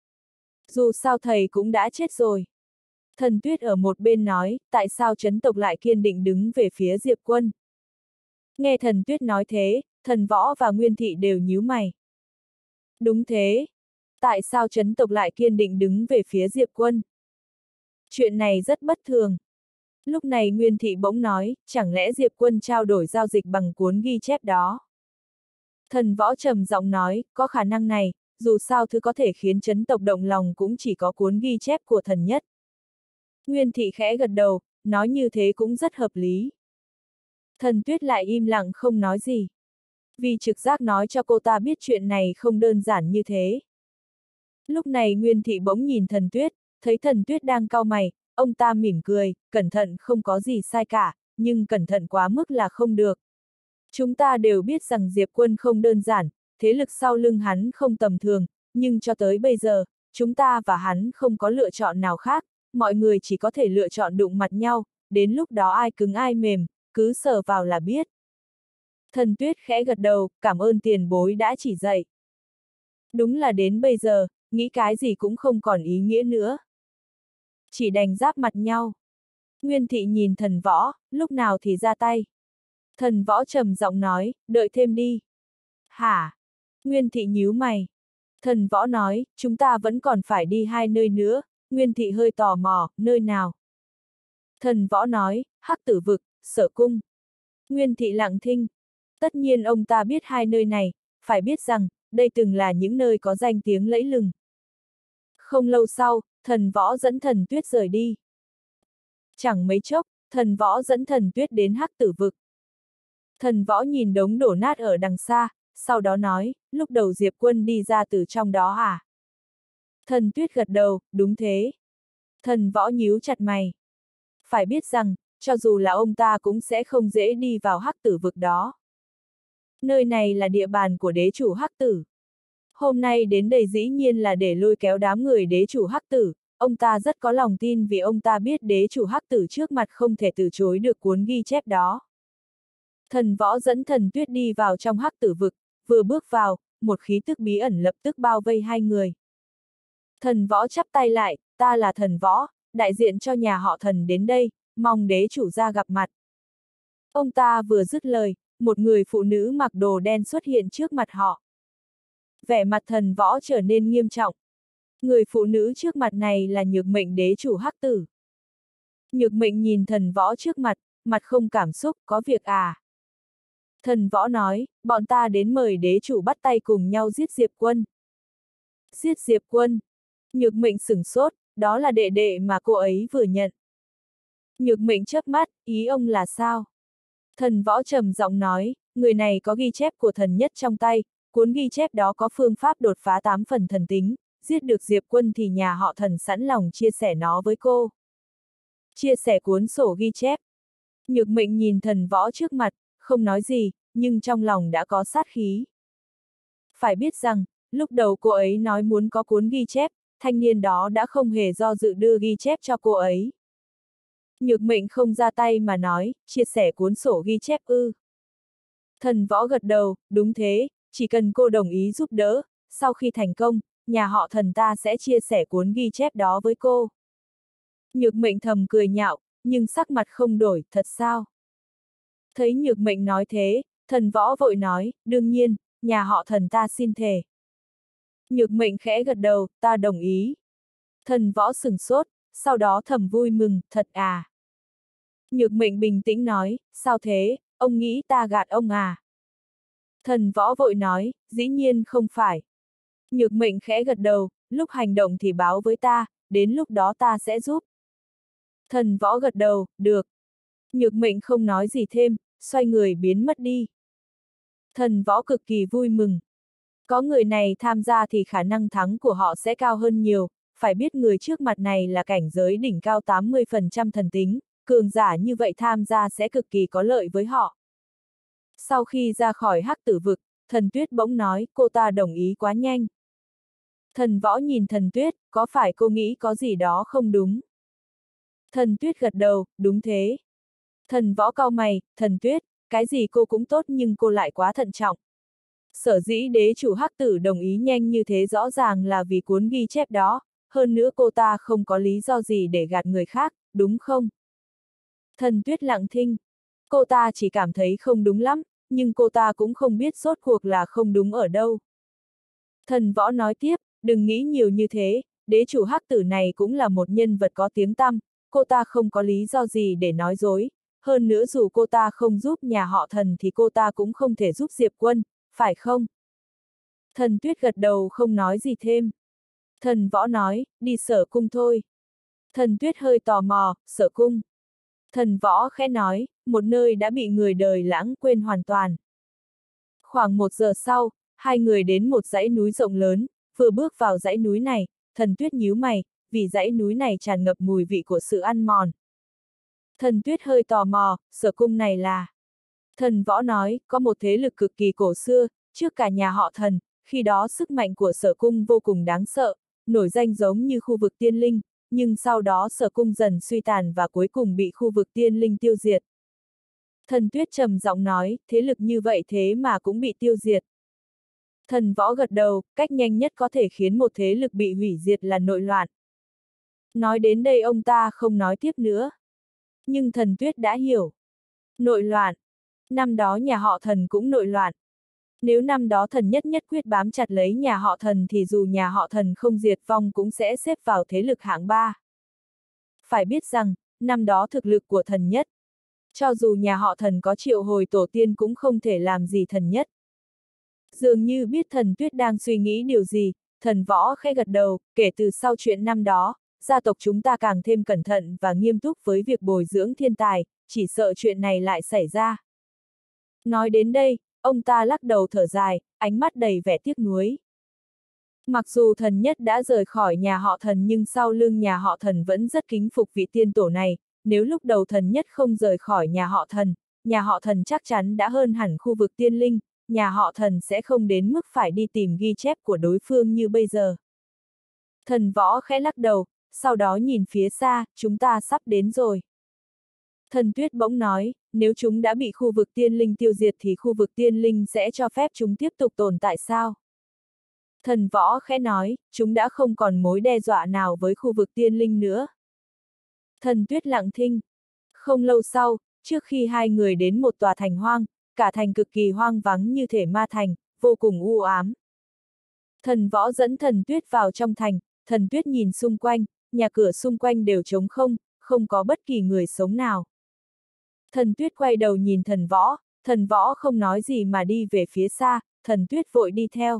Dù sao thầy cũng đã chết rồi. Thần Tuyết ở một bên nói, tại sao Trấn tộc lại kiên định đứng về phía Diệp Quân? Nghe Thần Tuyết nói thế, Thần Võ và Nguyên Thị đều nhíu mày. Đúng thế. Tại sao Trấn tộc lại kiên định đứng về phía Diệp Quân? Chuyện này rất bất thường. Lúc này Nguyên Thị bỗng nói, chẳng lẽ Diệp Quân trao đổi giao dịch bằng cuốn ghi chép đó? Thần Võ trầm giọng nói, có khả năng này, dù sao thứ có thể khiến Trấn tộc động lòng cũng chỉ có cuốn ghi chép của thần nhất. Nguyên Thị khẽ gật đầu, nói như thế cũng rất hợp lý. Thần Tuyết lại im lặng không nói gì. Vì trực giác nói cho cô ta biết chuyện này không đơn giản như thế. Lúc này Nguyên Thị bỗng nhìn Thần Tuyết, thấy Thần Tuyết đang cau mày, ông ta mỉm cười, cẩn thận không có gì sai cả, nhưng cẩn thận quá mức là không được. Chúng ta đều biết rằng Diệp Quân không đơn giản, thế lực sau lưng hắn không tầm thường, nhưng cho tới bây giờ, chúng ta và hắn không có lựa chọn nào khác, mọi người chỉ có thể lựa chọn đụng mặt nhau, đến lúc đó ai cứng ai mềm, cứ sờ vào là biết. Thần Tuyết khẽ gật đầu, cảm ơn tiền bối đã chỉ dạy. Đúng là đến bây giờ, nghĩ cái gì cũng không còn ý nghĩa nữa. Chỉ đành giáp mặt nhau. Nguyên Thị nhìn Thần Võ, lúc nào thì ra tay. Thần Võ trầm giọng nói, đợi thêm đi. Hả? Nguyên Thị nhíu mày. Thần Võ nói, chúng ta vẫn còn phải đi 2 nơi nữa. Nguyên Thị hơi tò mò, nơi nào? Thần Võ nói, Hắc Tử Vực, Sở Cung. Nguyên Thị lặng thinh. Tất nhiên ông ta biết 2 nơi này, phải biết rằng, đây từng là những nơi có danh tiếng lẫy lừng. Không lâu sau, Thần Võ dẫn Thần Tuyết rời đi. Chẳng mấy chốc, Thần Võ dẫn Thần Tuyết đến Hắc Tử Vực. Thần Võ nhìn đống đổ nát ở đằng xa, sau đó nói, lúc đầu Diệp Quân đi ra từ trong đó à? Thần Tuyết gật đầu, đúng thế. Thần Võ nhíu chặt mày. Phải biết rằng, cho dù là ông ta cũng sẽ không dễ đi vào Hắc Tử Vực đó. Nơi này là địa bàn của đế chủ Hắc Tử. Hôm nay đến đây dĩ nhiên là để lôi kéo đám người đế chủ Hắc Tử, ông ta rất có lòng tin vì ông ta biết đế chủ Hắc Tử trước mặt không thể từ chối được cuốn ghi chép đó. Thần Võ dẫn Thần Tuyết đi vào trong Hắc Tử Vực, vừa bước vào, một khí tức bí ẩn lập tức bao vây hai người. Thần Võ chắp tay lại, ta là Thần Võ, đại diện cho nhà họ Thần đến đây, mong đế chủ ra gặp mặt. Ông ta vừa dứt lời, một người phụ nữ mặc đồ đen xuất hiện trước mặt họ. Vẻ mặt Thần Võ trở nên nghiêm trọng. Người phụ nữ trước mặt này là Nhược Mệnh đế chủ Hắc Tử. Nhược Mệnh nhìn Thần Võ trước mặt, mặt không cảm xúc, có việc à? Thần Võ nói, bọn ta đến mời đế chủ bắt tay cùng nhau giết Diệp Quân. Giết Diệp Quân. Nhược Mệnh sửng sốt, đó là đệ đệ mà cô ấy vừa nhận. Nhược Mệnh chớp mắt, ý ông là sao? Thần Võ trầm giọng nói, người này có ghi chép của thần nhất trong tay, cuốn ghi chép đó có phương pháp đột phá 8 phần thần tính, giết được Diệp Quân thì nhà họ Thần sẵn lòng chia sẻ nó với cô. Chia sẻ cuốn sổ ghi chép. Nhược Mệnh nhìn Thần Võ trước mặt, không nói gì, nhưng trong lòng đã có sát khí. Phải biết rằng, lúc đầu cô ấy nói muốn có cuốn ghi chép, thanh niên đó đã không hề do dự đưa ghi chép cho cô ấy. Nhược Mệnh không ra tay mà nói, chia sẻ cuốn sổ ghi chép ư. Thần Võ gật đầu, đúng thế, chỉ cần cô đồng ý giúp đỡ, sau khi thành công, nhà họ Thần ta sẽ chia sẻ cuốn ghi chép đó với cô. Nhược Mệnh thầm cười nhạo, nhưng sắc mặt không đổi, thật sao? Thấy Nhược Mệnh nói thế, Thần Võ vội nói, đương nhiên, nhà họ Thần ta xin thề. Nhược Mệnh khẽ gật đầu, ta đồng ý. Thần Võ sửng sốt, sau đó thầm vui mừng, thật à? Nhược Mệnh bình tĩnh nói, sao thế, ông nghĩ ta gạt ông à? Thần Võ vội nói, dĩ nhiên không phải. Nhược Mệnh khẽ gật đầu, lúc hành động thì báo với ta, đến lúc đó ta sẽ giúp. Thần Võ gật đầu, được. Nhược Mệnh không nói gì thêm, xoay người biến mất đi. Thần Võ cực kỳ vui mừng. Có người này tham gia thì khả năng thắng của họ sẽ cao hơn nhiều, phải biết người trước mặt này là cảnh giới đỉnh cao 80% thần tính, cường giả như vậy tham gia sẽ cực kỳ có lợi với họ. Sau khi ra khỏi Hắc Tử Vực, Thần Tuyết bỗng nói, cô ta đồng ý quá nhanh. Thần Võ nhìn Thần Tuyết, có phải cô nghĩ có gì đó không đúng? Thần Tuyết gật đầu, đúng thế. Thần Võ cau mày, Thần Tuyết, cái gì cô cũng tốt nhưng cô lại quá thận trọng. Sở dĩ đế chủ Hắc Tử đồng ý nhanh như thế rõ ràng là vì cuốn ghi chép đó, hơn nữa cô ta không có lý do gì để gạt người khác, đúng không? Thần Tuyết lặng thinh. Cô ta chỉ cảm thấy không đúng lắm, nhưng cô ta cũng không biết rốt cuộc là không đúng ở đâu. Thần Võ nói tiếp, đừng nghĩ nhiều như thế, đế chủ Hắc Tử này cũng là một nhân vật có tiếng tăm, cô ta không có lý do gì để nói dối, hơn nữa dù cô ta không giúp nhà họ Thần thì cô ta cũng không thể giúp Diệp Quân, phải không? Thần Tuyết gật đầu không nói gì thêm. Thần Võ nói, đi Sở Cung thôi. Thần Tuyết hơi tò mò, Sở Cung. Thần Võ khẽ nói, một nơi đã bị người đời lãng quên hoàn toàn. Khoảng 1 giờ sau, hai người đến một dãy núi rộng lớn, vừa bước vào dãy núi này, Thần Tuyết nhíu mày, vì dãy núi này tràn ngập mùi vị của sự ăn mòn. Thần Tuyết hơi tò mò, Sở Cung này là... Thần Võ nói, có một thế lực cực kỳ cổ xưa, trước cả nhà họ Thần, khi đó sức mạnh của Sở Cung vô cùng đáng sợ, nổi danh giống như khu vực tiên linh, nhưng sau đó Sở Cung dần suy tàn và cuối cùng bị khu vực tiên linh tiêu diệt. Thần Tuyết trầm giọng nói, thế lực như vậy thế mà cũng bị tiêu diệt. Thần Võ gật đầu, cách nhanh nhất có thể khiến một thế lực bị hủy diệt là nội loạn. Nói đến đây ông ta không nói tiếp nữa. Nhưng Thần Tuyết đã hiểu. Nội loạn. Năm đó nhà họ Thần cũng nội loạn. Nếu năm đó Thần Nhất nhất quyết bám chặt lấy nhà họ Thần thì dù nhà họ Thần không diệt vong cũng sẽ xếp vào thế lực hạng 3. Phải biết rằng, năm đó thực lực của Thần Nhất, cho dù nhà họ Thần có triệu hồi tổ tiên cũng không thể làm gì Thần Nhất. Dường như biết Thần Tuyết đang suy nghĩ điều gì, Thần Võ khẽ gật đầu, kể từ sau chuyện năm đó, gia tộc chúng ta càng thêm cẩn thận và nghiêm túc với việc bồi dưỡng thiên tài, chỉ sợ chuyện này lại xảy ra. Nói đến đây, ông ta lắc đầu thở dài, ánh mắt đầy vẻ tiếc nuối. Mặc dù Thần Nhất đã rời khỏi nhà họ Thần nhưng sau lưng nhà họ Thần vẫn rất kính phục vị tiên tổ này, nếu lúc đầu Thần Nhất không rời khỏi nhà họ Thần chắc chắn đã hơn hẳn khu vực tiên linh, nhà họ Thần sẽ không đến mức phải đi tìm ghi chép của đối phương như bây giờ. Thần Võ khẽ lắc đầu, sau đó nhìn phía xa, chúng ta sắp đến rồi. Thần Tuyết bỗng nói, nếu chúng đã bị khu vực tiên linh tiêu diệt thì khu vực tiên linh sẽ cho phép chúng tiếp tục tồn tại sao? Thần Võ khẽ nói, chúng đã không còn mối đe dọa nào với khu vực tiên linh nữa. Thần Tuyết lặng thinh. Không lâu sau, trước khi hai người đến một tòa thành hoang, cả thành cực kỳ hoang vắng như thể ma thành, vô cùng u ám. Thần Võ dẫn Thần Tuyết vào trong thành, Thần Tuyết nhìn xung quanh, nhà cửa xung quanh đều trống không, không có bất kỳ người sống nào. Thần Tuyết quay đầu nhìn Thần Võ không nói gì mà đi về phía xa, Thần Tuyết vội đi theo.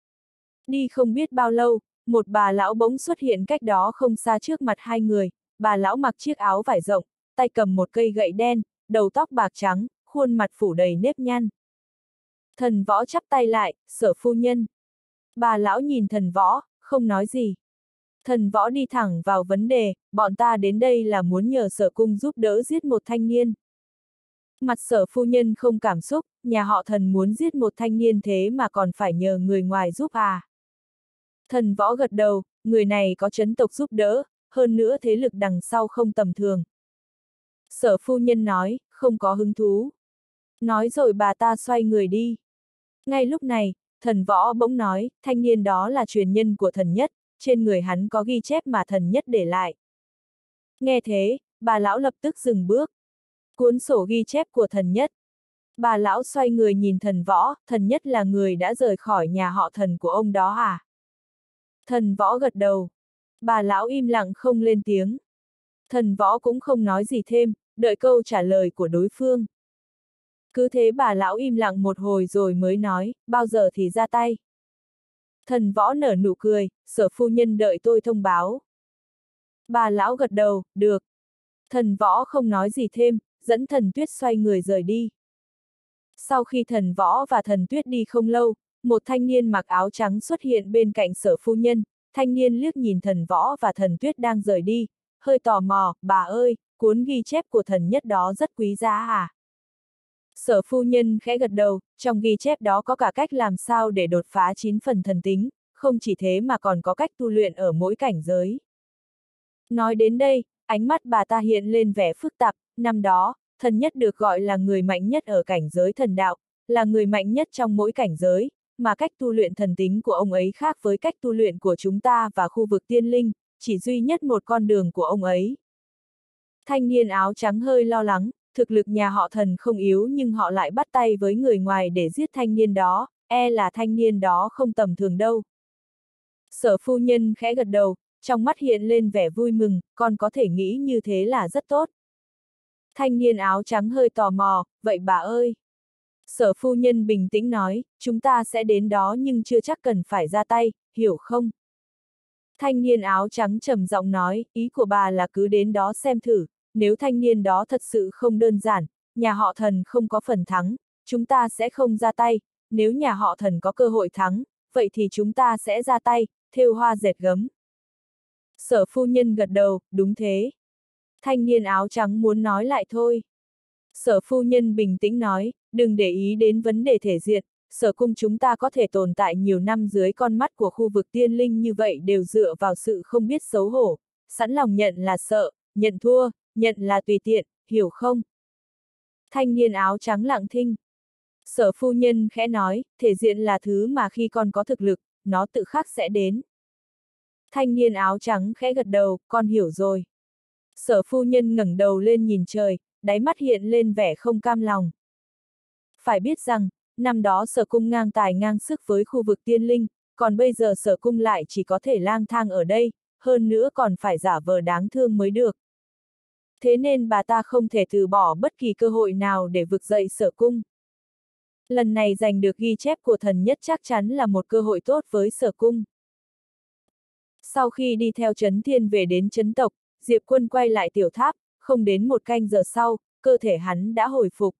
Đi không biết bao lâu, một bà lão bỗng xuất hiện cách đó không xa trước mặt hai người, bà lão mặc chiếc áo vải rộng, tay cầm một cây gậy đen, đầu tóc bạc trắng, khuôn mặt phủ đầy nếp nhăn. Thần Võ chắp tay lại, Sở phu nhân. Bà lão nhìn Thần Võ, không nói gì. Thần Võ đi thẳng vào vấn đề, bọn ta đến đây là muốn nhờ Sở cung giúp đỡ giết một thanh niên. Mặt Sở phu nhân không cảm xúc, nhà họ Thần muốn giết một thanh niên thế mà còn phải nhờ người ngoài giúp à. Thần Võ gật đầu, người này có chấn tộc giúp đỡ, hơn nữa thế lực đằng sau không tầm thường. Sở phu nhân nói, không có hứng thú. Nói rồi bà ta xoay người đi. Ngay lúc này, Thần Võ bỗng nói, thanh niên đó là truyền nhân của Thần Nhất, trên người hắn có ghi chép mà Thần Nhất để lại. Nghe thế, bà lão lập tức dừng bước. Cuốn sổ ghi chép của Thần Nhất. Bà lão xoay người nhìn Thần Võ, Thần Nhất là người đã rời khỏi nhà họ Thần của ông đó à? Thần Võ gật đầu. Bà lão im lặng không lên tiếng. Thần Võ cũng không nói gì thêm, đợi câu trả lời của đối phương. Cứ thế bà lão im lặng một hồi rồi mới nói, bao giờ thì ra tay. Thần Võ nở nụ cười, Sở phu nhân đợi tôi thông báo. Bà lão gật đầu, được. Thần Võ không nói gì thêm, dẫn Thần Tuyết xoay người rời đi. Sau khi Thần Võ và Thần Tuyết đi không lâu, một thanh niên mặc áo trắng xuất hiện bên cạnh Sở phu nhân, thanh niên liếc nhìn Thần Võ và Thần Tuyết đang rời đi, hơi tò mò, bà ơi, cuốn ghi chép của Thần Nhất đó rất quý giá à? Sở phu nhân khẽ gật đầu, trong ghi chép đó có cả cách làm sao để đột phá 9 phần thần tính, không chỉ thế mà còn có cách tu luyện ở mỗi cảnh giới. Nói đến đây, ánh mắt bà ta hiện lên vẻ phức tạp, năm đó, Thần Nhất được gọi là người mạnh nhất ở cảnh giới thần đạo, là người mạnh nhất trong mỗi cảnh giới, mà cách tu luyện thần tính của ông ấy khác với cách tu luyện của chúng ta và khu vực tiên linh, chỉ duy nhất một con đường của ông ấy. Thanh niên áo trắng hơi lo lắng, thực lực nhà họ Thần không yếu nhưng họ lại bắt tay với người ngoài để giết thanh niên đó, e là thanh niên đó không tầm thường đâu. Sở phu nhân khẽ gật đầu, trong mắt hiện lên vẻ vui mừng, con có thể nghĩ như thế là rất tốt. Thanh niên áo trắng hơi tò mò, vậy bà ơi. Sở phu nhân bình tĩnh nói, chúng ta sẽ đến đó nhưng chưa chắc cần phải ra tay, hiểu không? Thanh niên áo trắng trầm giọng nói, ý của bà là cứ đến đó xem thử, nếu thanh niên đó thật sự không đơn giản, nhà họ Thần không có phần thắng, chúng ta sẽ không ra tay, nếu nhà họ Thần có cơ hội thắng, vậy thì chúng ta sẽ ra tay, thêu hoa dệt gấm. Sở phu nhân gật đầu, đúng thế. Thanh niên áo trắng muốn nói lại thôi. Sở phu nhân bình tĩnh nói, đừng để ý đến vấn đề thể diện, sở cung chúng ta có thể tồn tại nhiều năm dưới con mắt của khu vực tiên linh như vậy đều dựa vào sự không biết xấu hổ, sẵn lòng nhận là sợ, nhận thua, nhận là tùy tiện, hiểu không? Thanh niên áo trắng lặng thinh. Sở phu nhân khẽ nói, thể diện là thứ mà khi con có thực lực, nó tự khắc sẽ đến. Thanh niên áo trắng khẽ gật đầu, con hiểu rồi. Sở phu nhân ngẩng đầu lên nhìn trời, đáy mắt hiện lên vẻ không cam lòng. Phải biết rằng, năm đó sở cung ngang tài ngang sức với khu vực tiên linh, còn bây giờ sở cung lại chỉ có thể lang thang ở đây, hơn nữa còn phải giả vờ đáng thương mới được. Thế nên bà ta không thể từ bỏ bất kỳ cơ hội nào để vực dậy sở cung. Lần này giành được ghi chép của thần nhất chắc chắn là một cơ hội tốt với sở cung. Sau khi đi theo Trấn Thiên về đến Trấn Tộc, Diệp Quân quay lại tiểu tháp, không đến một canh giờ sau, cơ thể hắn đã hồi phục.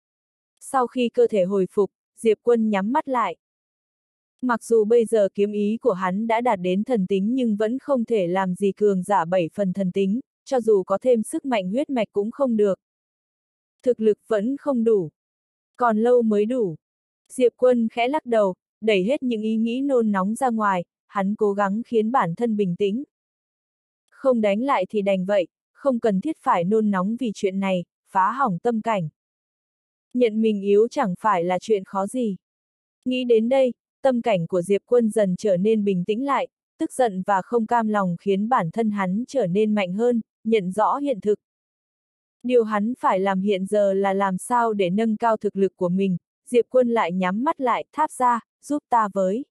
Sau khi cơ thể hồi phục, Diệp Quân nhắm mắt lại. Mặc dù bây giờ kiếm ý của hắn đã đạt đến thần tính nhưng vẫn không thể làm gì cường giả 7 phần thần tính, cho dù có thêm sức mạnh huyết mạch cũng không được. Thực lực vẫn không đủ. Còn lâu mới đủ. Diệp Quân khẽ lắc đầu, đẩy hết những ý nghĩ nôn nóng ra ngoài, hắn cố gắng khiến bản thân bình tĩnh. Không đánh lại thì đành vậy, không cần thiết phải nôn nóng vì chuyện này, phá hỏng tâm cảnh. Nhận mình yếu chẳng phải là chuyện khó gì. Nghĩ đến đây, tâm cảnh của Diệp Quân dần trở nên bình tĩnh lại, tức giận và không cam lòng khiến bản thân hắn trở nên mạnh hơn, nhận rõ hiện thực. Điều hắn phải làm hiện giờ là làm sao để nâng cao thực lực của mình. Diệp Quân lại nhắm mắt lại, tháp ra, giúp ta với.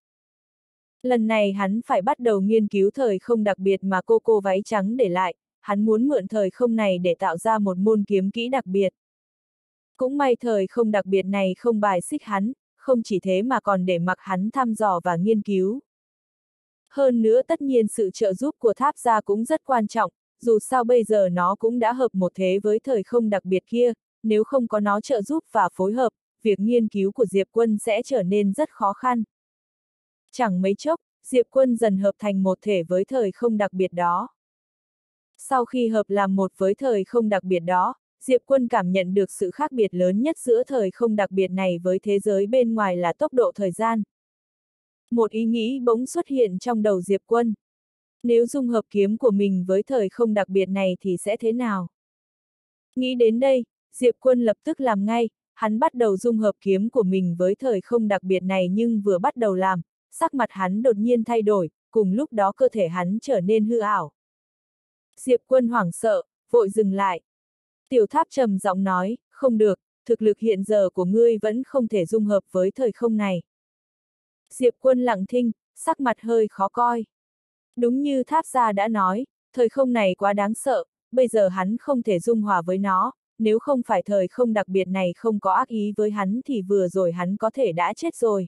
Lần này hắn phải bắt đầu nghiên cứu thời không đặc biệt mà cô váy trắng để lại, hắn muốn mượn thời không này để tạo ra một môn kiếm kỹ đặc biệt. Cũng may thời không đặc biệt này không bài xích hắn, không chỉ thế mà còn để mặc hắn thăm dò và nghiên cứu. Hơn nữa tất nhiên sự trợ giúp của tháp gia cũng rất quan trọng, dù sao bây giờ nó cũng đã hợp một thế với thời không đặc biệt kia, nếu không có nó trợ giúp và phối hợp, việc nghiên cứu của Diệp Quân sẽ trở nên rất khó khăn. Chẳng mấy chốc, Diệp Quân dần hợp thành một thể với thời không đặc biệt đó. Sau khi hợp làm một với thời không đặc biệt đó, Diệp Quân cảm nhận được sự khác biệt lớn nhất giữa thời không đặc biệt này với thế giới bên ngoài là tốc độ thời gian. Một ý nghĩ bỗng xuất hiện trong đầu Diệp Quân. Nếu dung hợp kiếm của mình với thời không đặc biệt này thì sẽ thế nào? Nghĩ đến đây, Diệp Quân lập tức làm ngay, hắn bắt đầu dung hợp kiếm của mình với thời không đặc biệt này nhưng vừa bắt đầu làm, sắc mặt hắn đột nhiên thay đổi, cùng lúc đó cơ thể hắn trở nên hư ảo. Diệp Quân hoảng sợ, vội dừng lại. Tiểu Tháp trầm giọng nói, không được, thực lực hiện giờ của ngươi vẫn không thể dung hợp với thời không này. Diệp Quân lặng thinh, sắc mặt hơi khó coi. Đúng như Tháp gia đã nói, thời không này quá đáng sợ, bây giờ hắn không thể dung hòa với nó, nếu không phải thời không đặc biệt này không có ác ý với hắn thì vừa rồi hắn có thể đã chết rồi.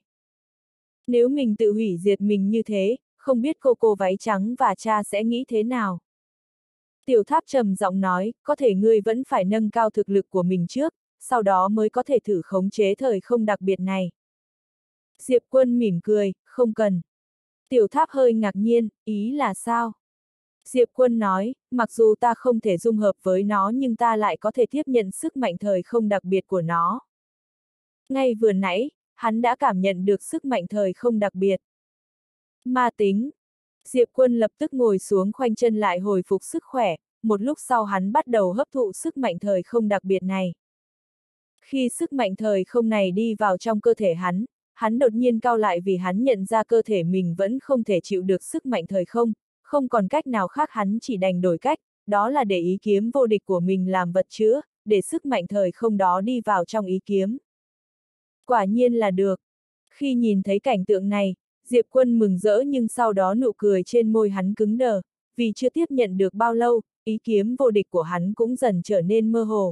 Nếu mình tự hủy diệt mình như thế, không biết cô váy trắng và cha sẽ nghĩ thế nào? Tiểu Tháp trầm giọng nói, có thể ngươi vẫn phải nâng cao thực lực của mình trước, sau đó mới có thể thử khống chế thời không đặc biệt này. Diệp Quân mỉm cười, không cần. Tiểu Tháp hơi ngạc nhiên, ý là sao? Diệp Quân nói, mặc dù ta không thể dung hợp với nó nhưng ta lại có thể tiếp nhận sức mạnh thời không đặc biệt của nó. Ngay vừa nãy, hắn đã cảm nhận được sức mạnh thời không đặc biệt. Ma tính. Diệp Quân lập tức ngồi xuống khoanh chân lại hồi phục sức khỏe, một lúc sau hắn bắt đầu hấp thụ sức mạnh thời không đặc biệt này. Khi sức mạnh thời không này đi vào trong cơ thể hắn đột nhiên cau lại vì hắn nhận ra cơ thể mình vẫn không thể chịu được sức mạnh thời không, không còn cách nào khác hắn chỉ đành đổi cách, đó là để ý kiếm vô địch của mình làm vật chữa, để sức mạnh thời không đó đi vào trong ý kiếm. Quả nhiên là được. Khi nhìn thấy cảnh tượng này, Diệp Quân mừng rỡ nhưng sau đó nụ cười trên môi hắn cứng đờ, vì chưa tiếp nhận được bao lâu, ý kiếm vô địch của hắn cũng dần trở nên mơ hồ.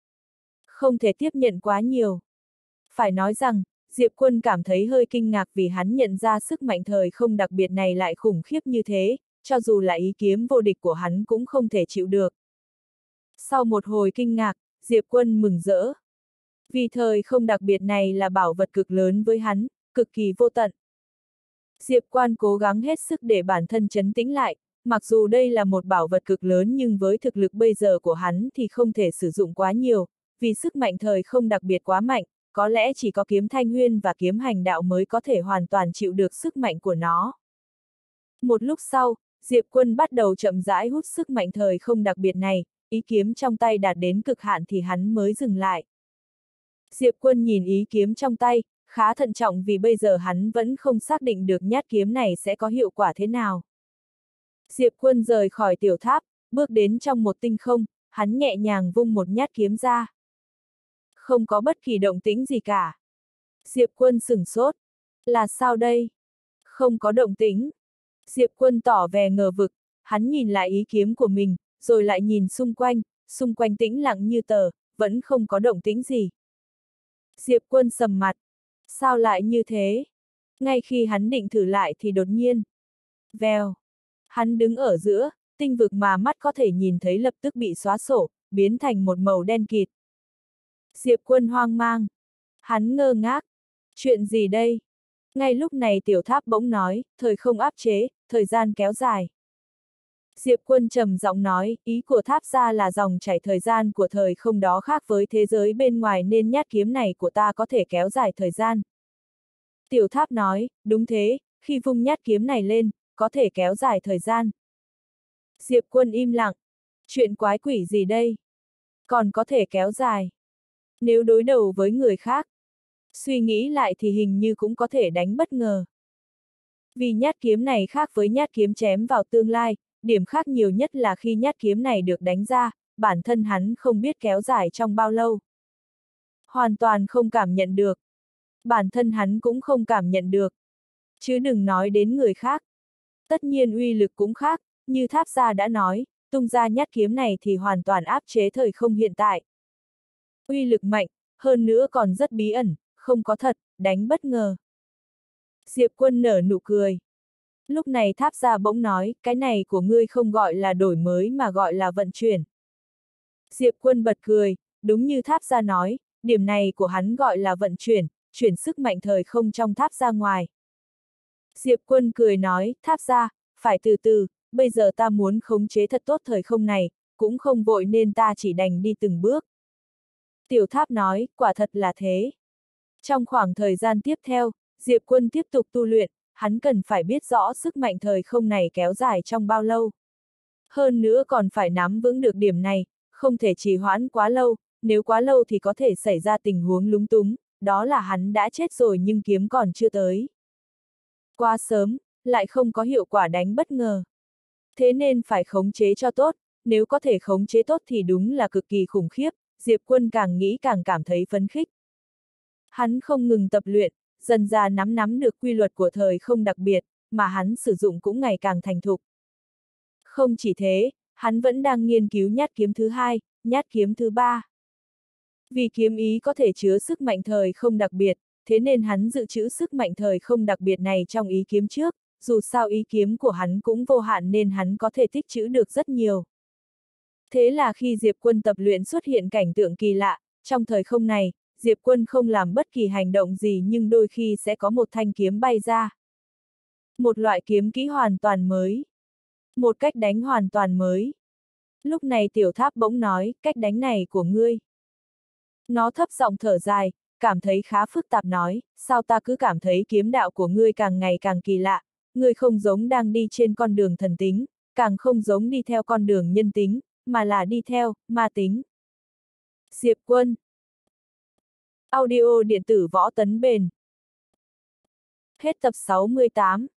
Không thể tiếp nhận quá nhiều. Phải nói rằng, Diệp Quân cảm thấy hơi kinh ngạc vì hắn nhận ra sức mạnh thời không đặc biệt này lại khủng khiếp như thế, cho dù là ý kiếm vô địch của hắn cũng không thể chịu được. Sau một hồi kinh ngạc, Diệp Quân mừng rỡ. Vì thời không đặc biệt này là bảo vật cực lớn với hắn, cực kỳ vô tận. Diệp Quân cố gắng hết sức để bản thân trấn tĩnh lại, Mặc dù đây là một bảo vật cực lớn nhưng với thực lực bây giờ của hắn thì không thể sử dụng quá nhiều, vì sức mạnh thời không đặc biệt quá mạnh, có lẽ chỉ có kiếm Thanh Huyên và kiếm hành đạo mới có thể hoàn toàn chịu được sức mạnh của nó. Một lúc sau, Diệp Quân bắt đầu chậm rãi hút sức mạnh thời không đặc biệt này, ý kiếm trong tay đạt đến cực hạn thì hắn mới dừng lại. Diệp Quân nhìn ý kiếm trong tay, khá thận trọng vì bây giờ hắn vẫn không xác định được nhát kiếm này sẽ có hiệu quả thế nào. Diệp Quân rời khỏi tiểu tháp, bước đến trong một tinh không, hắn nhẹ nhàng vung một nhát kiếm ra. Không có bất kỳ động tĩnh gì cả. Diệp Quân sửng sốt. Là sao đây? Không có động tĩnh. Diệp Quân tỏ vẻ ngờ vực, hắn nhìn lại ý kiếm của mình, rồi lại nhìn xung quanh tĩnh lặng như tờ, vẫn không có động tĩnh gì. Diệp Quân sầm mặt. Sao lại như thế? Ngay khi hắn định thử lại thì đột nhiên. Vèo. Hắn đứng ở giữa, tinh vực mà mắt có thể nhìn thấy lập tức bị xóa sổ, biến thành một màu đen kịt. Diệp Quân hoang mang. Hắn ngơ ngác. Chuyện gì đây? Ngay lúc này tiểu tháp bỗng nói, thời không áp chế, thời gian kéo dài. Diệp Quân trầm giọng nói, ý của tháp gia là dòng chảy thời gian của thời không đó khác với thế giới bên ngoài nên nhát kiếm này của ta có thể kéo dài thời gian. Tiểu tháp nói, đúng thế, khi vung nhát kiếm này lên, có thể kéo dài thời gian. Diệp Quân im lặng. Chuyện quái quỷ gì đây? Còn có thể kéo dài. Nếu đối đầu với người khác, suy nghĩ lại thì hình như cũng có thể đánh bất ngờ. Vì nhát kiếm này khác với nhát kiếm chém vào tương lai, điểm khác nhiều nhất là khi nhát kiếm này được đánh ra, bản thân hắn không biết kéo dài trong bao lâu. Hoàn toàn không cảm nhận được. Bản thân hắn cũng không cảm nhận được. Chứ đừng nói đến người khác. Tất nhiên uy lực cũng khác, như tháp gia đã nói, tung ra nhát kiếm này thì hoàn toàn áp chế thời không hiện tại. Uy lực mạnh, hơn nữa còn rất bí ẩn, không có thật, đánh bất ngờ. Diệp Quân nở nụ cười. Lúc này tháp gia bỗng nói, cái này của ngươi không gọi là đổi mới mà gọi là vận chuyển. Diệp Quân bật cười, đúng như tháp gia nói, điểm này của hắn gọi là vận chuyển sức mạnh thời không trong tháp ra ngoài. Diệp Quân cười nói, tháp gia, phải từ từ, bây giờ ta muốn khống chế thật tốt thời không này, cũng không vội nên ta chỉ đành đi từng bước. Tiểu tháp nói, quả thật là thế. Trong khoảng thời gian tiếp theo, Diệp Quân tiếp tục tu luyện, hắn cần phải biết rõ sức mạnh thời không này kéo dài trong bao lâu. Hơn nữa còn phải nắm vững được điểm này, không thể trì hoãn quá lâu, nếu quá lâu thì có thể xảy ra tình huống lúng túng, đó là hắn đã chết rồi nhưng kiếm còn chưa tới. Quá sớm, lại không có hiệu quả đánh bất ngờ. Thế nên phải khống chế cho tốt, nếu có thể khống chế tốt thì đúng là cực kỳ khủng khiếp, Diệp Quân càng nghĩ càng cảm thấy phấn khích. Hắn không ngừng tập luyện, dần dà nắm được quy luật của thời không đặc biệt, mà hắn sử dụng cũng ngày càng thành thục. Không chỉ thế, hắn vẫn đang nghiên cứu nhát kiếm thứ hai, nhát kiếm thứ ba. Vì kiếm ý có thể chứa sức mạnh thời không đặc biệt, thế nên hắn dự trữ sức mạnh thời không đặc biệt này trong ý kiếm trước, dù sao ý kiếm của hắn cũng vô hạn nên hắn có thể tích trữ được rất nhiều. Thế là khi Diệp Quân tập luyện xuất hiện cảnh tượng kỳ lạ, trong thời không này, Diệp Quân không làm bất kỳ hành động gì nhưng đôi khi sẽ có một thanh kiếm bay ra. Một loại kiếm kỹ hoàn toàn mới. Một cách đánh hoàn toàn mới. Lúc này tiểu tháp bỗng nói, cách đánh này của ngươi. Nó thấp giọng thở dài, cảm thấy khá phức tạp nói, sao ta cứ cảm thấy kiếm đạo của ngươi càng ngày càng kỳ lạ, ngươi không giống đang đi trên con đường thần tính, càng không giống đi theo con đường nhân tính, mà là đi theo ma tính. Diệp Quân. Audio điện tử Võ Tấn Bền. Hết tập 68.